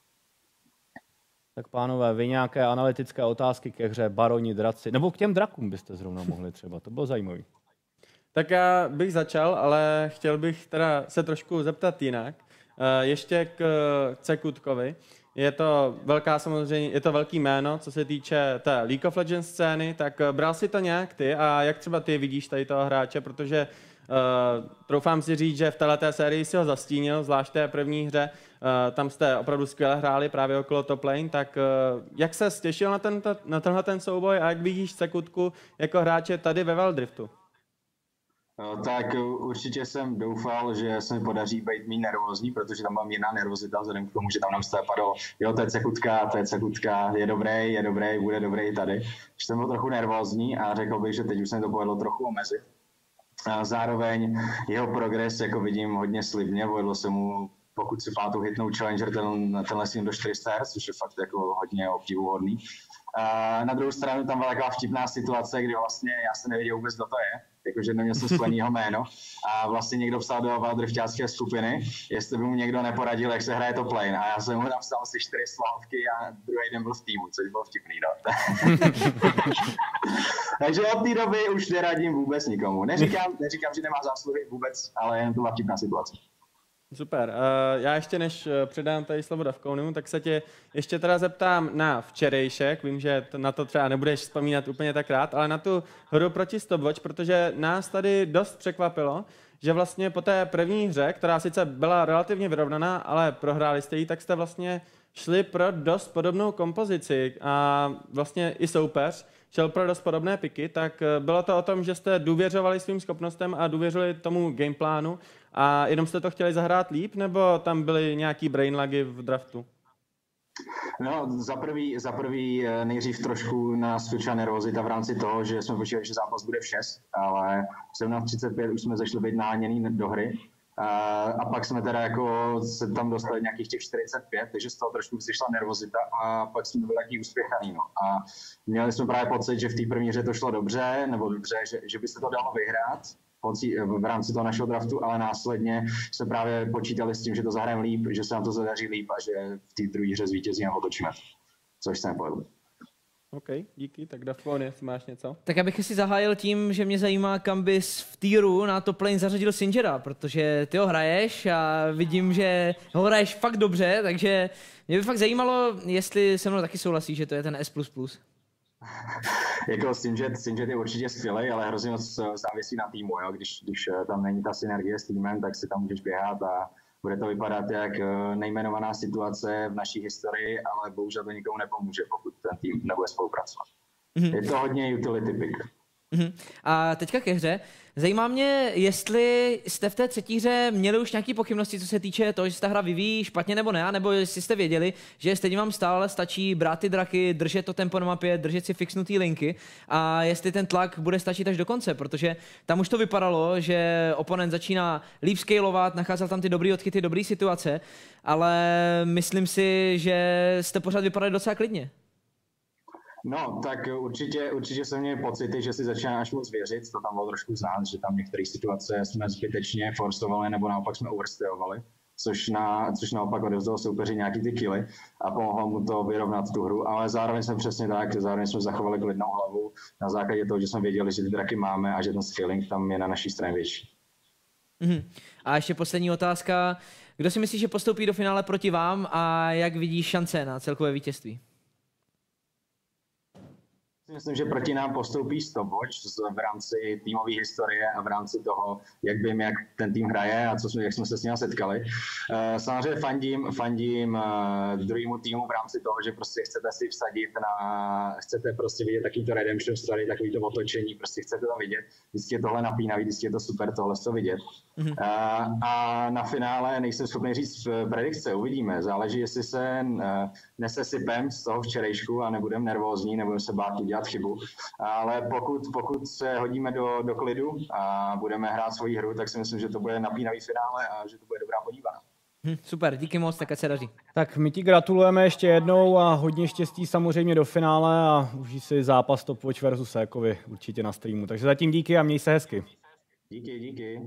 Tak pánové, vy nějaké analytické otázky ke hře Baroni, draci, nebo k těm drakům byste zrovna mohli třeba, to bylo zajímavé. Tak já bych začal, ale chtěl bych teda se trošku zeptat jinak. Ještě k Cekutkovi. Je to velká samozřejmě, je to velký jméno, co se týče té League of Legends scény, tak bral si to nějak ty a jak třeba ty vidíš tady toho hráče, protože uh, troufám si říct, že v této sérii si ho zastínil, zvlášť té první hře, uh, tam jste opravdu skvěle hráli právě okolo top lane, tak uh, jak se těšil na, tento, na tenhle ten souboj a jak vidíš Cekutku jako hráče tady ve Wildriftu? Tak určitě jsem doufal, že se mi podaří být méně nervózní, protože tam mám jiná nervozita, vzhledem k tomu, že tam nám padlo, jo, to je Cekutka, to je Cekutka, je dobrý, je dobrý, bude dobrý tady. Že jsem byl trochu nervózní a řekl bych, že teď už se mi to povedlo trochu omezit. A zároveň jeho progres, jako vidím, hodně slibně, povedlo se mu, pokud si pamatuju, hitnout Challenger ten, tenhle sním do čtyři sta hertz, což je fakt jako hodně obdivuhodný. A na druhou stranu tam byla taková vtipná situace, kdy vlastně já jsem nevěděl vůbec, kdo to je, jakože neměl jsem splený jeho jméno a vlastně někdo psal do Wildrifťácké skupiny, jestli by mu někdo neporadil, jak se hraje top lane a já jsem mu tam psal asi čtyři slovky a druhý den byl v týmu, což bylo vtipný, no. Takže od té doby už neradím vůbec nikomu. Neříkám, neříkám, že nemá zásluhy vůbec, ale jen to byla vtipná situace. Super. Uh, já ještě než předám tady slovo Davkounimu, tak se tě ještě teda zeptám na včerejšek. Vím, že na to třeba nebudeš vzpomínat úplně tak rád, ale na tu hru proti Stopwatch, protože nás tady dost překvapilo, že vlastně po té první hře, která sice byla relativně vyrovnaná, ale prohráli jste ji, tak jste vlastně šli pro dost podobnou kompozici a vlastně i soupeř, šel pro dost podobné piky, tak bylo to o tom, že jste důvěřovali svým schopnostem a důvěřili tomu gameplánu a jenom jste to chtěli zahrát líp, nebo tam byly nějaký brainlagy v draftu? No, za prvý, za prvý nejdřív trošku nás vyšla nervozita v rámci toho, že jsme počítali, že zápas bude v šest, ale v sedmnáct třicet pět už jsme začali být náháněný do hry. A, a pak jsme teda jako se tam dostali nějakých těch čtyřicet pět, takže z toho trošku přišla nervozita a pak jsme byli taky uspěchaný. No. A měli jsme právě pocit, že v té první hře to šlo dobře, nebo dobře, že, že by se to dalo vyhrát v rámci toho našeho draftu, ale následně jsme právě počítali s tím, že to zahrajeme líp, že se nám to zadaří líp a že v té druhé hře zvítězíme a otočíme. Což se nepovedlo. OK, díky. Tak Dafon, jestli máš něco? Tak abych si zahájil tím, že mě zajímá, kam bys v týru na top lane zařadil Singera, protože ty ho hraješ a vidím, že ho hraješ fakt dobře, takže mě by fakt zajímalo, jestli se mnou taky souhlasí, že to je ten S plus plus. Jako Singed, Singed je určitě skvělý, ale hrozně moc závisí na týmu. Jo? Když, když tam není ta synergie s týmem, tak si tam můžeš běhat a bude to vypadat jak nejmenovaná situace v naší historii, ale bohužel to nikomu nepomůže, pokud ten tým nebude spolupracovat. Mm-hmm. Je to hodně utility pick. Mm-hmm. A teďka ke hře. Zajímá mě, jestli jste v té třetí hře měli už nějaké pochybnosti, co se týče toho, že se ta hra vyvíjí špatně nebo ne, nebo jestli jste věděli, že stejně vám stále stačí brát ty draky, držet to tempo na mapě, držet si fixnutý linky a jestli ten tlak bude stačit až do konce, protože tam už to vypadalo, že oponent začíná líp scalovat, nacházel tam ty dobrý odchyty, dobrý situace, ale myslím si, že jste pořád vypadali docela klidně. No, tak určitě, určitě jsem měl pocity, že si začínáš moc věřit, to tam bylo trošku znát, že tam některé situace jsme zbytečně forsovali nebo naopak jsme overstayovali, což, na, což naopak odevzdalo soupeři nějaký ty killy a pomohlo mu to vyrovnat tu hru, ale zároveň jsme přesně tak, zároveň jsme zachovali klidnou hlavu na základě toho, že jsme věděli, že ty draky máme a že ten scaling tam je na naší straně větší. Mm-hmm. A ještě poslední otázka, kdo si myslí, že postoupí do finále proti vám a jak vidíš šance na celkové vítězství? Myslím, že proti nám postoupí Stopwatch v rámci týmové historie a v rámci toho, jak vím, jak ten tým hraje a co jsme, jak jsme se s ním setkali. Samozřejmě fandím, fandím druhému týmu v rámci toho, že prostě chcete si vsadit na, chcete prostě vidět takovýto redemption story, takovýto otočení, prostě chcete to vidět. Vždycky je tohle napínavý, vždycky je to super tohle to vidět. Mm-hmm. A, a na finále nejsem schopný říct predikce, uvidíme. Záleží, jestli se nesesypem z toho včerejšku a nebudeme nervózní, nebudeme se bát udělat chybu. Ale pokud, pokud se hodíme do, do klidu a budeme hrát svoji hru, tak si myslím, že to bude napínavý finále a že to bude dobrá podívaná. Hm, super, díky moc, tak ať se daří. Tak my ti gratulujeme ještě jednou a hodně štěstí samozřejmě do finále a užij si zápas Stopwatch versus Ekovi určitě na streamu. Takže zatím díky a měj se hezky. Díky, díky.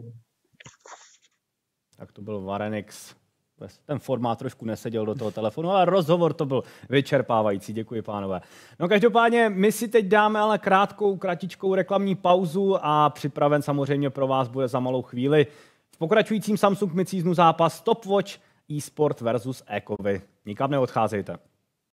Tak to byl Varenix. Ten formát trošku neseděl do toho telefonu, ale rozhovor to byl vyčerpávající. Děkuji, pánové. No každopádně my si teď dáme ale krátkou, kratičkou reklamní pauzu a připraven samozřejmě pro vás bude za malou chvíli v pokračujícím Samsung Mid-Seasonu zápas Stopwatch eSport versus Ekovi. Nikam neodcházejte.